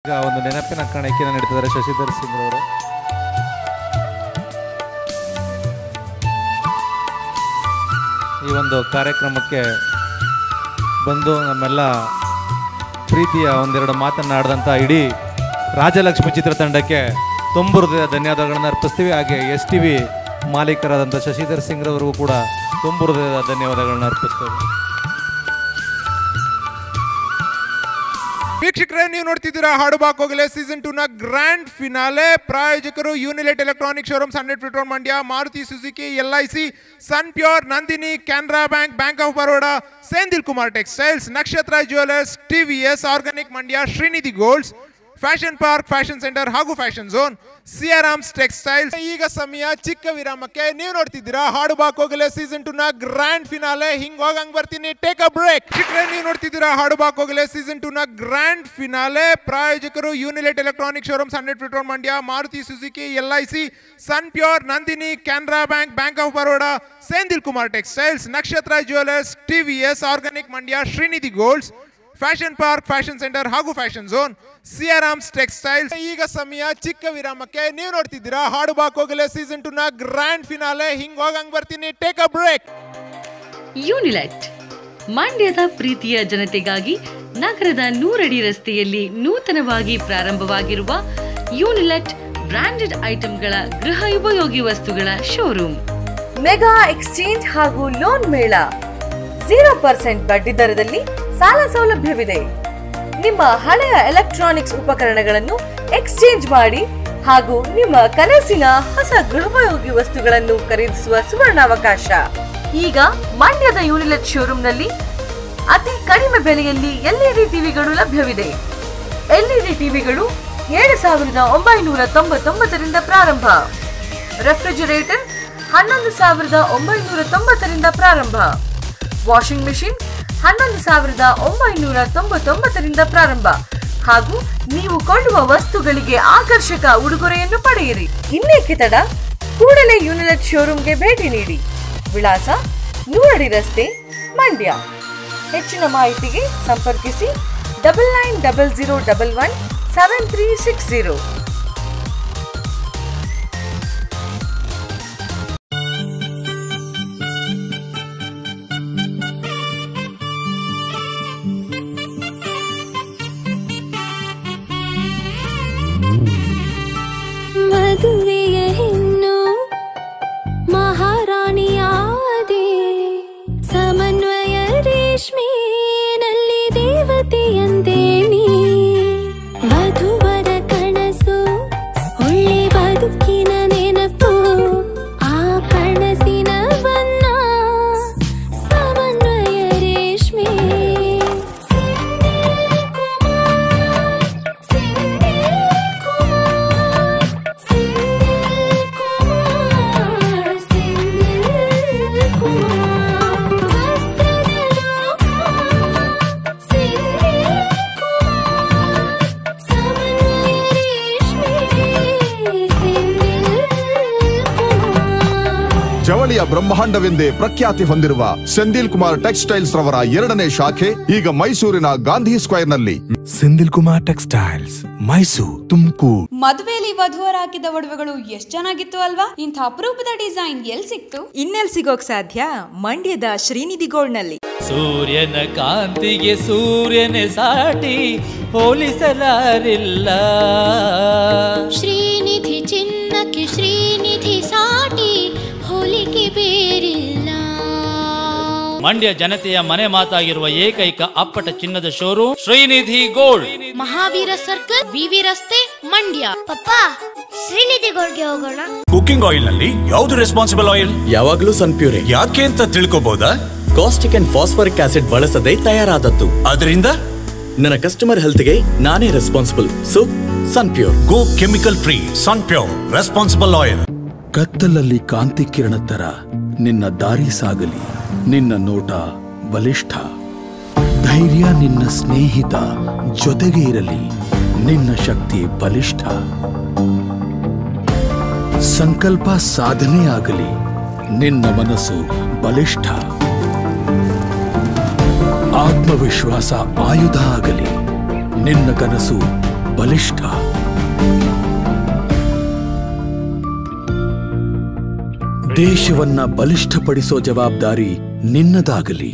ಈಗ ಒಂದು ನೆನಪಿನ ಕಾಣಿಕೆಯನ್ನು ನೀಡ್ತಿದ್ದಾರೆ ಶಶಿಧರ್ ಸಿಂಗ್ ಅವರು. ಈ ಒಂದು ಕಾರ್ಯಕ್ರಮಕ್ಕೆ ಬಂದು ನಮ್ಮೆಲ್ಲ ಪ್ರೀತಿಯ ಒಂದೆರಡು ಮಾತನ್ನಾಡಿದಂಥ ಇಡೀ ರಾಜಲಕ್ಷ್ಮಿ ಚಿತ್ರತಂಡಕ್ಕೆ ತುಂಬ ಹೃದಯ ಧನ್ಯವಾದಗಳನ್ನು ಅರ್ಪಿಸ್ತೀವಿ. ಹಾಗೆ STV ಮಾಲೀಕರಾದಂಥ ಶಶಿಧರ್ ಸಿಂಗ್ ಅವರಿಗೂ ಕೂಡ ತುಂಬ ಹೃದಯದ ಧನ್ಯವಾದಗಳನ್ನು ಅರ್ಪಿಸ್ತೇವೆ. ವೀಕ್ಷಕರೇ, ನೀವು ನೋಡ್ತಿದ್ದೀರಾ ಹಾಡು ಬಾ ಕೋಗಿಲೆ ಸೀಸನ್ 2 ನ ಗ್ರ್ಯಾಂಡ್ ಫಿನಾಲೆ. ಪ್ರಾಯೋಜಕರು Unilite electronic showrooms, 100 feet road Mandya, Maruti Suzuki, LIC, Sunpure, Nandini, Canara bank, bank of Baroda, Senthil Kumar textiles, Nakshatra jewellers, TVS, organic Mandya, Srinidhi golds, fashion park, fashion centre ಹಾಗೂ ಫ್ಯಾಷನ್ ಝೋನ್, ಸಿಯಾರಾಮ್ಸ್ ಟೆಕ್ಸ್ಟೈಲ್ಸ್. ಈಗ ಸಮಯ ಚಿಕ್ಕ ವಿರಾಮಕ್ಕೆ. ನೀವು ನೋಡ್ತಿದ್ದೀರಾ ಹಾಡು ಬಾ ಕೋಗಿಲೆ ಸೀಸನ್ 2 ನ ಗ್ರ್ಯಾಂಡ್ ಫಿನಾಲೆ. ಹಿಂಗ್ ಹೋಗಂಗ್ ಬರ್ತೀನಿ, ಟೇಕ್ ಅ ಬ್ರೇಕ್. ನೀವು ನೋಡ್ತಿದ್ದೀರಾ ಹಾಡು ಬಾ ಕೋಗಿಲೆ ಸೀಸನ್ 2 ನ ಗ್ರ್ಯಾಂಡ್ ಫಿನಾಲೆ. ಪ್ರಾಯೋಜಕರು Unilite electronic showrooms, 100 feet road Mandya, Maruti Suzuki, LIC, Sunpure, Nandini, Canara bank, bank of Baroda, Senthil Kumar textiles, Nakshatra jewellers, TVS, organic Mandya, Srinidhi golds, fashion park, fashion centre ಹಾಗೂ ಫ್ಯಾಷನ್ ಝೋನ್, ಸಿಯಾರಾಮ್ಸ್ ಟೆಕ್ಸ್ಟೈಲ್ಸ್. ಈಗ ಸಮಯ ಚಿಕ್ಕ ವಿರಾಮಕ್ಕೆ. ನೀವು ನೋಡ್ತಿದ್ದೀರಾ ಹಾಡು ಬಾ ಕೋಗಿಲೆ ಸೀಸನ್ 2 ನ ಗ್ರ್ಯಾಂಡ್ ಫಿನಾಲೆ. ಹಿಂಗ್ ಹೋಗಂಗ್ ಬರ್ತೀನಿ, ಟೇಕ್ ಅ ಬ್ರೇಕ್. ಯೂನಿಲೈಟ್ ಮಂಡ್ಯದ ಪ್ರೀತಿಯ ಜನತೆಗಾಗಿ ನಗರದ 100 ಅಡಿ ರಸ್ತೆಯಲ್ಲಿ ನೂತನವಾಗಿ ಪ್ರಾರಂಭವಾಗಿರುವ ಯೂನಿಲೈಟ್ ಬ್ರಾಂಡೆಡ್ ಐಟಂಗಳ ಗೃಹ ಉಪಯೋಗಿ ವಸ್ತುಗಳ ಶೋರೂಮ್. ಮೆಗಾ ಎಕ್ಸ್ಚೇಂಜ್ ಹಾಗೂ ಲೋನ್ ಮೇಳ. 0% ಬಡ್ಡಿ ದರದಲ್ಲಿ ಸಾಲ ಸೌಲಭ್ಯವಿದೆ. ನಿಮ್ಮ ಹಳೆಯ ಎಲೆಕ್ಟ್ರಾನಿಕ್ಸ್ ಉಪಕರಣಗಳನ್ನು ಎಕ್ಸ್ಚೇಂಜ್ ಮಾಡಿ ಹಾಗೂ ನಿಮ್ಮ ಕನಸಿನ ಹೊಸ ಗೃಹೋಪಯೋಗಿ ವಸ್ತುಗಳನ್ನು ಖರೀದಿಸುವ ಸುವರ್ಣಾವಕಾಶ. ಈಗ ಮಂಡ್ಯದ ಯೂನಿಲೈಟ್ ಶೋರೂಮ್ನಲ್ಲಿ ಅತಿ ಕಡಿಮೆ ಬೆಲೆಯಲ್ಲಿ LED ಟಿವಿಗಳು ಲಭ್ಯವಿದೆ. LED ಟಿವಿಗಳು 7,999 ಪ್ರಾರಂಭ. ರೆಫ್ರಿಜರೇಟರ್ 11,990 ಪ್ರಾರಂಭ. ವಾಷಿಂಗ್ ಮೆಷಿನ್ 11,999 ಪ್ರಾರಂಭ. ಹಾಗೂ ನೀವು ಕೊಳ್ಳುವ ವಸ್ತುಗಳಿಗೆ ಆಕರ್ಷಕ ಉಡುಗೊರೆಯನ್ನು ಪಡೆಯಿರಿ. ಇನ್ನೇಕೆ ತಡ, ಕೂಡಲೇ ಯೂನಿಲೈಟ್ ಶೋರೂಮ್ಗೆ ಭೇಟಿ ನೀಡಿ. ವಿಳಾಸ 100 ಅಡಿ ರಸ್ತೆ, ಮಂಡ್ಯ. ಹೆಚ್ಚಿನ ಮಾಹಿತಿಗೆ ಸಂಪರ್ಕಿಸಿ 9900117360. ಮದುವೆಯ ಹೆಣ್ಣು ಮಹಾರಾಣಿಯಾದೆ, ಸಮನ್ವಯ ರೇಷ್ಮೆನಲ್ಲಿ ದೇವತೆಯಂದೇನಿ. ವಧುವರ ಕನಸು ಒಳ್ಳೆ ಬದುಕಿನ ನೆನಪು, ಆ ಕನಸಿನ ಬಣ್ಣ ಸಮನ್ವಯ ರೇಷ್ಮೆ. ಜವಳಿಯ ಬ್ರಹ್ಮಾಂಡವೆಂದೇ ಪ್ರಖ್ಯಾತಿ ಹೊಂದಿರುವ ಸೆಂದಿಲ್ ಕುಮಾರ್ ಟೆಕ್ಸ್ಟೈಲ್ಸ್ ರವರ 2ನೇ ಶಾಖೆ ಈಗ ಮೈಸೂರಿನ ಗಾಂಧಿ ಸ್ಕ್ವೇರ್ ನಲ್ಲಿ. ಸೆಂದಿಲ್ ಕುಮಾರ್ ಟೆಕ್ಸ್ಟೈಲ್ಸ್, ಮೈಸೂರು, ತುಮಕೂರು. ಮದುವೆಯಲ್ಲಿ ವಧುವರ ಹಾಕಿದ ಒಡವೆಗಳು ಎಷ್ಟು ಚೆನ್ನಾಗಿತ್ತು ಅಲ್ವಾ? ಇಂಥ ಅಪರೂಪದ ಡಿಸೈನ್ ಎಲ್ಲಿ ಸಿಕ್ತು? ಇನ್ನೆಲ್ಲಿ ಸಿಗೋಕ್ ಸಾಧ್ಯ? ಮಂಡ್ಯದ ಶ್ರೀನಿಧಿ ಗೋಲ್ಡ್ ನಲ್ಲಿ. ಸೂರ್ಯನ ಕಾಂತಿಗೆ ಸೂರ್ಯನೇ ಸಾಟಿ, ಹೋಲಿಸಲಾರಿಲ್ಲ. ಶ್ರೀನಿಧಿ ಚಿನ್ನಕ್ಕೆ ಶ್ರೀನಿಧಿ ಸಾಟಿ, ಹೋಲಿಕೆ ಬೇರಿಲ್ಲ. ಮಂಡ್ಯ ಜನತೆಯ ಮನೆ ಮಾತಾಗಿರುವ ಏಕೈಕ ಅಪ್ಪಟ ಚಿನ್ನದ showroom Srinidhi gold, Mahavir circle, V V ರಸ್ತೆ, ಮಂಡ್ಯ. ಪಪ್ಪ, ಶ್ರೀನಿಧಿ ಗೋಲ್ಡ್ಗೆ ಹೋಗೋಣ. ಕುಕಿಂಗ್ ಆಯಿಲ್ ನಲ್ಲಿ ಯಾವುದು ರೆಸ್ಪಾನ್ಸಿಬಲ್ ಆಯಿಲ್? ಯಾವಾಗ್ಲೂ ಸನ್ಪ್ಯೂರ್. ಯಾಕೆ ಅಂತ ತಿಳ್ಕೋಬಹುದಾ? ಕಾಸ್ಟಿಕ್ ಅಂಡ್ ಫಾಸ್ಫರಿಕ್ ಆಸಿಡ್ ಬಳಸದೆ ತಯಾರಾದದ್ದು. ಅದರಿಂದ ನನ್ನ ಕಸ್ಟಮರ್ ಹೆಲ್ತ್ಗೆ ನಾನೇ responsible. So Sunpure. Go chemical free Sunpure responsible oil. ಕತ್ತಲಲ್ಲಿ ಕಾಂತಿ ಕಿರಣ ತರ ನಿನ್ನ ದಾರಿ ಸಾಗಲಿ. ನಿನ್ನ ನೋಟ ಬಲಿಷ್ಠ, ಧೈರ್ಯ ನಿನ್ನ ಸ್ನೇಹಿತ, ಜೊತೆಗೆ ಇರಲಿ. ನಿನ್ನ ಶಕ್ತಿ ಬಲಿಷ್ಠ, ಸಂಕಲ್ಪ ಸಾಧನೆ ಆಗಲಿ. ನಿನ್ನ ಮನಸ್ಸು ಬಲಿಷ್ಠ, ಆತ್ಮವಿಶ್ವಾಸ ಆಯುಧ ಆಗಲಿ. ನಿನ್ನ ಕನಸು ಬಲಿಷ್ಠ. ದೇಶವನ್ನ ಬಲಿಷ್ಠಪಡಿಸೋ ಜವಾಬ್ದಾರಿ ನಿನ್ನದಾಗಲಿ.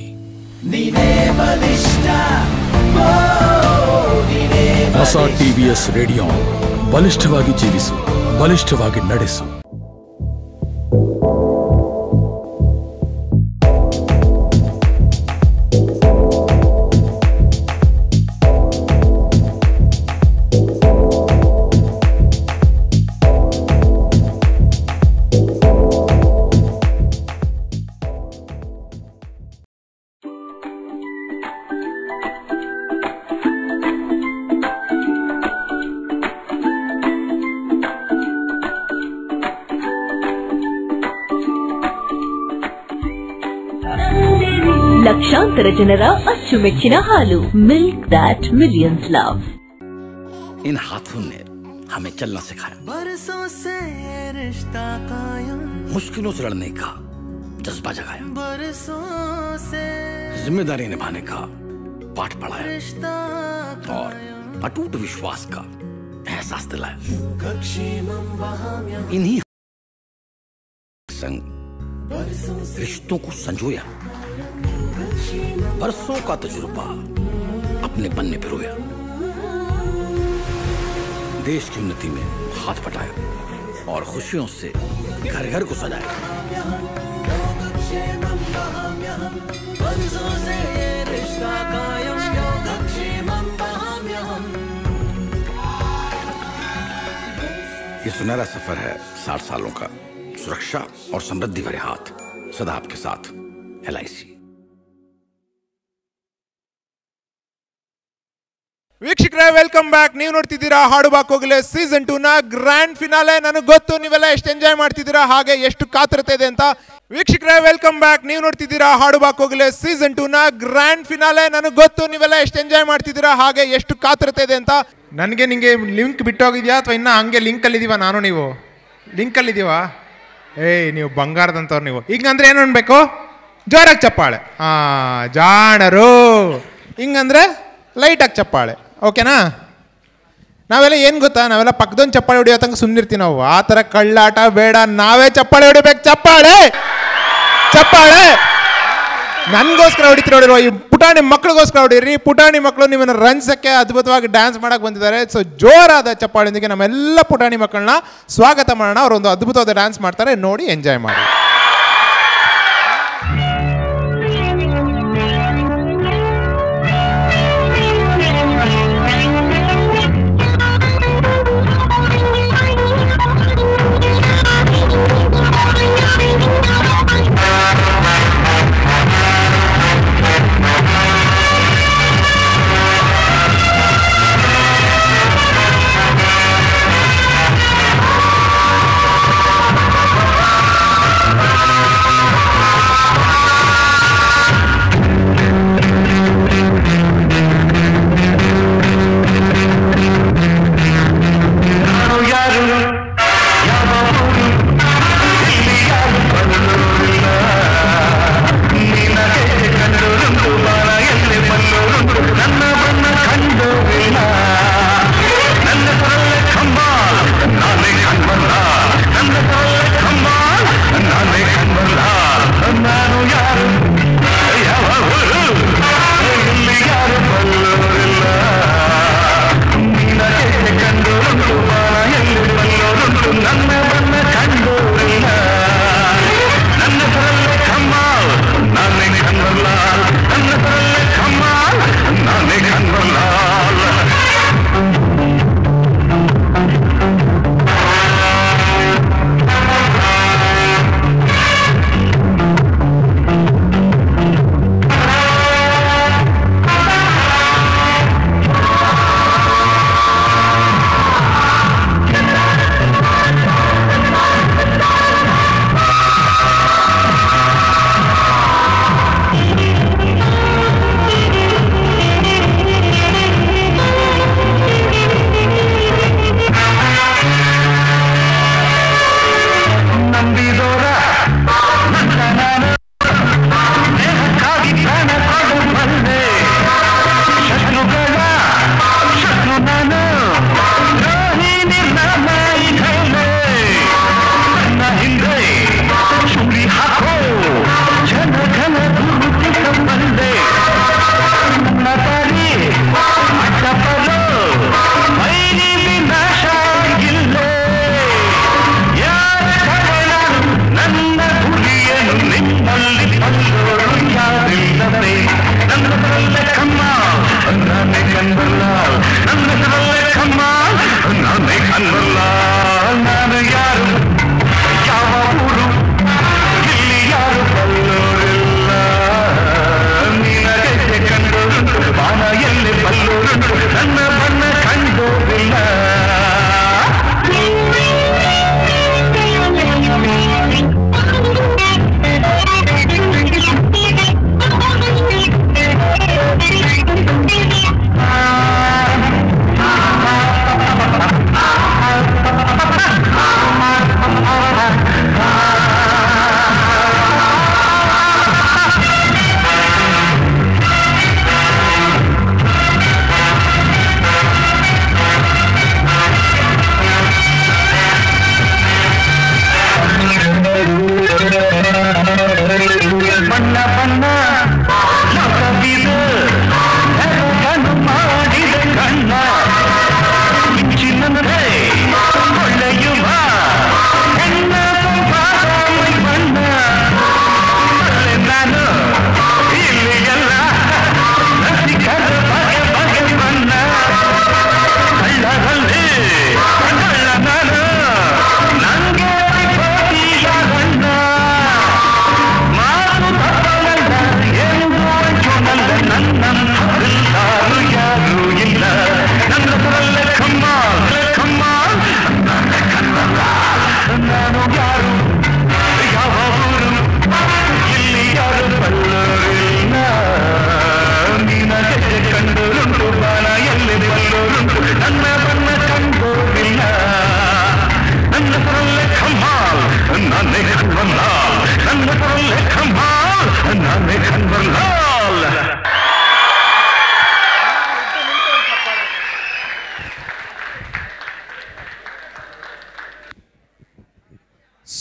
ಹೊಸ ಟಿವಿಎಸ್ ರೇಡಿಯಾನ್. ಬಲಿಷ್ಠವಾಗಿ ಜೀವಿಸು, ಬಲಿಷ್ಠವಾಗಿ ನಡೆಸು. ಲಕ್ಷಾಂತರ ಜನರ ಅಚ್ಚುಮೆಚ್ಚಿನ ಹಾಲು. Milk that millions love. इन हाथों ने हमें चलना सिखाया, बरसों से रिश्ता कायम, मुश्किलों से लड़ने का जज्बा जगाया, बरसों से जिम्मेदारी निभाने का पाठ पढ़ाया रिश्ता और अटूट विश्वास का एहसास दिलाया. इन्हीं संग रिश्तों को संजोया, बरसों का तजुर्बा अपने बनने पिरोया, देश की उन्नति में हाथ बटाया और खुशियों से घर घर को सजाया. ये सुनहरा सफर है 60 सालों का. सुरक्षा और समृद्धि भरे हाथ सदा आपके साथ. LIC. ವೀಕ್ಷಕರೇ, ವೆಲ್ಕಮ್ ಬ್ಯಾಕ್. ನೀವು ನೋಡ್ತಿದ್ದೀರಾ ಹಾಡು ಬಾ ಕೋಗಿಲೆ ಸೀಸನ್ 2 ನ ಗ್ರ್ಯಾಂಡ್ ಫಿನಾಲೆ. ನನಗೆ ಗೊತ್ತು ನೀವೆಲ್ಲ ಎಷ್ಟು ಎಂಜಾಯ್ ಮಾಡ್ತಿದ್ದೀರಾ, ಹಾಗೆ ಎಷ್ಟು ಕಾತರತೆ ಇದೆ ಅಂತ. ವೀಕ್ಷಕರೇ, ವೆಲ್ಕಮ್ ಬ್ಯಾಕ್. ನೀವು ನೋಡ್ತಿದ್ದೀರಾ ಹಾಡು ಬಾ ಕೋಗಿಲೆ ಸೀಸನ್ 2 ನ ಗ್ರ್ಯಾಂಡ್ ಫಿನಾಲೆ. ನನಗೆ ಗೊತ್ತು ನೀವೆಲ್ಲ ಎಷ್ಟು ಎಂಜಾಯ್ ಮಾಡ್ತಿದ್ದೀರಾ, ಹಾಗೆ ಎಷ್ಟು ಕಾತರತೆ ಇದೆ ಅಂತ. ನನಗೆ ನಿಮಗೆ ಲಿಂಕ್ ಬಿಟ್ಟೋಗಿದ್ಯಾ ಅಥವಾ ಇನ್ನೂ ಹಂಗೆ ಲಿಂಕಲ್ಲಿದ್ದೀವಾ? ನಾನು ನೀವು ಲಿಂಕಲ್ಲಿದ್ದೀವಾ? ಏಯ್, ನೀವು ಬಂಗಾರದಂಥವ್ರು ನೀವು. ಈಗ ಅಂದರೆ ಏನು ಅನ್ಬೇಕು? ಜೋರಾಗಿ ಚಪ್ಪಾಳೆ. ಜಾಣರು. ಹಿಂಗಂದ್ರೆ ಲೈಟಾಗಿ ಚಪ್ಪಾಳೆ. ಓಕೆನಾ? ನಾವೆಲ್ಲ ಏನು ಗೊತ್ತಾ, ನಾವೆಲ್ಲ ಪಕ್ಕದೊಂದು ಚಪ್ಪಾಳೆ ಹೊಡಿಯೋ ತನಕ ಸುಮ್ಮನಿರ್ತೀವಿ ನಾವು. ಆ ಥರ ಕಳ್ಳಾಟ ಬೇಡ, ನಾವೇ ಚಪ್ಪಾಳೆ ಹೊಡಿಬೇಕು. ಚಪ್ಪಾಳೆ ಚಪ್ಪಾಳೆ. ನನಗೋಸ್ಕರ ಹೊಡಿತೀರ ಹೊಡಿರೋ, ಈ ಪುಟಾಣಿ ಮಕ್ಳಿಗೋಸ್ಕರ ಹೊಡೀರಿ. ಪುಟಾಣಿ ಮಕ್ಕಳು ನಿಮ್ಮನ್ನು ರಂಜಿಸೋಕ್ಕೆ ಅದ್ಭುತವಾಗಿ ಡ್ಯಾನ್ಸ್ ಮಾಡೋಕ್ಕೆ ಬಂದಿದ್ದಾರೆ. ಸೊ ಜೋರಾದ ಚಪ್ಪಾಳೆಯೊಂದಿಗೆ ನಮ್ಮೆಲ್ಲ ಪುಟಾಣಿ ಮಕ್ಕಳನ್ನ ಸ್ವಾಗತ ಮಾಡೋಣ. ಅವರೊಂದು ಅದ್ಭುತವಾದ ಡ್ಯಾನ್ಸ್ ಮಾಡ್ತಾರೆ, ನೋಡಿ ಎಂಜಾಯ್ ಮಾಡಿ.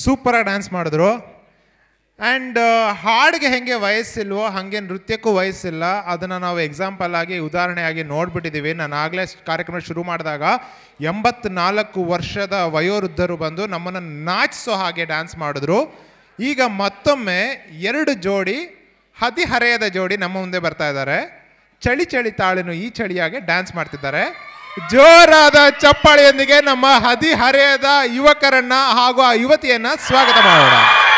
ಸೂಪರಾಗಿ ಡ್ಯಾನ್ಸ್ ಮಾಡಿದ್ರು. ಆ್ಯಂಡ್ ಹಾಡಿಗೆ ಹೆಂಗೆ ವಯಸ್ಸಿಲ್ವೋ ಹಾಗೆ ನೃತ್ಯಕ್ಕೂ ವಯಸ್ಸಿಲ್ಲ. ಅದನ್ನು ನಾವು ಎಕ್ಸಾಂಪಲ್ ಆಗಿ ಉದಾಹರಣೆಯಾಗಿ ನೋಡಿಬಿಟ್ಟಿದ್ದೀವಿ. ನಾನು ಆಗಲೇ ಕಾರ್ಯಕ್ರಮ ಶುರು ಮಾಡಿದಾಗ 84 ವರ್ಷದ ವಯೋವೃದ್ಧರು ಬಂದು ನಮ್ಮನ್ನು ನಾಚಿಸೋ ಹಾಗೆ ಡ್ಯಾನ್ಸ್ ಮಾಡಿದ್ರು. ಈಗ ಮತ್ತೊಮ್ಮೆ 2 ಜೋಡಿ ಹದಿಹರೆಯದ ಜೋಡಿ ನಮ್ಮ ಮುಂದೆ ಬರ್ತಾ ಇದ್ದಾರೆ. ಚಳಿ ಚಳಿ ತಾಳಿನು ಈ ಚಳಿಯಾಗೆ ಡ್ಯಾನ್ಸ್ ಮಾಡ್ತಿದ್ದಾರೆ. ಜೋರಾದ ಚಪ್ಪಾಳೆಯೊಂದಿಗೆ ನಮ್ಮ ಹದಿಹರೆಯದ ಯುವಕರನ್ನ ಹಾಗೂ ಆ ಯುವತಿಯನ್ನ ಸ್ವಾಗತ ಮಾಡೋಣ.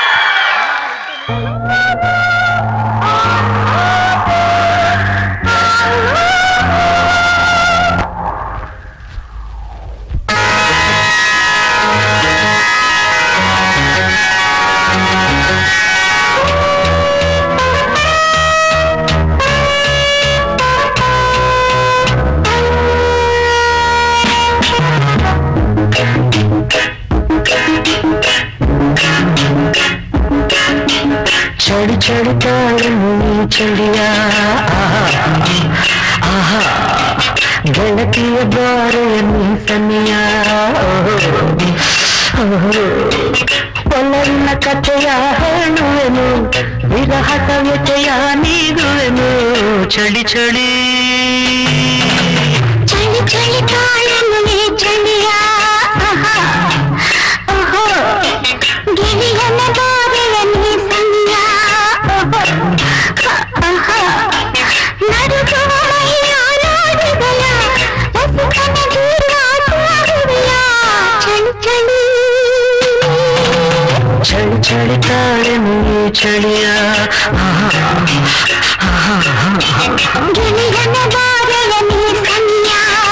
ಚಳಿ ಚಳಿ ತಾಳನು ಚಳಿಯ ಆಹಾ ಗೆಳತಿಯ ಬಾರೆಯ ನೀಸನಿಯ ಒಲವಿನ ಕಥೆಯ ಹೇಳುವೆನು ವಿರಹದ ವ್ಯಥೆಯ ನೀಡುವೆನು. ಚಳಿ ಚಳಿ ಚಳಿ ಚಳಿ ತಾಳನು ಚಳಿಯ ಗೆಳೆಯನ ಬಾರೆಯ ನೀಸನಿಯ ಚಳಿ ಚಳಿ ತಾಳೆನು ಚಳಿಯ ಗೆಳೆಯನ ಬಾರೆಯ ನೀಸನಿಯ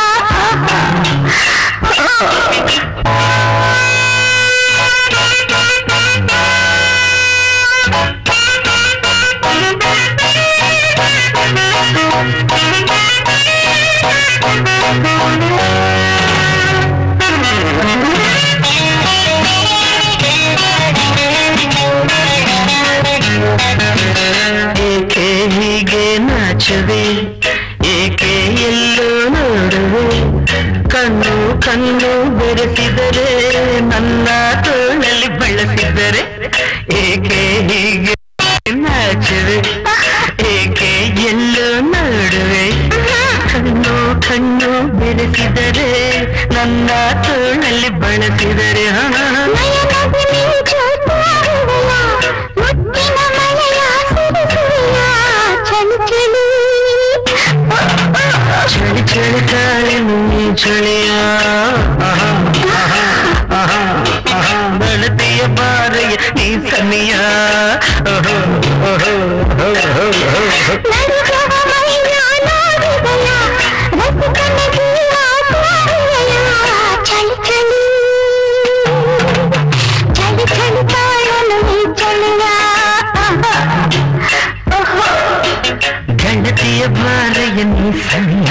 ಏಕೆ ಹೀಗೆ ನಾಚುವೆ ಏಕೆ ಎಲ್ಲೋ ನೋಡುವೆ ಕಣ್ಣು ಕಣ್ಣು ಬೆರೆಸಿದರೆ ನನ್ನ ತೋಳಲ್ಲಿ ಬಳಸಿದರೆ ಏಕೆ ಹೀಗೆ ನಾಚುವೆ ಏಕೆ ಎಲ್ಲೋ ನೋಡುವೆ ಕಣ್ಣು ಕಣ್ಣು ಬೆರೆಸಿದರೆ ನನ್ನ ತೋಳಲ್ಲಿ ಬಳಸಿದರೆ ಚಳಿ ಚಳಿ ತಾಳೆನು ಚಳಿಯ ಬೆಳತಿಯ ಬಾರೆಯ ನೀ ಸನಿಯ ಚಳಿ ಚಳಿ ಚಳಿ ಚಳಿ ತಾಳೆನು ಚಳಿಯ ಗೆಳತಿಯ ಬಾರೆಯ ನೀ ಸನಿಯ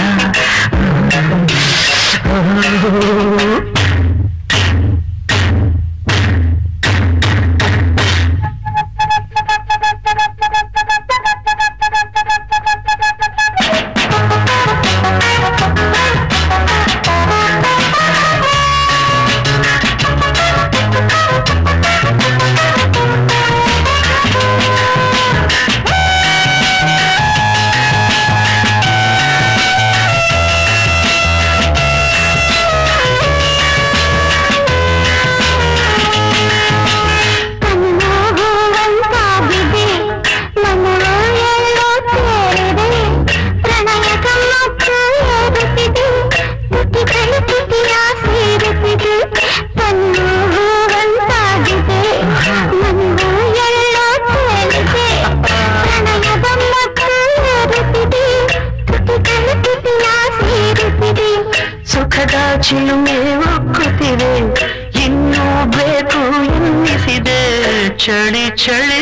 ಸುಖದ ಚಿಲುಮೆ ಒಕ್ಕುತ್ತಿದೆ ಇನ್ನೂ ಬೇಕು ಎನ್ನಿಸಿದೆ ಚಳಿ ಚಳಿ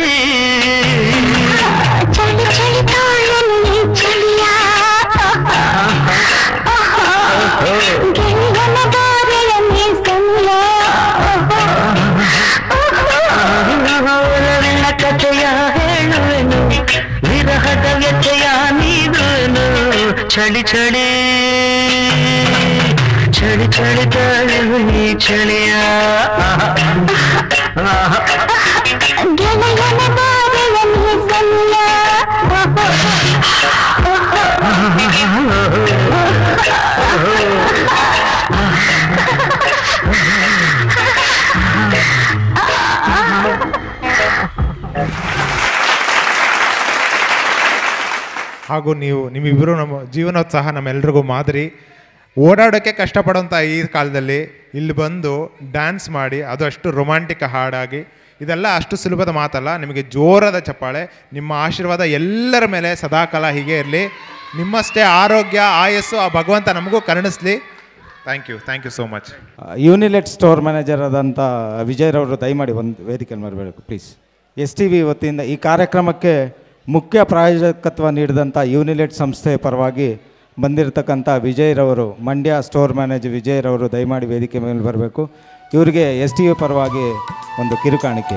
ಚಳಿ ಚಳಿ ತಾಳಲ್ಲಿ ಚಳಿಯ ಗೆಳೆಯನ ಬಾರೆಯ ನೀಸನಿಯ ಒಲವಿನ ಕಥೆಯ ಹೇಳುವೆನು ವಿರಹದ ವ್ಯಥೆಯ ನೀಡುವೆನು ಚಳಿ ಚಳಿ ಚಳಿ ಚಳಿ ತಾಳೆನು ನೀ ಚಳಿಯ ಗೆಳೆಯನ ಬಾಳೆಯ ನೀ ಸಲ್ಲ ಹಾಗೂ ನಿಮ್ಮಿಬ್ಬರು ನಮ್ಮ ಜೀವನೋತ್ಸಾಹ ನಮ್ಮೆಲ್ರಿಗೂ ಮಾದರಿ. ಓಡಾಡೋಕ್ಕೆ ಕಷ್ಟಪಡೋಂಥ ಈ ಕಾಲದಲ್ಲಿ ಇಲ್ಲಿ ಬಂದು ಡ್ಯಾನ್ಸ್ ಮಾಡಿ, ಅದು ಅಷ್ಟು ರೊಮ್ಯಾಂಟಿಕ್ ಹಾಡಾಗಿ, ಇದೆಲ್ಲ ಅಷ್ಟು ಸುಲಭದ ಮಾತಲ್ಲ. ನಿಮಗೆ ಜೋರಾದ ಚಪ್ಪಾಳೆ. ನಿಮ್ಮ ಆಶೀರ್ವಾದ ಎಲ್ಲರ ಮೇಲೆ ಸದಾಕಾಲ ಹೀಗೆ ಇರಲಿ. ನಿಮ್ಮಷ್ಟೇ ಆರೋಗ್ಯ ಆಯಸ್ಸು ಆ ಭಗವಂತ ನಮಗೂ ಕರುಣಿಸ್ಲಿ. Thank you so much. Unilet store manager ಆದಂಥ ವಿಜಯ್ರವರು ದಯಮಾಡಿ ಒಂದು ವೇದಿಕೆಯಲ್ಲಿ ಬರಬೇಕು ಪ್ಲೀಸ್. STV ವತಿಯಿಂದ ಈ ಕಾರ್ಯಕ್ರಮಕ್ಕೆ ಮುಖ್ಯ ಪ್ರಾಯೋಜಕತ್ವ ನೀಡಿದಂಥ ಯೂನಿಲೆಟ್ ಸಂಸ್ಥೆ ಪರವಾಗಿ ಬಂದಿರತಕ್ಕಂಥ ವಿಜಯ್ರವರು, ಮಂಡ್ಯ ಸ್ಟೋರ್ ಮ್ಯಾನೇಜರ್ ವಿಜಯ್ರವರು ದಯಮಾಡಿ ವೇದಿಕೆ ಮೇಲೆ ಬರಬೇಕು. ಇವರಿಗೆ STV ಪರವಾಗಿ ಒಂದು ಕಿರುಕಾಣಿಕೆ.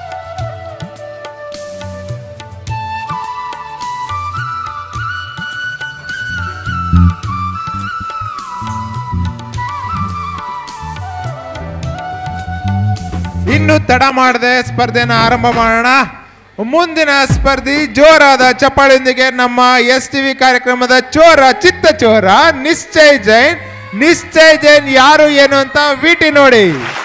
ಇನ್ನು ತಡ ಮಾಡದೆ ಸ್ಪರ್ಧೆನ ಆರಂಭ ಮಾಡೋಣ. ಮುಂದಿನ ಸ್ಪರ್ಧಿ ಜೋರಾದ ಚಪ್ಪಾಳೆಯೊಂದಿಗೆ ನಮ್ಮ STV ಕಾರ್ಯಕ್ರಮದ ಚೋರ, ಚಿತ್ತ ಚೋರ ನಿಶ್ಚಯ್ ಜೈನ್. ನಿಶ್ಚಯ್ ಜೈನ್ ಯಾರು ಏನು ಅಂತ ವಿಟಿ ನೋಡಿ.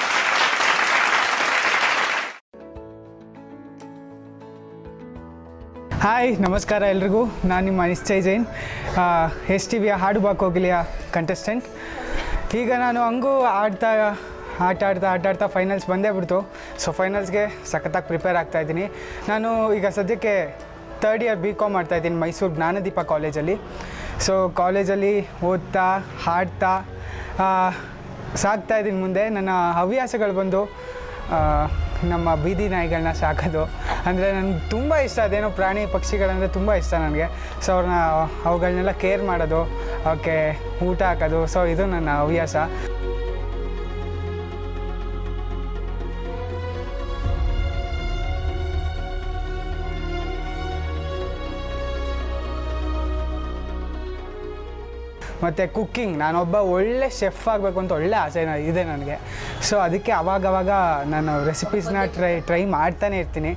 ಹಾಯ್, ನಮಸ್ಕಾರ ಎಲ್ರಿಗೂ. ನಾನು ನಿಮ್ಮ ನಿಶ್ಚಯ್ ಜೈನ್, STVಯ ಹಾಡು ಬಾ ಕೋಗಿಲೆಯ ಕಂಟೆಸ್ಟೆಂಟ್. ಈಗ ನಾನು ಹಂಗೂ ಆಟ ಆಡ್ತಾ ಫೈನಲ್ಸ್ ಬಂದೇ ಬಿಡ್ತು. ಸೊ ಫೈನಲ್ಸ್ಗೆ ಸಖತ್ತಾಗಿ ಪ್ರಿಪೇರ್ ಆಗ್ತಾಯಿದ್ದೀನಿ. ನಾನು ಈಗ ಸದ್ಯಕ್ಕೆ 3rd ಇಯರ್ BCom ಮಾಡ್ತಾಯಿದ್ದೀನಿ ಮೈಸೂರು ಜ್ಞಾನದೀಪ ಕಾಲೇಜಲ್ಲಿ. ಸೊ ಕಾಲೇಜಲ್ಲಿ ಓದ್ತಾ ಹಾಡ್ತಾ ಸಾಗ್ತಾಯಿದ್ದೀನಿ ಮುಂದೆ. ನನ್ನ ಹವ್ಯಾಸಗಳು ಬಂದು ನಮ್ಮ ಬೀದಿ ನಾಯಿಗಳನ್ನ ಸಾಕೋದು ಅಂದರೆ ನನಗೆ ತುಂಬ ಇಷ್ಟ. ಅದೇನೋ ಪ್ರಾಣಿ ಪಕ್ಷಿಗಳಂದರೆ ತುಂಬ ಇಷ್ಟ ನನಗೆ. ಸೊ ಅವುಗಳನ್ನೆಲ್ಲ ಕೇರ್ ಮಾಡೋದು, ಅವಕ್ಕೆ ಊಟ ಹಾಕೋದು. ಸೊ ಇದು ನನ್ನ ಹವ್ಯಾಸ. ಮತ್ತು ಕುಕ್ಕಿಂಗ್, ನಾನೊಬ್ಬ ಒಳ್ಳೆ ಶೆಫ್ ಆಗಬೇಕು ಅಂತ ಒಳ್ಳೆ ಆಸೆ ಇದೆ ನನಗೆ. ಸೊ ಅದಕ್ಕೆ ಅವಾಗವಾಗ ನಾನು ರೆಸಿಪೀಸ್ನ ಟ್ರೈ ಮಾಡ್ತಾನೆ ಇರ್ತೀನಿ.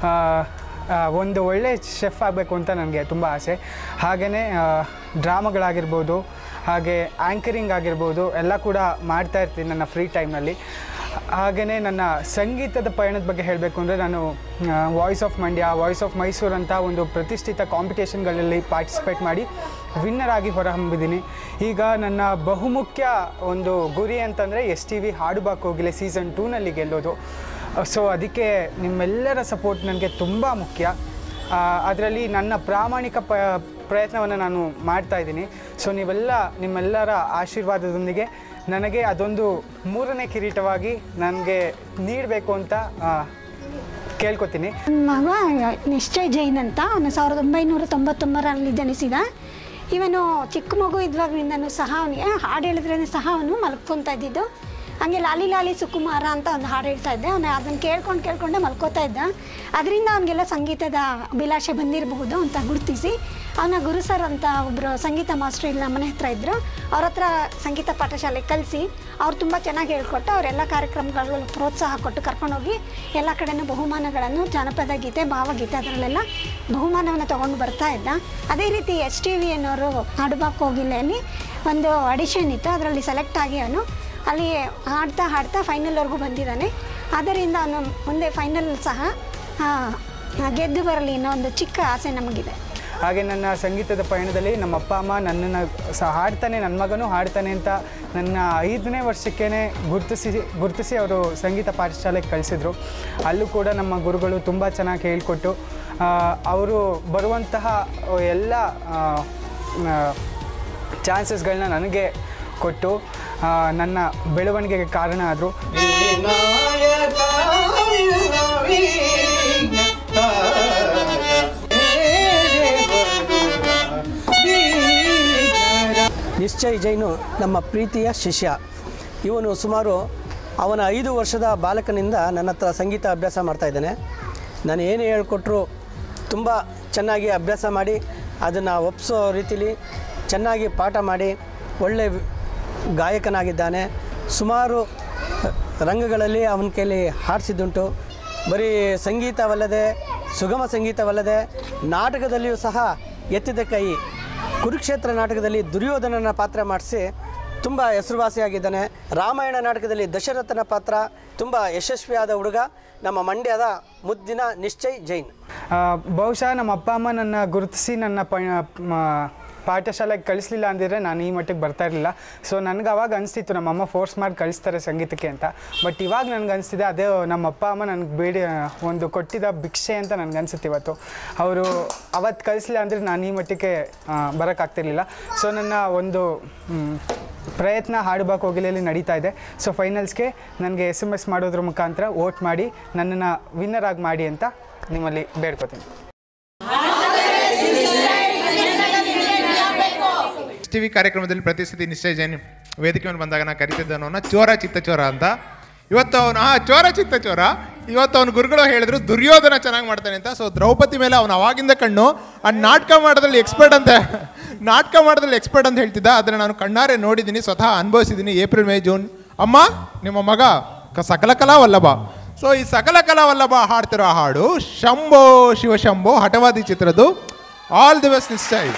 ಒಂದು ಒಳ್ಳೆ ಶೆಫ್ ಆಗಬೇಕು ಅಂತ ನನಗೆ ತುಂಬ ಆಸೆ. ಹಾಗೆಯೇ ಡ್ರಾಮಾಗಳಾಗಿರ್ಬೋದು, ಹಾಗೆ ಆ್ಯಂಕರಿಂಗ್ ಆಗಿರ್ಬೋದು, ಎಲ್ಲ ಕೂಡ ಮಾಡ್ತಾ ಇರ್ತೀನಿ ನನ್ನ ಫ್ರೀ ಟೈಮ್ನಲ್ಲಿ. ಹಾಗೆಯೇ ನನ್ನ ಸಂಗೀತದ ಪಯಣದ ಬಗ್ಗೆ ಹೇಳಬೇಕು ಅಂದರೆ, ನಾನು voice of Mandya, voice of Mysuru ಅಂತ ಒಂದು ಪ್ರತಿಷ್ಠಿತ ಕಾಂಪಿಟೇಷನ್ಗಳಲ್ಲಿ ಪಾರ್ಟಿಸಿಪೇಟ್ ಮಾಡಿ ವಿನ್ನರ್ ಆಗಿ ಹೊರಹೊಮ್ಮಿದ್ದೀನಿ. ಈಗ ನನ್ನ ಬಹುಮುಖ್ಯ ಒಂದು ಗುರಿ ಅಂತಂದರೆ STV ಹಾಡು ಬಾ ಕೋಗಿಲೆ ಸೀಸನ್ 2ನಲ್ಲಿ ಗೆಲ್ಲೋದು. ಸೊ ಅದಕ್ಕೆ ನಿಮ್ಮೆಲ್ಲರ ಸಪೋರ್ಟ್ ನನಗೆ ತುಂಬ ಮುಖ್ಯ. ಅದರಲ್ಲಿ ನನ್ನ ಪ್ರಾಮಾಣಿಕ ಪ್ರಯತ್ನವನ್ನು ನಾನು ಮಾಡ್ತಾಯಿದ್ದೀನಿ. ಸೊ ನಿಮ್ಮೆಲ್ಲರ ಆಶೀರ್ವಾದದೊಂದಿಗೆ ನನಗೆ ಅದೊಂದು 3ನೇ ಕಿರೀಟವಾಗಿ ನನಗೆ ನೀಡಬೇಕು ಅಂತ ಕೇಳ್ಕೊತೀನಿ. ಮಗ ನಿಶ್ಚಯ್ ಜೈನ್ ಅಂತ, ಅವನು 1999ರಲ್ಲಿ ಜನಿಸಿದ. ಇವನು ಚಿಕ್ಕ ಮಗು ಇದ್ವಾಗಲಿಂದನೂ ಸಹ ಅವನಿಗೆ ಹಾಡು ಹೇಳಿದ್ರೇ ಸಹ ಅವನು ಮಲ್ಕೊತಾ ಇದ್ದಿದ್ದು. ಹಾಗೆ ಲಾಲಿ ಲಾಲಿ ಸುಕುಮಾರ ಅಂತ ಒಂದು ಹಾಡು ಹೇಳ್ತಾ ಇದ್ದೆ. ಅವನು ಅದನ್ನು ಕೇಳ್ಕೊಂಡೇ ಮಲ್ಕೋತಾ ಇದ್ದ. ಅದರಿಂದ ಅವನಿಗೆಲ್ಲ ಸಂಗೀತದ ಅಭಿಲಾಷೆ ಬಂದಿರಬಹುದು ಅಂತ ಗುರುತಿಸಿ ಅವನ ಗುರು ಸರ್ ಅಂತ ಒಬ್ಬರು ಸಂಗೀತ ಮಾಸ್ಟರ್ ಇಲ್ಲಿ ನಮ್ಮ ಮನೆ ಹತ್ರ ಇದ್ದರು. ಅವ್ರ ಹತ್ರ ಸಂಗೀತ ಪಾಠಶಾಲೆ ಕಲಿಸಿ ಅವ್ರು ತುಂಬ ಚೆನ್ನಾಗಿ ಹೇಳ್ಕೊಟ್ಟು ಅವರೆಲ್ಲ ಕಾರ್ಯಕ್ರಮಗಳು ಪ್ರೋತ್ಸಾಹ ಕೊಟ್ಟು ಕರ್ಕೊಂಡೋಗಿ ಎಲ್ಲ ಕಡೆಯೂ ಬಹುಮಾನಗಳನ್ನು, ಜಾನಪದ ಗೀತೆ, ಭಾವಗೀತೆ ಅದರಲ್ಲೆಲ್ಲ ಬಹುಮಾನವನ್ನು ತೊಗೊಂಡು ಬರ್ತಾ ಇದ್ದ. ಅದೇ ರೀತಿ STV ಅನ್ನೋರು ಹಾಡು ಬಾ ಕೋಗಿಲೆಯಲ್ಲಿ ಒಂದು ಆಡಿಷನ್ ಇತ್ತು, ಅದರಲ್ಲಿ ಸೆಲೆಕ್ಟ್ ಆಗಿ ಅವನು ಅಲ್ಲಿ ಹಾಡ್ತಾ ಫೈನಲ್ವರೆಗೂ ಬಂದಿದ್ದಾನೆ. ಆದ್ದರಿಂದ ಅವನು ಮುಂದೆ ಫೈನಲ್ ಸಹ ಗೆದ್ದು ಬರಲಿ ಅನ್ನೋ ಒಂದು ಚಿಕ್ಕ ಆಸೆ ನಮಗಿದೆ. ಹಾಗೆ ನನ್ನ ಸಂಗೀತದ ಪಯಣದಲ್ಲಿ ನಮ್ಮ ಅಪ್ಪ ಅಮ್ಮ ನನ್ನನ್ನು ಹಾಡ್ತಾನೆ, ನನ್ನ ಮಗನೂ ಹಾಡ್ತಾನೆ ಅಂತ ನನ್ನ 5ನೇ ವರ್ಷಕ್ಕೇ ಗುರುತಿಸಿ ಅವರು ಸಂಗೀತ ಪಾಠಶಾಲೆಗೆ ಕಳಿಸಿದ್ರು. ಅಲ್ಲೂ ಕೂಡ ನಮ್ಮ ಗುರುಗಳು ತುಂಬ ಚೆನ್ನಾಗಿ ಹೇಳಿಕೊಟ್ಟು ಅವರು ಬರುವಂತಹ ಎಲ್ಲ ಚಾನ್ಸಸ್ಗಳನ್ನ ನನಗೆ ಕೊಟ್ಟು ನನ್ನ ಬೆಳವಣಿಗೆಗೆ ಕಾರಣ ಆದರು. ನಿಶ್ಚಯ್ ಜೈನು ನಮ್ಮ ಪ್ರೀತಿಯ ಶಿಷ್ಯ. ಇವನು ಸುಮಾರು ಅವನ 5 ವರ್ಷದ ಬಾಲಕನಿಂದ ನನ್ನ ಹತ್ರ ಸಂಗೀತ ಅಭ್ಯಾಸ ಮಾಡ್ತಾಯಿದ್ದಾನೆ. ನಾನು ಏನೇ ಹೇಳ್ಕೊಟ್ರು ತುಂಬ ಚೆನ್ನಾಗಿ ಅಭ್ಯಾಸ ಮಾಡಿ ಅದನ್ನು ಒಪ್ಪಿಸೋ ರೀತಿಲಿ ಚೆನ್ನಾಗಿ ಪಾಠ ಮಾಡಿ ಒಳ್ಳೆ ಗಾಯಕನಾಗಿದ್ದಾನೆ. ಸುಮಾರು ರಂಗಗಳಲ್ಲಿ ಅವನ ಕೈಲಿ ಹಾಡಿಸಿದ್ದುಂಟು. ಬರೀ ಸಂಗೀತವಲ್ಲದೆ, ಸುಗಮ ಸಂಗೀತವಲ್ಲದೆ ನಾಟಕದಲ್ಲಿಯೂ ಸಹ ಎತ್ತಿದ ಕೈ. ಕುರುಕ್ಷೇತ್ರ ನಾಟಕದಲ್ಲಿ ದುರ್ಯೋಧನನ ಪಾತ್ರ ಮಾಡಿಸಿ ತುಂಬ ಹೆಸರುವಾಸಿಯಾಗಿದ್ದಾನೆ. ರಾಮಾಯಣ ನಾಟಕದಲ್ಲಿ ದಶರಥನ ಪಾತ್ರ ತುಂಬ ಯಶಸ್ವಿಯಾದ ಹುಡುಗ. ನಮ್ಮ ಮಂಡ್ಯದ ಮುದ್ದಿನ ನಿಶ್ಚಯ್ ಜೈನ್. ಬಹುಶಃ ನಮ್ಮ ಅಪ್ಪ ಅಮ್ಮ ನನ್ನ ಗುರುತಿಸಿ ನನ್ನ ಪಾಠಶಾಲೆಗೆ ಕಳಿಸ್ಲಿಲ್ಲ ಅಂದಿದ್ರೆ ನಾನು ಈ ಮಟ್ಟಿಗೆ ಬರ್ತಾ ಇರಲಿಲ್ಲ. ಸೊ ನನಗೆ ಅವಾಗ ಅನಿಸ್ತಿತ್ತು ನಮ್ಮಮ್ಮ ಫೋರ್ಸ್ ಮಾಡಿ ಕಳಿಸ್ತಾರೆ ಸಂಗೀತಕ್ಕೆ ಅಂತ. ಬಟ್ ಇವಾಗ ನನಗೆ ಅನಿಸ್ತಿದೆ ಅದೇ ನಮ್ಮ ಅಪ್ಪ ಅಮ್ಮ ನನಗೆ ಒಂದು ಕೊಟ್ಟಿದ್ದ ಭಿಕ್ಷೆ ಅಂತ ನನಗೆ ಅನಿಸುತ್ತೆ ಇವತ್ತು. ಅವರು ಅವತ್ತು ಕಳಿಸ್ಲಿಲ್ಲ ಅಂದರೆ ನಾನು ಈ ಮಟ್ಟಿಗೆ ಬರೋಕ್ಕಾಗ್ತಿರ್ಲಿಲ್ಲ. ಸೊ ನನ್ನ ಒಂದು ಪ್ರಯತ್ನ ಹಾಡುಬಾ ಕೋಗಿಲೆಯಲ್ಲಿ ನಡೀತಾ ಇದೆ. ಸೊ ಫೈನಲ್ಸ್ಗೆ ನನಗೆ SMS ಮಾಡೋದ್ರ ಮುಖಾಂತರ ವೋಟ್ ಮಾಡಿ ನನ್ನನ್ನು ವಿನ್ನರ್ ಆಗಿ ಮಾಡಿ ಅಂತ ನಿಮ್ಮಲ್ಲಿ ಬೇಡ್ಕೋತೀನಿ. TV ಕಾರ್ಯಕ್ರಮದಲ್ಲಿ ಪ್ರತಿ ಸತಿ ನಿಶ್ಚಯ್ ಜೈನ್ ವೇದಿಕೆ ಮೇಲೆ ಬಂದಾಗ ನಾನು ಕರಿತಿದ್ದವನ ಚೋರ ಚಿತ್ತ ಚೋರ ಅಂತ. ಇವತ್ತು ಅವನು ಚೋರ ಚಿತ್ತ ಚೋರ. ಇವತ್ತು ಅವನ ಗುರುಗಳು ಹೇಳಿದ್ರು ದುರ್ಯೋಧನ ಚೆನ್ನಾಗಿ ಮಾಡ್ತಾನೆ ಅಂತ. ಸೊ ದ್ರೌಪದಿ ಮೇಲೆ ಅವನು ಅವಾಗಿಂದ ಕಣ್ಣು. ಆ ನಾಟಕ ಮಾಡೋದ್ರಲ್ಲಿ ಎಕ್ಸ್ಪರ್ಟ್ ಅಂತ ಹೇಳ್ತಿದ್ದ. ಅದನ್ನು ನಾನು ಕಣ್ಣಾರೆ ನೋಡಿದ್ದೀನಿ, ಸ್ವತಃ ಅನುಭವಿಸಿದ್ದೀನಿ. April, May, June. ಅಮ್ಮ ನಿಮ್ಮ ಮಗ ಸಕಲ ಕಲಾ ವಲ್ಲಭ. ಸೊ ಈ ಸಕಲ ಕಲಾ ವಲ್ಲಭ ಹಾಡ್ತಿರೋ ಹಾಡು ಶಂಭೋ ಶಿವಶಂಭೋ ಹಠವಾದಿ ಚಿತ್ರದ್ದು. All the best Nishchay.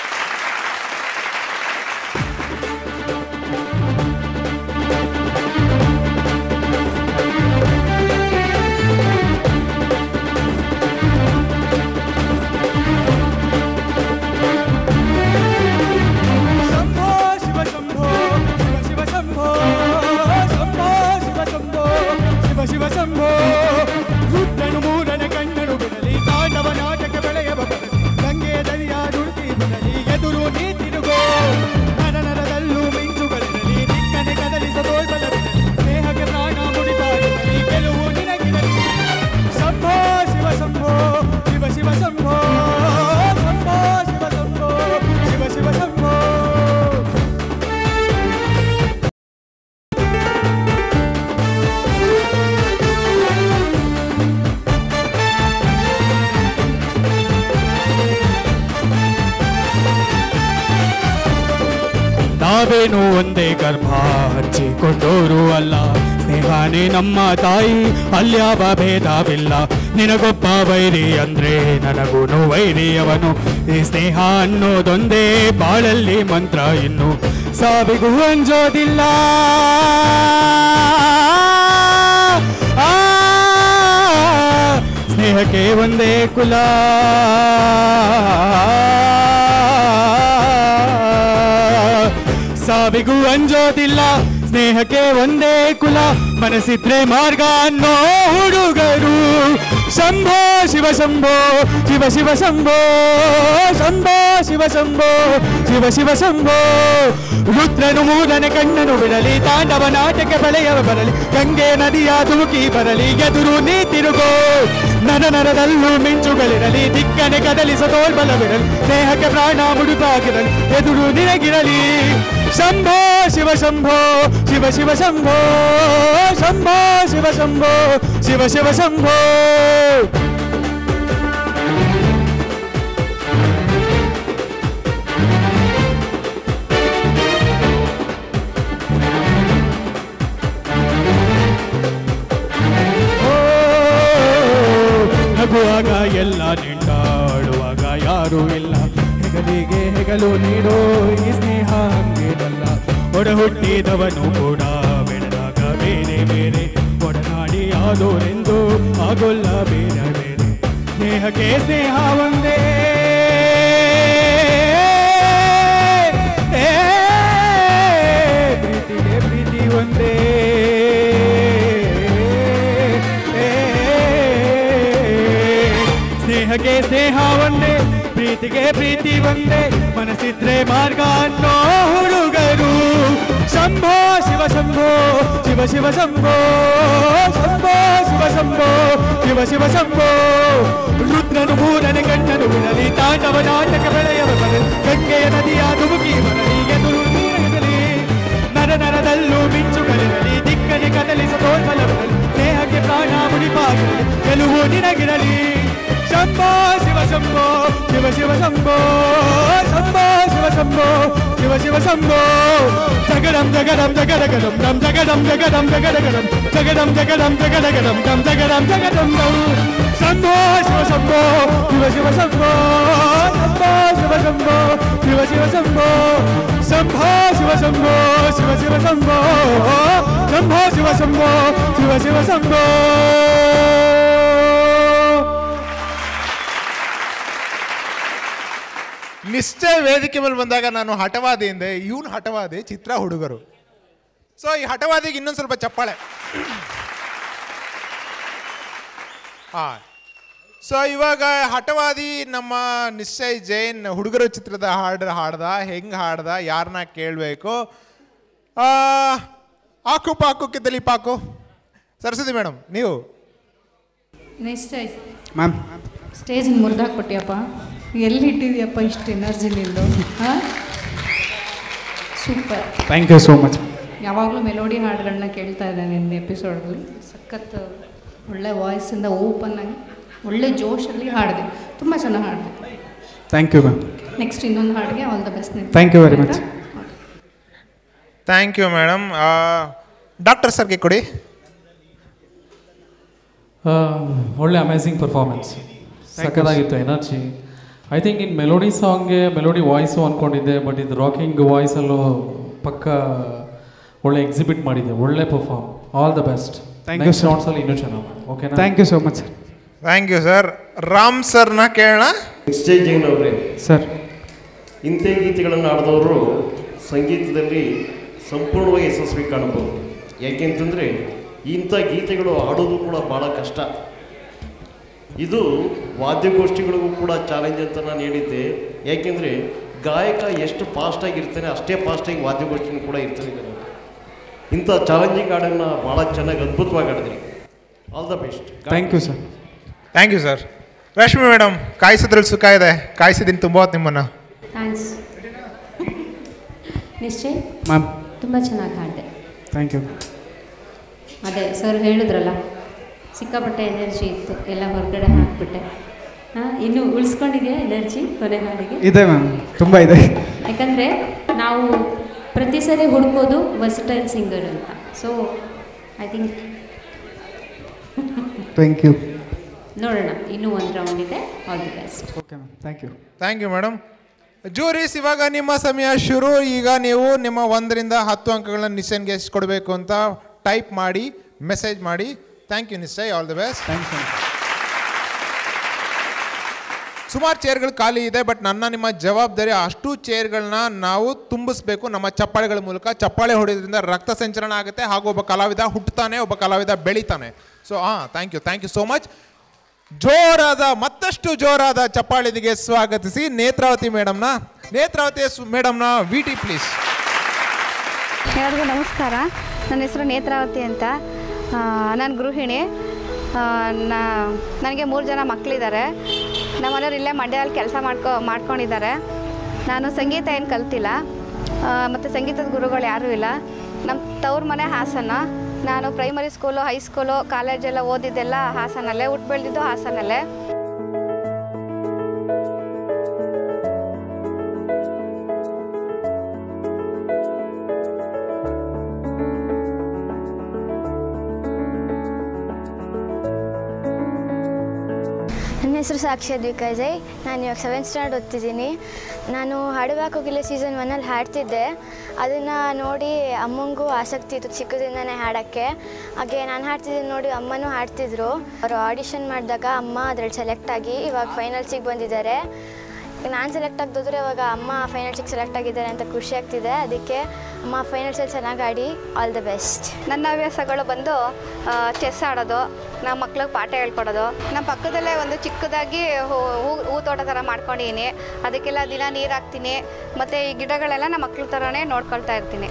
ನಾವೇನು ಒಂದೇ ಗರ್ಭ ಹಂಚಿಕೊಂಡೋರು ಅಲ್ಲ, ಸ್ನೇಹನೇ ನಮ್ಮ ತಾಯಿ, ಅಲ್ಯಾವ ಭೇದವಿಲ್ಲ. ನಿನಗೊಬ್ಬ ವೈರಿ ಅಂದ್ರೆ ನನಗೂನು ವೈರಿ ಅವನು. ಈ ಸ್ನೇಹ ಅನ್ನೋದೊಂದೇ ಬಾಳಲ್ಲಿ ಮಂತ್ರ, ಇನ್ನು ಸಾವಿಗೂ ಅಂಜೋದಿಲ್ಲ. ಸ್ನೇಹಕ್ಕೆ ಒಂದೇ ಕುಲ, ಸಾವಿಗೂ ಅಂಜೋದಿಲ್ಲ. ಸ್ನೇಹಕ್ಕೆ ಒಂದೇ ಕುಲ, ಮನಸ್ಸಿದ್ರೆ ಮಾರ್ಗ ಅನ್ನೋ ಹುಡುಗರು. ಶಂಭೋ ಶಿವ ಶಂಭೋ ಶಿವ ಶಿವ ಶಂಭೋ, ಶಂಭೋ ಶಿವ ಶಂಭೋ ಶಿವ ಶಿವ ಶಂಭೋ. ರುದ್ರನು ಮೂರನೆ ಕಣ್ಣನು ಬಿಡಲಿ, ತಾಂಡವ ನಾಟಕ ಬೆಳೆಯವ ಬರಲಿ, ಗಂಗೆ ನದಿಯ ಧುಮುಕಿ ಬರಲಿ, ಎದುರು ನೀ ತಿರುಗೋ. ನರ ನರದಲ್ಲೂ ಮಿಂಚುಗಳಿರಲಿ, ದಿಕ್ಕನೆ ಕದಲಿಸ ತೋಳ್ಬಲವಿರಲಿ, ಸ್ನೇಹಕ್ಕೆ ಪ್ರಾಣ ಮುಡುಪಾಗಿರಲಿ, ಎದುರು ನಿನಗಿರಲಿ. ಶಂಭೋ ಶಿವ ಶಂಭೋ ಶಿವ ಶಿವ ಶಂಭೋ, ಶಂಭೋ ಶಿವ ಶಂಭೋ ಶಿವ ಶಿವ ಶಂಭೋ. ನಗುವಾಗ ಎಲ್ಲ ನಿಂಟಾಡುವಾಗ ಯಾರೂ ಇಲ್ಲ, ಹೆಗಲಿಗೆ ಹೆಗಲು ನೀಡೋ ಈ ಸ್ನೇಹ ಹಂಗೇನಲ್ಲ. ಒಡ ಹುಟ್ಟಿದವನು ಕೂಡ ಬೆಳೆದಾಗ ಬೇರೆ ಬೇರೆ, ಒಡನಾಡಿ ಆದೋರೆಂದು ಆಗೋಲ್ಲ ಬೇರೆ ಬೇರೆ. ಸ್ನೇಹಕ್ಕೆ ಸ್ನೇಹ ಒಂದೇ, ಪ್ರೀತಿಗೆ ಪ್ರೀತಿ ಒಂದೇ. ಸ್ನೇಹಕ್ಕೆ ಸ್ನೇಹ ಒಂದೇ, ಪ್ರೀತಿಗೆ ಪ್ರೀತಿ ಒಂದೇ, ಮನಸ್ಸಿದ್ರೆ ಮಾರ್ಗ ಅನ್ನೋ ಹುಡುಗರು. ಶಂಭೋ ಶಿವ ಶಂಭೋ ಶಿವ ಶಿವ ಶಂಭೋ, ಶಂಭೋ ಶಿವ ಶಂಭೋ ಶಿವ ಶಿವ ಶಂಭೋ. ರುದ್ರನು ಮೂರನೆ ಗಂಡನು ಬಿಡಲಿ, ತಾಂಡವ ನಾಟಕ ಬೆಳೆಯವ ಬರಲಿ, ಗಂಗೆಯ ನದಿಯ ಧುಮುಕಿ ಬರಲಿ, ಎದುರು ನೀರಲಿ, ನರ ನರದಲ್ಲೂ ಮಿಂಚುಗಳಿರಲಿ, ದಿಕ್ಕನೆ ಕದಲಿಸ ತೋಳ್ಬಲ ಬರಲಿ, ಸ್ನೇಹಕ್ಕೆ ಪ್ರಾಣ ಮುಡಿಪಾಗಿರಲಿ, ಗೆಲುವು ನಿನಗಿರಲಿ. ಶಂಭೋ ಶಿವ ಶಂಭೋ ಶಿವ ಶಿವ ಶಂಭೋ, ಶಂಭೋ ಶಿವ ಶಂಭೋ ಶಿವ ಶಿವ ಶಂಭೋ. ಜಗ ಜಗಡಂ ಜಗಡಂ ಜಗಡಗಡಂ ದಂ ಜಗಡಂ ಜಗಡಂ ಜಗಡಗಡಂ ಜಗಡಂ ಜಗಡಂ ಜಗಡಗಡಂ ದಂ ಜಗಡಂ ಜಗಡಂ ದಂ ಶಂಭೋ ಶಿವ ಶಂಭೋ ಶಿವ ಶಿವ ಶಂಭೋ ಶಂಭೋ ಶಿವ ಶಂಭೋ ಶಿವ ಶಿವ ಶಂಭೋ ಶಂಭೋ ಶಿವ ಶಂಭೋ ಶಿವ ಶಿವ ಶಂಭೋ ಶಂಭೋ ಶಿವ ಶಂಭೋ ಶಿವ ಶಿವ ಶಂಭೋ. ನಿಶ್ಚಯ ವೇದಿಕೆ ಮೇಲೆ ಬಂದಾಗ ನಾನು ಹಠವಾದಿಯಿಂದ ಇವನು ಹಠವಾದಿ ಚಿತ್ರ ಹುಡುಗರು. ಸೊ ಈ ಹಠವಾದಿಗೆ ಇನ್ನೊಂದು ಸ್ವಲ್ಪ ಚಪ್ಪಾಳೆ. ಸೊ ಇವಾಗ ಹಠವಾದಿ ನಮ್ಮ ನಿಶ್ಚಯ್ ಜೈನ್ ಹುಡುಗರು ಚಿತ್ರದ ಹಾಡ್ದ ಹೆಂಗೆ ಹಾಡ್ದ, ಯಾರನ್ನ ಕೇಳಬೇಕು? ಆಕು ಪಾಕು ಕಿದ್ದಲಿ ಪಾಕು. ಸರಸ್ವತಿ ಮೇಡಮ್ ನೀವು. ನಿಶ್ಚಯ್ ಮ್ಯಾಮ್ ಸ್ಟೇಜಿನ ಮುರಿದಾಕ್ಬಿಟ್ಟಿಯಪ್ಪ, ಎಲ್ಲಿ ಇಟ್ಟಿದ್ಯಪ್ಪ ಇಷ್ಟು ಎನರ್ಜಿ ನಿಂದು? ಹಾಂ, super. Thank you so much. ಯಾವಾಗಲೂ ಮೆಲೋಡಿ ಹಾಡುಗಳನ್ನ ಕೇಳ್ತಾ ಇದ್ದೆ ನಿನ್ನ ಎಪಿಸೋಡ್ಗಳು. ಸಖತ್ ಒಳ್ಳೆ ವಾಯ್ಸಿಂದ ಓಪನ್ ಆಗಿ ಒಳ್ಳೆ ಜೋಶಲ್ಲಿ ಹಾಡಿದೆ, ತುಂಬ ಚೆನ್ನಾಗಿ ಹಾಡಿದೆ. Thank you ma'am. ನೆಕ್ಸ್ಟ್ ಇನ್ನೊಂದು ಹಾಡಿಗೆ all the best. Thank you very much. Thank you madam. Doctor ಸರ್ಗೆ ಕೊಡಿ. ಒಳ್ಳೆ ಅಮೇಝಿಂಗ್ ಪರ್ಫಾರ್ಮೆನ್ಸ್, ಸಖತ್ತಾಗಿತ್ತು energy. I think in melody ಸಾಂಗ್ಗೆ ಮೆಲೋಡಿ ವಾಯ್ಸು ಅಂದ್ಕೊಂಡಿದ್ದೆ, ಬಟ್ ಇದು ರಾಕಿಂಗ್ ವಾಯ್ಸಲ್ಲೂ ಪಕ್ಕ ಒಳ್ಳೆ ಎಕ್ಸಿಬಿಟ್ ಮಾಡಿದೆ, ಒಳ್ಳೆ perform. All the best. Thank you sir. ಶಾರ್ಟ್ಸಲ್ಲಿ ಇನ್ನೂ ಚೆನ್ನಾಗಿ. Okay, thank you so much sir. Thank you sir. Ram ಸರ್ನ ಕೇಳೋಣ. ನಿಶ್ಚಯ್ ಜೈನ್ ಅವರೇ ಸರ್, ಇಂಥ ಗೀತೆಗಳನ್ನು ಆಡಿದವರು ಸಂಗೀತದಲ್ಲಿ ಸಂಪೂರ್ಣವಾಗಿ ಯಶಸ್ವಿ ಕಾಣಬಹುದು. ಯಾಕೆಂತಂದರೆ ಇಂಥ ಗೀತೆಗಳು ಆಡೋದು ಕೂಡ ಭಾಳ ಕಷ್ಟ. ಇದು ವಾದ್ಯಗೋಷ್ಠಿಗಳಿಗೂ ಕೂಡ ಚಾಲೆಂಜ್ ಅಂತ ನಾನು ಹೇಳಿದ್ದೆ. ಯಾಕೆಂದರೆ ಗಾಯಕ ಎಷ್ಟು ಫಾಸ್ಟಾಗಿರ್ತಾನೆ ಅಷ್ಟೇ ಫಾಸ್ಟಾಗಿ ವಾದ್ಯಗೋಷ್ಠಿನೂ ಕೂಡ ಇರ್ತಾನೆ. ಇಂಥ ಚಾಲೆಂಜಿಂಗ್ ಹಾಡನ್ನು ಭಾಳ ಚೆನ್ನಾಗಿ ಅದ್ಭುತವಾಗಿ ಆಡಿದ್ರಿ. All the best. Thank you sir. Thank you sir. Rashmi madam, ಕಾಯಿಸಿದ್ರಲ್ಲಿ ಸುಖ ಇದೆ, ಕಾಯಿಸಿದ್ದೀನಿ ತುಂಬ ಹೊತ್ತು ನಿಮ್ಮನ್ನು. Thanks Nishchay ma'am. ತುಂಬ ಚೆನ್ನಾಗಿ ಹಾಡಿದೆ. Thank you. ಅದೇ ಸರ್ ಹೇಳಿದ್ರಲ್ಲ, ಸಿಕ್ಕಾಪಟ್ಟೆ ಎನರ್ಜಿ ಇತ್ತು, ಎಲ್ಲ ಹೊರಗಡೆ ಹಾಕ್ಬಿಟ್ಟೆ. ಹಾಂ, ಇನ್ನೂ ಉಳಿಸ್ಕೊಂಡಿದೆಯಾ ಎನರ್ಜಿ ಕೊನೆ ಹಾಡಿಗೆ? ಇದೆ ಮ್ಯಾಮ್, ತುಂಬ ಇದೆ. ಯಾಕಂದರೆ ನಾವು ಪ್ರತಿ ಸರಿ ಹುಡುಕೋದು ವರ್ಸಟೈಲ್ ಸಿಂಗರ್ ಅಂತ. So I think thank you. ನೋಡೋಣ, ಇನ್ನೂ ಒಂದು ರೌಂಡ್ ಇದೆ. All the best. Okay ma'am, thank you. Thank you madam. Juries, ಇವಾಗ ನಿಮ್ಮ ಸಮಯ ಶುರು. ಈಗ ನೀವು ನಿಮ್ಮ 1 ರಿಂದ 10 ಅಂಕಗಳನ್ನ ನಿಶ್ಚಯನ್ಗೆ ಎಷ್ಟು ಕೊಡಬೇಕು ಅಂತ ಟೈಪ್ ಮಾಡಿ ಮೆಸೇಜ್ ಮಾಡಿ. Thank you Nishchay, all the best. Thank you. ಸುಮಾರು ಚೇರ್ಗಳು ಖಾಲಿ ಇದೆ, ಬಟ್ ನಿಮ್ಮ ಜವಾಬ್ದಾರಿ ಅಷ್ಟು ಚೇರ್ಗಳನ್ನ ನಾವು ತುಂಬಿಸ್ಬೇಕು ನಮ್ಮ ಚಪ್ಪಾಳೆಗಳ ಮೂಲಕ. ಚಪ್ಪಾಳೆ ಹೊಡೆಯೋದ್ರಿಂದ ರಕ್ತ ಸಂಚಲನ ಆಗುತ್ತೆ, ಹಾಗೂ ಒಬ್ಬ ಕಲಾವಿದ ಹುಟ್ಟುತ್ತಾನೆ, ಒಬ್ಬ ಕಲಾವಿದ ಬೆಳೀತಾನೆ. So thank you so much. ಮತ್ತಷ್ಟು ಜೋರಾದ ಚಪ್ಪಾಳೆದಿಗೆ ಸ್ವಾಗತಿಸಿ ನೇತ್ರಾವತಿ ಮೇಡಮ್ನ. ನೇತ್ರಾವತಿ ಮೇಡಮ್ನ VT ಪ್ಲೀಸ್. ಎಲ್ಲರಿಗೂ ನಮಸ್ಕಾರ. ನನ್ನ ಹೆಸರು ನೇತ್ರಾವತಿ ಅಂತ. ನಾನು ಗೃಹಿಣಿ. ನನಗೆ 3 ಜನ ಮಕ್ಕಳಿದ್ದಾರೆ. ನಮ್ಮ ಮನೆಯವ್ರು ಇಲ್ಲೇ ಮಂಡ್ಯದಲ್ಲಿ ಕೆಲಸ ಮಾಡ್ಕೊಂಡಿದ್ದಾರೆ. ನಾನು ಸಂಗೀತ ಏನು ಕಲ್ತಿಲ್ಲ, ಮತ್ತು ಸಂಗೀತದ ಗುರುಗಳು ಯಾರೂ ಇಲ್ಲ. ನಮ್ಮ ತವ್ರ ಮನೆ ಹಾಸನ. ನಾನು ಪ್ರೈಮರಿ ಸ್ಕೂಲು, ಹೈಸ್ಕೂಲು, ಕಾಲೇಜೆಲ್ಲ ಓದಿದ್ದೆಲ್ಲ ಹಾಸನಲ್ಲೇ, ಹುಟ್ಟು ಬೆಳೆದಿದ್ದು ಹಾಸನಲ್ಲೇ. ನನ್ನ ಹೆಸರು ಸಾಕ್ಷಿ ದ್ವಿಕಾಜಯ್. ನಾನು ಇವಾಗ 7th ಸ್ಟ್ಯಾಂಡರ್ಡ್ ಓದ್ತಿದ್ದೀನಿ. ನಾನು ಹಾಡುವಾಗ ಹೋಗಿಲ್ಲ ಸೀಸನ್ 1 ಹಾಡ್ತಿದ್ದೆ. ಅದನ್ನು ನೋಡಿ ಅಮ್ಮಂಗೂ ಆಸಕ್ತಿ ಇತ್ತು ಚಿಕ್ಕದಿಂದನೇ ಹಾಡೋಕ್ಕೆ. ಹಾಗೆ ನಾನು ಹಾಡ್ತಿದ್ದೀನಿ ನೋಡಿ ಅಮ್ಮನೂ ಹಾಡ್ತಿದ್ರು. ಅವರು ಆಡಿಷನ್ ಮಾಡಿದಾಗ ಅಮ್ಮ ಅದರಲ್ಲಿ ಸೆಲೆಕ್ಟ್ ಆಗಿ ಇವಾಗ ಫೈನಲ್ಸಿಗೆ ಬಂದಿದ್ದಾರೆ. ನಾನು ಸೆಲೆಕ್ಟ್ ಆಗದಿದ್ರೆ ಇವಾಗ ಅಮ್ಮ ಫೈನಲ್ಸಿಗೆ ಸೆಲೆಕ್ಟ್ ಆಗಿದ್ದಾರೆ ಅಂತ ಖುಷಿ ಆಗ್ತಿದೆ. ಅದಕ್ಕೆ ಅಮ್ಮ ಫೈನಲ್ಸಲ್ಲಿ ಚೆನ್ನಾಗಿ ಆಡಿ. All the best. ನನ್ನ ಹವ್ಯಾಸಗಳು ಬಂದು ಚೆಸ್ ಆಡೋದು, ನಮ್ಮ ಮಕ್ಳಿಗೆ ಪಾಠ ಹೇಳ್ಕೊಡೋದು. ನಮ್ಮ ಪಕ್ಕದಲ್ಲೇ ಒಂದು ಚಿಕ್ಕದಾಗಿ ಹೂ ತೋಟ ಥರ ಮಾಡ್ಕೊಂಡಿದ್ದೀನಿ. ಅದಕ್ಕೆಲ್ಲ ದಿನ ನೀರು ಹಾಕ್ತೀನಿ, ಮತ್ತು ಈ ಗಿಡಗಳೆಲ್ಲ ನಮ್ಮ ಮಕ್ಳ ಥರನೇ ನೋಡ್ಕೊಳ್ತಾ ಇರ್ತೀನಿ.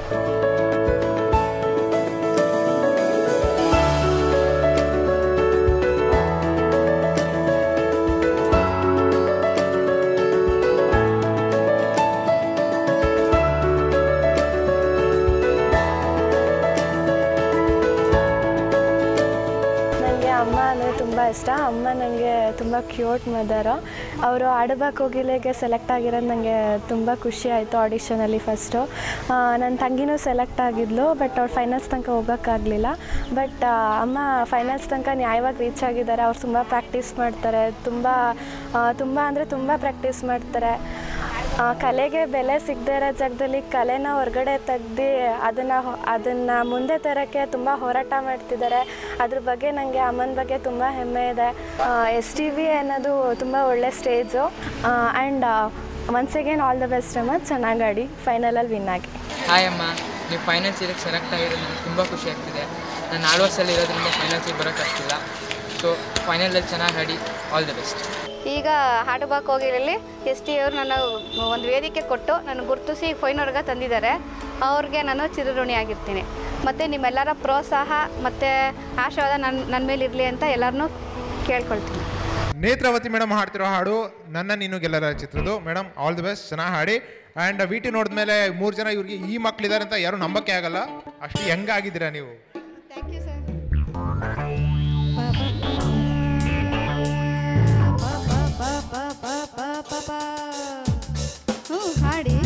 ನನಗೆ ಅಮ್ಮ ಅಂದರೆ ತುಂಬ ಇಷ್ಟ. ಅಮ್ಮ ನನಗೆ ತುಂಬ ಕ್ಯೂಟ್ ಮದರು. ಅವರು ಆಡಬಾ ಕೋಗಿಲೆಗೆ ಸೆಲೆಕ್ಟ್ ಆಗಿರೋದು ನನಗೆ ತುಂಬ ಖುಷಿ ಆಯಿತು. ಆಡಿಷನಲ್ಲಿ ಫಸ್ಟು ನನ್ನ ತಂಗಿನೂ ಸೆಲೆಕ್ಟ್ ಆಗಿದ್ಲು, ಬಟ್ ಅವ್ರು ಫೈನಲ್ಸ್ ತನಕ ಹೋಗೋಕ್ಕಾಗಲಿಲ್ಲ. ಬಟ್ ಅಮ್ಮ ಫೈನಲ್ಸ್ ತನಕ ನ್ಯಾಯವಾಗಿ ರೀಚ್ ಆಗಿದ್ದಾರೆ. ಅವ್ರು ತುಂಬ ಪ್ರಾಕ್ಟೀಸ್ ಮಾಡ್ತಾರೆ, ತುಂಬ ಅಂದರೆ ತುಂಬ ಪ್ರಾಕ್ಟೀಸ್ ಮಾಡ್ತಾರೆ. ಕಲೆಗೆ ಬೆಲೆ ಸಿಗದೇ ಇರೋ ಜಾಗದಲ್ಲಿ ಕಲೆನ ಹೊರಗಡೆ ತೆಗ್ದು ಅದನ್ನು ಮುಂದೆ ತರೋಕ್ಕೆ ತುಂಬ ಹೋರಾಟ ಮಾಡ್ತಿದ್ದಾರೆ. ಅದ್ರ ಬಗ್ಗೆ ನನಗೆ ಅಮ್ಮನ ಬಗ್ಗೆ ತುಂಬ ಹೆಮ್ಮೆ ಇದೆ. STV ಅನ್ನೋದು ತುಂಬ ಒಳ್ಳೆ stage. And once again all the best ಅಮ್ಮ, ಚೆನ್ನಾಗಿ ಆಡಿ ಫೈನಲಲ್ಲಿ ವಿನ್ ಆಗಿ. ಹಾಯ್ ಅಮ್ಮ, ನೀವು ಫೈನಲ್ಸ್ ಇದಕ್ಕೆ ಸೆಲೆಕ್ಟ್ ಆಗಿರೋದು ನನಗೆ ತುಂಬ ಖುಷಿ ಆಗ್ತಿದೆ. ನಾನು ಆಳ್ವಾಸಲ್ಲಿ ಇರೋದ್ರಿಂದ ಫೈನಲ್ಸಿಗೆ ಬರೋಕ್ಕಾಗ್ತಿಲ್ಲ. ಸೊ ಫೈನಲಲ್ಲಿ ಚೆನ್ನಾಗಿ ಆಡಿ, ಆಲ್ ದ ಬೆಸ್ಟ್. ಈಗ ಆಡಬಾ ಕೋಗಿಲೆಯಲ್ಲಿ STV ಅವರು ನನ್ನ ಒಂದು ವೇದಿಕೆ ಕೊಟ್ಟು ನನ್ನ ಗುರುತಿಸಿ ಫೈನಲ್ಗೆ ತಂದಿದ್ದಾರೆ. ಅವ್ರಿಗೆ ನಾನು ಚಿರಋಣಿ ಆಗಿರ್ತೀನಿ. ಮತ್ತು ನಿಮ್ಮೆಲ್ಲರ ಪ್ರೋತ್ಸಾಹ ಮತ್ತು ಆಶೀರ್ವಾದ ನನ್ನ ಮೇಲೆ ಇರಲಿ ಅಂತ ಎಲ್ಲರನ್ನೂ ಕೇಳ್ಕೊಳ್ತೀನಿ. ನೇತ್ರಾವತಿ ಮೇಡಮ್ ಹಾಡ್ತಿರೋ ಹಾಡು ನನ್ನ ನೀನು ಗೆಲ್ಲರ ಚಿತ್ರದ್ದು. ಮೇಡಮ್ ಆಲ್ ದಿ ಬೆಸ್ಟ್, ಚೆನ್ನಾಗಿ ಹಾಡಿ. ಆ್ಯಂಡ್ VT ನೋಡಿದ್ಮೇಲೆ 3 ಜನ ಇವ್ರಿಗೆ ಈ ಮಕ್ಕಳಿದ್ದಾರೆ ಅಂತ ಯಾರು ನಂಬಕ್ಕೆ ಆಗಲ್ಲ, ಅಷ್ಟು ಹೆಂಗಾಗಿದ್ದೀರಾ ನೀವು. Thank you sir. ಹಾಡಿ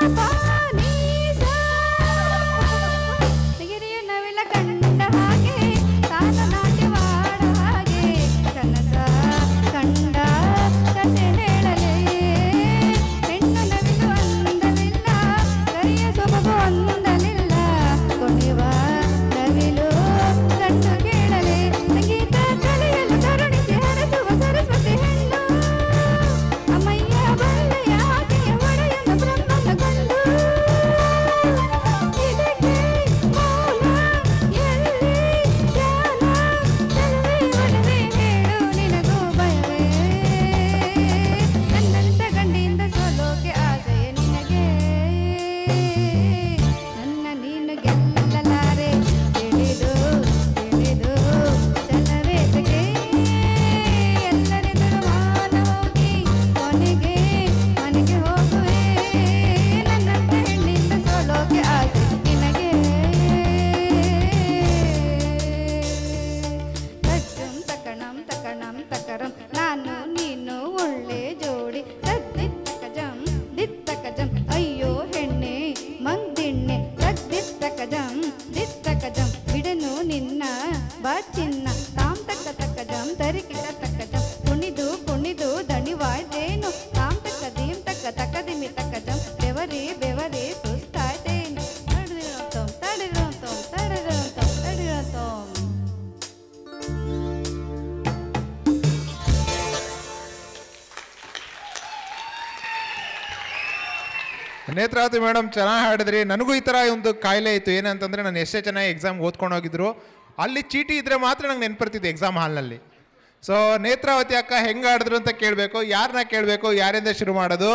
ನೇತ್ರಾವತಿ ಮೇಡಮ್ ಚೆನ್ನಾಗಿ ಹಾಡಿದ್ರಿ. ನನಗೂ ಈ ಥರ ಒಂದು ಕಾಯಿಲೆ ಇತ್ತು. ಏನಂತಂದರೆ ನಾನು ಎಷ್ಟೇ ಚೆನ್ನಾಗಿ ಎಕ್ಸಾಮ್ ಓದ್ಕೊಂಡು ಹೋಗಿದ್ರು, ಅಲ್ಲಿ ಚೀಟಿ ಇದ್ದರೆ ಮಾತ್ರ ನಂಗೆ ನೆನಪಿರ್ತಿತ್ತು ಎಕ್ಸಾಮ್ ಹಾಲ್ನಲ್ಲಿ. ಸೊ ನೇತ್ರಾವತಿ ಅಕ್ಕ ಹೆಂಗೆ ಆಡಿದ್ರು ಅಂತ ಕೇಳಬೇಕು. ಯಾರನ್ನ ಕೇಳಬೇಕು, ಯಾರಿಂದ ಶುರು ಮಾಡೋದು?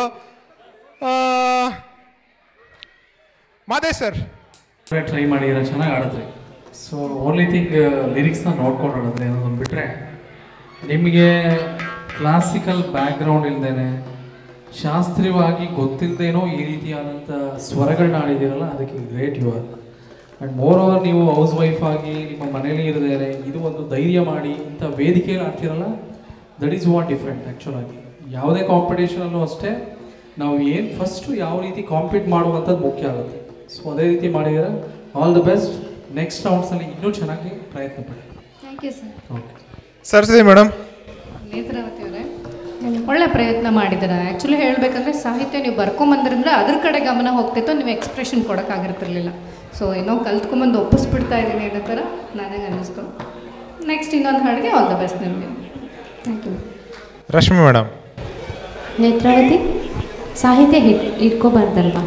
ಮಾದೇಶ್ ಸರ್ ಟ್ರೈ ಮಾಡಿದ್ರೆ ಚೆನ್ನಾಗಿ ಆಡಿದ್ರಿ. ಸೊ ಓನ್ಲಿ ಥಿಂಗ್ ಲಿರಿಕ್ಸ್ನ ನೋಡ್ಕೊಂಡು ಆಡಿದ್ರೆ ಅನ್ನೋದನ್ನು ಬಿಟ್ಟರೆ ನಿಮಗೆ ಕ್ಲಾಸಿಕಲ್ ಬ್ಯಾಕ್ಗ್ರೌಂಡ್ ಇಲ್ಲದೇ ಶಾಸ್ತ್ರೀಯವಾಗಿ ಗೊತ್ತಿಲ್ಲದೇನೋ ಈ ರೀತಿಯಾದಂಥ ಸ್ವರಗಳನ್ನ ಆಡಿದ್ದೀರಲ್ಲ, ಅದಕ್ಕೆ great you are. And moreover ನೀವು ಹೌಸ್ ವೈಫ್ ಆಗಿ ನಿಮ್ಮ ಮನೇಲಿ ಇರದೇನೆ ಇದು ಒಂದು ಧೈರ್ಯ ಮಾಡಿ ಇಂಥ ವೇದಿಕೆಯಲ್ಲಿ ಆಡ್ತಿರಲ್ಲ, ದಟ್ ಈಸ್ ವಾಟ್ ಡಿಫ್ರೆಂಟ್. ಆ್ಯಕ್ಚುಲಾಗಿ ಯಾವುದೇ ಕಾಂಪಿಟೇಷನಲ್ಲೂ ಅಷ್ಟೇ ನಾವು ಏನು ಫಸ್ಟು ಯಾವ ರೀತಿ ಕಾಂಪೀಟ್ ಮಾಡುವಂಥದ್ದು ಮುಖ್ಯ ಆಗುತ್ತೆ. ಸೊ ಅದೇ ರೀತಿ ಮಾಡಿದರೆ ಆಲ್ ದ ಬೆಸ್ಟ್. ನೆಕ್ಸ್ಟ್ ರೌಂಡ್ಸಲ್ಲಿ ಇನ್ನೂ ಚೆನ್ನಾಗಿ ಪ್ರಯತ್ನ ಪಡಿ. Thank you sir. Okay Saraswati madam. Netravati ಅವರೇ ಒಳ್ಳೆ ಪ್ರಯತ್ನ ಮಾಡಿದ್ದೀರಾ. ಆ್ಯಕ್ಚುಲಿ ಹೇಳಬೇಕಂದ್ರೆ ಸಾಹಿತ್ಯ ನೀವು ಬರ್ಕೊಂಬಂದ್ರಿಂದ ಅದ್ರ ಕಡೆ ಗಮನ ಹೋಗ್ತಿತ್ತು, ನೀವು ಎಕ್ಸ್ಪ್ರೆಷನ್ ಕೊಡೋಕ್ಕಾಗಿರ್ತಿರ್ಲಿಲ್ಲ. ಸೊ ಏನೋ ಕಲ್ತ್ಕೊಂಬಂದು ಒಪ್ಪಿಸ್ಬಿಡ್ತಾ ಇದ್ದೀನಿ ಅನ್ನೋ ಥರ ನನಗೆ ಅನ್ನಿಸ್ತು. ನೆಕ್ಸ್ಟ್ ಇನ್ನೊಂದು ಹಾಡಿಗೆ ಆಲ್ ದ ಬೆಸ್ಟ್ ನಿಮಗೆ. Thank you. Rashmi madam. Netravati ಸಾಹಿತ್ಯ ಇಟ್ಕೋಬಾರ್ದಲ್ವಾ?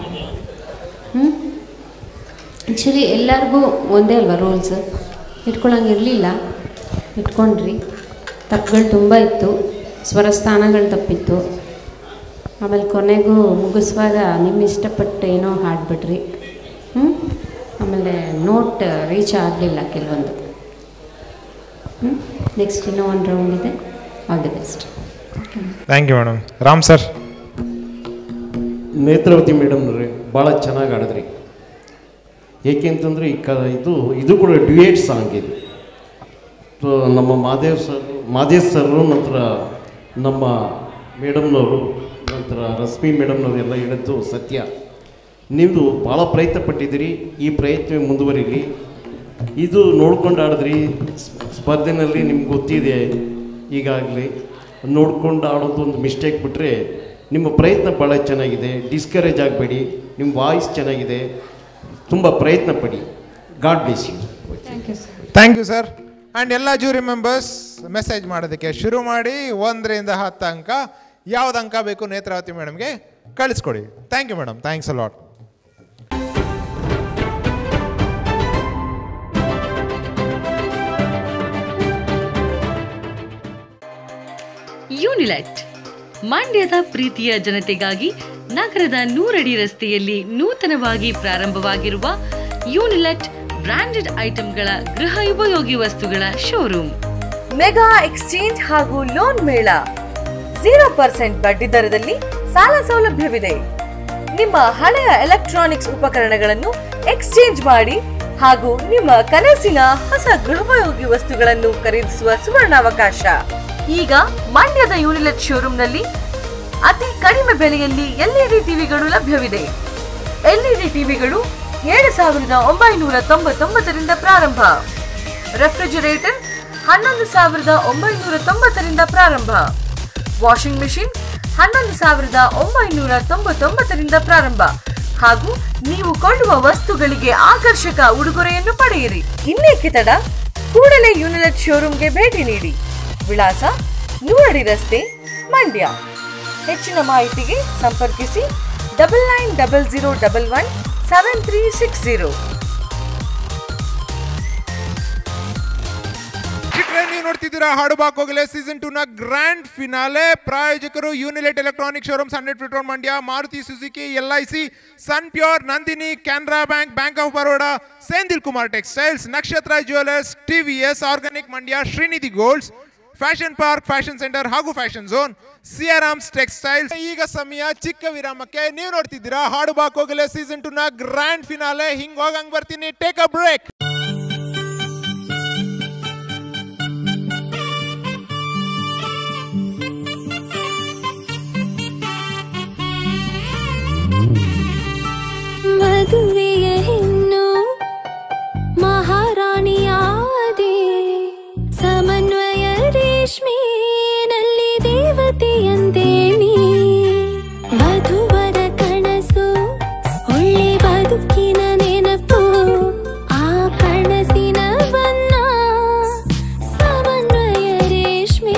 ಆ್ಯಕ್ಚುಲಿ ಎಲ್ಲರಿಗೂ ಒಂದೇ ಅಲ್ವಾ ರೂಲ್ಸ್? ಇಟ್ಕೊಳ್ಳೋಂಗಿರಲಿಲ್ಲ, ಇಟ್ಕೊಂಡ್ರಿ. ತಪ್ಪುಗಳು ತುಂಬ ಇತ್ತು, ಸ್ವರಸ್ಥಾನಗಳು ತಪ್ಪಿತ್ತು. ಆಮೇಲೆ ಕೊನೆಗೂ ಮುಗಿಸುವಾಗ ನಿಮ್ಮ ಇಷ್ಟಪಟ್ಟು ಏನೋ ಹಾಡ್ಬಿಟ್ರಿ. ಆಮೇಲೆ ನೋಟ್ ರೀಚ್ ಆಗಲಿಲ್ಲ ಕೆಲವೊಂದು. ನೆಕ್ಸ್ಟ್ ಇನ್ನೂ ಒಂದು ರೌಂಡ್ ಇದೆ. All the best. Thank you madam. Ram sir. Netravati ಮೇಡಮ್ನವ್ರೆ ಭಾಳ ಚೆನ್ನಾಗಿ ಆಡಿದ್ರಿ. ಏಕೆಂತಂದರೆ ಇದು ಕೂಡ ಡ್ಯುಯೇಟ್ ಸಾಂಗ್ ಇದು. ಸೊ ನಮ್ಮ ಮಾದೇಶ್ ಸರ್ರು ನಂತರ ನಮ್ಮ ಮೇಡಮ್ನವರು ನಂತರ ರಶ್ಮಿ ಮೇಡಮ್ನವರು ಎಲ್ಲ ಹೇಳಿದ್ದು ಸತ್ಯ. ನೀವು ಭಾಳ ಪ್ರಯತ್ನ ಪಟ್ಟಿದ್ದೀರಿ, ಈ ಪ್ರಯತ್ನ ಮುಂದುವರಿಲಿ. ಇದು ನೋಡ್ಕೊಂಡು ಆಡಿದ್ರಿ. ಸ್ಪರ್ಧೆಯಲ್ಲಿ ನಿಮ್ಗೆ ಗೊತ್ತಿದೆ ಈಗಾಗಲೇ. ನೋಡ್ಕೊಂಡು ಆಡೋದು ಒಂದು ಮಿಸ್ಟೇಕ್ ಬಿಟ್ಟರೆ ನಿಮ್ಮ ಪ್ರಯತ್ನ ಭಾಳ ಚೆನ್ನಾಗಿದೆ. ಡಿಸ್ಕರೇಜ್ ಆಗಬೇಡಿ, ನಿಮ್ಮ ವಾಯ್ಸ್ ಚೆನ್ನಾಗಿದೆ, ತುಂಬ ಪ್ರಯತ್ನ ಪಡಿ. God bless you. Thank you sir. And ಎಲ್ಲ ಜೂರಿ ಮೆಂಬರ್ಸ್ ಮೆಸೇಜ್ ಮಾಡೋದಕ್ಕೆ ಶುರು ಮಾಡಿ 1ರಿಂದ 10 ಅಂಕ ಯಾವ್ದು ಅಂಕ ಬೇಕು ನೇತ್ರಾವತಿ ಮೇಡಮ್ಗೆ ಕಳಿಸ್ಕೊಡಿ. Thank you madam. Thanks a lot. Unilet ಮಂಡ್ಯದ ಪ್ರೀತಿಯ ಜನತೆಗಾಗಿ ನಗರದ 100 ಅಡಿ ರಸ್ತೆಯಲ್ಲಿ ನೂತನವಾಗಿ ಪ್ರಾರಂಭವಾಗಿರುವ ಯೂನಿಲೆಟ್ ಬ್ರಾಂಡೆಡ್ ಐಟಂಗಳ ಗೃಹ ಉಪಯೋಗಿ ವಸ್ತುಗಳ ಶೋರೂಮ್. ಮೆಗಾ ಎಕ್ಸ್ಚೇಂಜ್ ಹಾಗೂ ಲೋನ್ ಮೇಳ, 0% ಬಡ್ಡಿ ದರದಲ್ಲಿ ಸಾಲ ಸೌಲಭ್ಯವಿದೆ. ನಿಮ್ಮ ಹಳೆಯ ಎಲೆಕ್ಟ್ರಾನಿಕ್ಸ್ ಉಪಕರಣಗಳನ್ನು ಎಕ್ಸ್ಚೇಂಜ್ ಮಾಡಿ ಹಾಗೂ ನಿಮ್ಮ ಕನಸಿನ ಹೊಸ ಗೃಹೋಪಯೋಗಿ ವಸ್ತುಗಳನ್ನು ಖರೀದಿಸುವ ಸುವರ್ಣಾವಕಾಶ. ಈಗ ಮಂಡ್ಯದ ಯೂನಿಲೆಟ್ ಶೋರೂಮ್ನಲ್ಲಿ ಅತಿ ಕಡಿಮೆ ಬೆಲೆಯಲ್ಲಿ LED ಟಿವಿಗಳು ಲಭ್ಯವಿದೆ. LED ಟಿವಿಗಳು 7,999 ಪ್ರಾರಂಭ. ರೆಫ್ರಿಜರೇಟರ್ 11,990 ಪ್ರಾರಂಭ. ವಾಷಿಂಗ್ ಮೆಷಿನ್ 11,999 ಪ್ರಾರಂಭ. ಹಾಗೂ ನೀವು ಕೊಳ್ಳುವ ವಸ್ತುಗಳಿಗೆ ಆಕರ್ಷಕ ಉಡುಗೊರೆಯನ್ನು ಪಡೆಯಿರಿ. ಇನ್ನೇಕೆ ತಡ? ಕೂಡಲೇ ಯೂನಿಲೆಟ್ ಶೋರೂಮ್ಗೆ ಭೇಟಿ ನೀಡಿ. ವಿಳಾಸ ನೂರಡಿ ರಸ್ತೆ, ಮಂಡ್ಯ. ಹೆಚ್ಚಿನ ಮಾಹಿತಿಗೆ ಸಂಪರ್ಕಿಸಿ 9900117360. ನೀವು ನೋಡ್ತಿದ್ದೀರಾ ಹಾಡು ಬಾ ಕೋಗಿಲೆ ಸೀಸನ್ 2 ನ ಗ್ರ್ಯಾಂಡ್ ಫಿನಾಲೆ. ಪ್ರಾಯೋಜಕರು Unilet electronic showroom, 100 feet road, Mandya. Maruti Suzuki, LIC, Sunpure, Nandini, Canara bank, bank of Baroda, Senthil Kumar textiles, Nakshatra jewellers, TVS, organic Mandya, Srinidhi golds, fashion park, fashion centre ಹಾಗೂ ಫ್ಯಾಷನ್ ಝೋನ್, ಸಿಯಾರಾಮ್ಸ್ ಟೆಕ್ಸ್ಟೈಲ್ಸ್. ಈಗ ಸಮಯ ಚಿಕ್ಕ ವಿರಾಮಕ್ಕೆ. ನೀವು ನೋಡ್ತಿದ್ದೀರಾ ಹಾಡು ಬಾ ಕೋಗಿಲೆ ಸೀಸನ್ 2 ನ ಗ್ರ್ಯಾಂಡ್ ಫಿನಾಲೆ. ಹಿಂಗ್ ಹೋಗಂಗ್ ಬರ್ತೀನಿ, ಟೇಕ್ ಅ ಬ್ರೇಕ್. ಮದುವೆಯ ಹೆಣ್ಣು ಮಹಾರಾಣಿಯಾದೆ, ಸಮನ್ವಯ ರೇಷ್ಮೆನಲ್ಲಿ ದೇವತೆಯಂತೆ ನೀ. ವಧುವರ ಕನಸು ಒಳ್ಳೆ ಬದುಕಿನ ನೆನಪು, ಆ ಕನಸಿನ ಬಣ್ಣ ಸಮನ್ವಯ ರೇಷ್ಮೆ.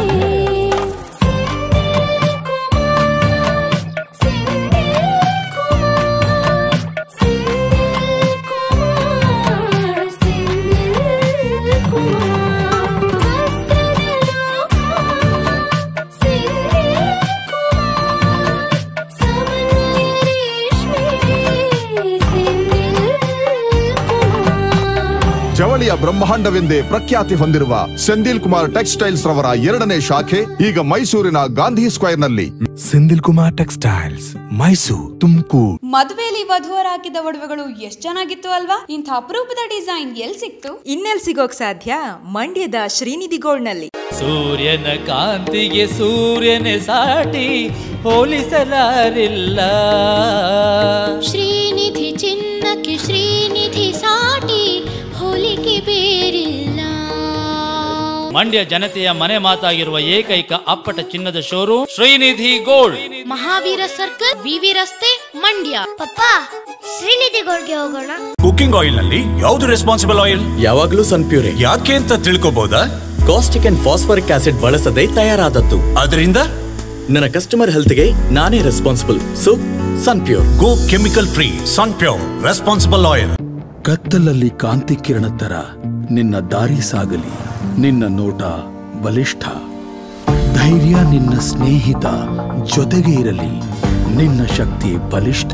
ಜವಳಿಯ ಬ್ರಹ್ಮಾಂಡವೆಂದೇ ಪ್ರಖ್ಯಾತಿ ಹೊಂದಿರುವ ಸೆಂದಿಲ್ ಕುಮಾರ್ ಟೆಕ್ಸ್ಟೈಲ್ಸ್ ರವರ 2ನೇ ಶಾಖೆ ಈಗ ಮೈಸೂರಿನ ಗಾಂಧಿ ಸ್ಕ್ವೇರ್ ನಲ್ಲಿ. ಸೆಂದಿಲ್ ಕುಮಾರ್ ಟೆಕ್ಸ್ಟೈಲ್ಸ್, ಮೈಸೂರು, ತುಮಕೂರು. ಮದುವೆಯಲ್ಲಿ ವಧುವರ ಹಾಕಿದ ಒಡವೆಗಳು ಎಷ್ಟು ಚೆನ್ನಾಗಿತ್ತು ಅಲ್ವಾ? ಇಂಥ ಅಪರೂಪದ ಡಿಸೈನ್ ಎಲ್ಲಿ ಸಿಕ್ತು? ಇನ್ನೆಲ್ಲಿ ಸಿಗೋಕ್ ಸಾಧ್ಯ? ಮಂಡ್ಯದ ಶ್ರೀನಿಧಿ ಗೋಲ್ಡ್ನಲ್ಲಿ. ಸೂರ್ಯನ ಕಾಂತಿಗೆ ಸೂರ್ಯನೇ ಸಾಟಿ, ಹೋಲಿಸಲಾರಿಲ್ಲ. ಶ್ರೀನಿಧಿ ಚಿನ್ನಕ್ಕೆ ಶ್ರೀನಿಧಿ ಸಾಟಿ, ಹೋಲಿಕೆ ಬೇರಿಲ್ಲ. ಮಂಡ್ಯ ಜನತೆಯ ಮನೆ ಮಾತಾಗಿರುವ ಏಕೈಕ ಅಪ್ಪಟ ಚಿನ್ನದ showroom Srinidhi gold, Mahavir circle, V V ರಸ್ತೆ, ಮಂಡ್ಯ. ಪಪ್ಪ, ಶ್ರೀನಿಧಿ ಗೋಲ್ಡ್ಗೆ ಹೋಗೋಣ. ಕುಕಿಂಗ್ ಆಯಿಲ್ ನಲ್ಲಿ ಯಾವ್ದು ರೆಸ್ಪಾನ್ಸಿಬಲ್ ಆಯಿಲ್? ಯಾವಾಗ್ಲೂ ಸನ್ಪ್ಯೂರ್. ಯಾಕೆ ಅಂತ ತಿಳ್ಕೋಬಹುದಾ? ಕಾಸ್ಟಿಕ್ ಅಂಡ್ ಫಾಸ್ಫರಿಕ್ ಆಸಿಡ್ ಬಳಸದೆ ತಯಾರಾದದ್ದು. ಅದರಿಂದ ನನ್ನ ಕಸ್ಟಮರ್ ಹೆಲ್ತ್ಗೆ ನಾನೇ responsible. So Sunpure. Go chemical free Sunpure responsible oil. ಕತ್ತಲಲ್ಲಿ ಕಾಂತಿ ಕಿರಣ ತರ ನಿನ್ನ ದಾರಿ ಸಾಗಲಿ, ನಿನ್ನ ನೋಟ ಬಲಿಷ್ಠ. ಧೈರ್ಯ ನಿನ್ನ ಸ್ನೇಹಿತ, ಜೊತೆಗೆ ಇರಲಿ, ನಿನ್ನ ಶಕ್ತಿ ಬಲಿಷ್ಠ.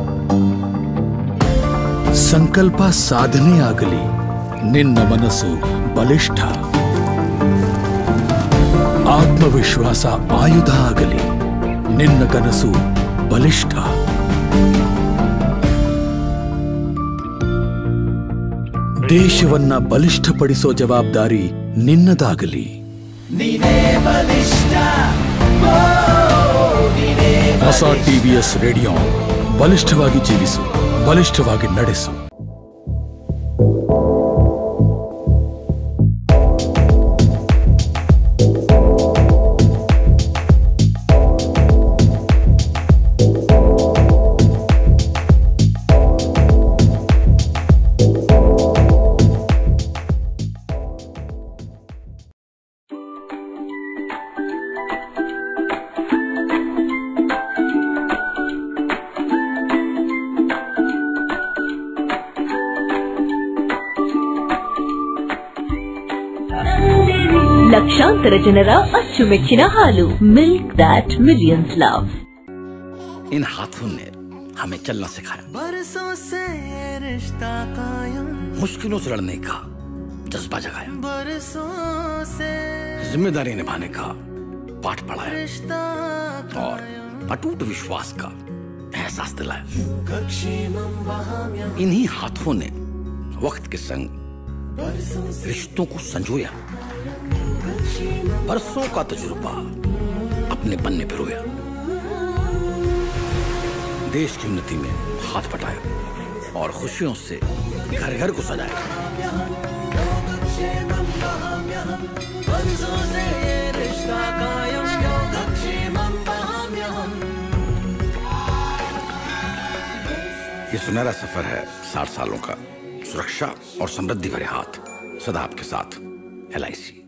ಸಂಕಲ್ಪ ಸಾಧನೆ ಆಗಲಿ, ನಿನ್ನ ಮನಸ್ಸು ಬಲಿಷ್ಠ. ಆತ್ಮವಿಶ್ವಾಸ ಆಯುಧ ಆಗಲಿ, ನಿನ್ನ ಕನಸು ಬಲಿಷ್ಠ. ದೇಶವನ್ನ ಬಲಿಷ್ಠಪಡಿಸೋ ಜವಾಬ್ದಾರಿ ನಿನ್ನದಾಗಲಿ. ಹೊಸ TVS ರೇಡಿಯೋ. ಬಲಿಷ್ಠವಾಗಿ ಜೀವಿಸು, ಬಲಿಷ್ಠವಾಗಿ ನಡೆಸು. ಲಕ್ಷಾಂತರ ಜನರ ಅಚ್ಚುಮೆಚ್ಚಿನ ಹಾಲು, ಮಿಲ್ಕ್ दैट मिलियंस लव. इन हाथों ने हमें चलना सिखाया, बरसों से रिश्ता कायम, मुश्किलों से लड़ने का जज्बा जगाया, बरसों से जिम्मेदारी निभाने का पाठ पढ़ाया रिश्ता और अटूट विश्वास का एहसास दिलाया. इन्हीं हाथों ने वक्त के संग रिश्तों को संजोया, बरसों का तजुर्बा अपने पन्ने पिरोया. देश की उन्नति में हाथ बटाया और खुशियों से घर घर को सजाया। ये सुनहरा सफर है 60 सालों का, सुरक्षा और समृद्धि भरे हाथ सदा आपके साथ। LIC।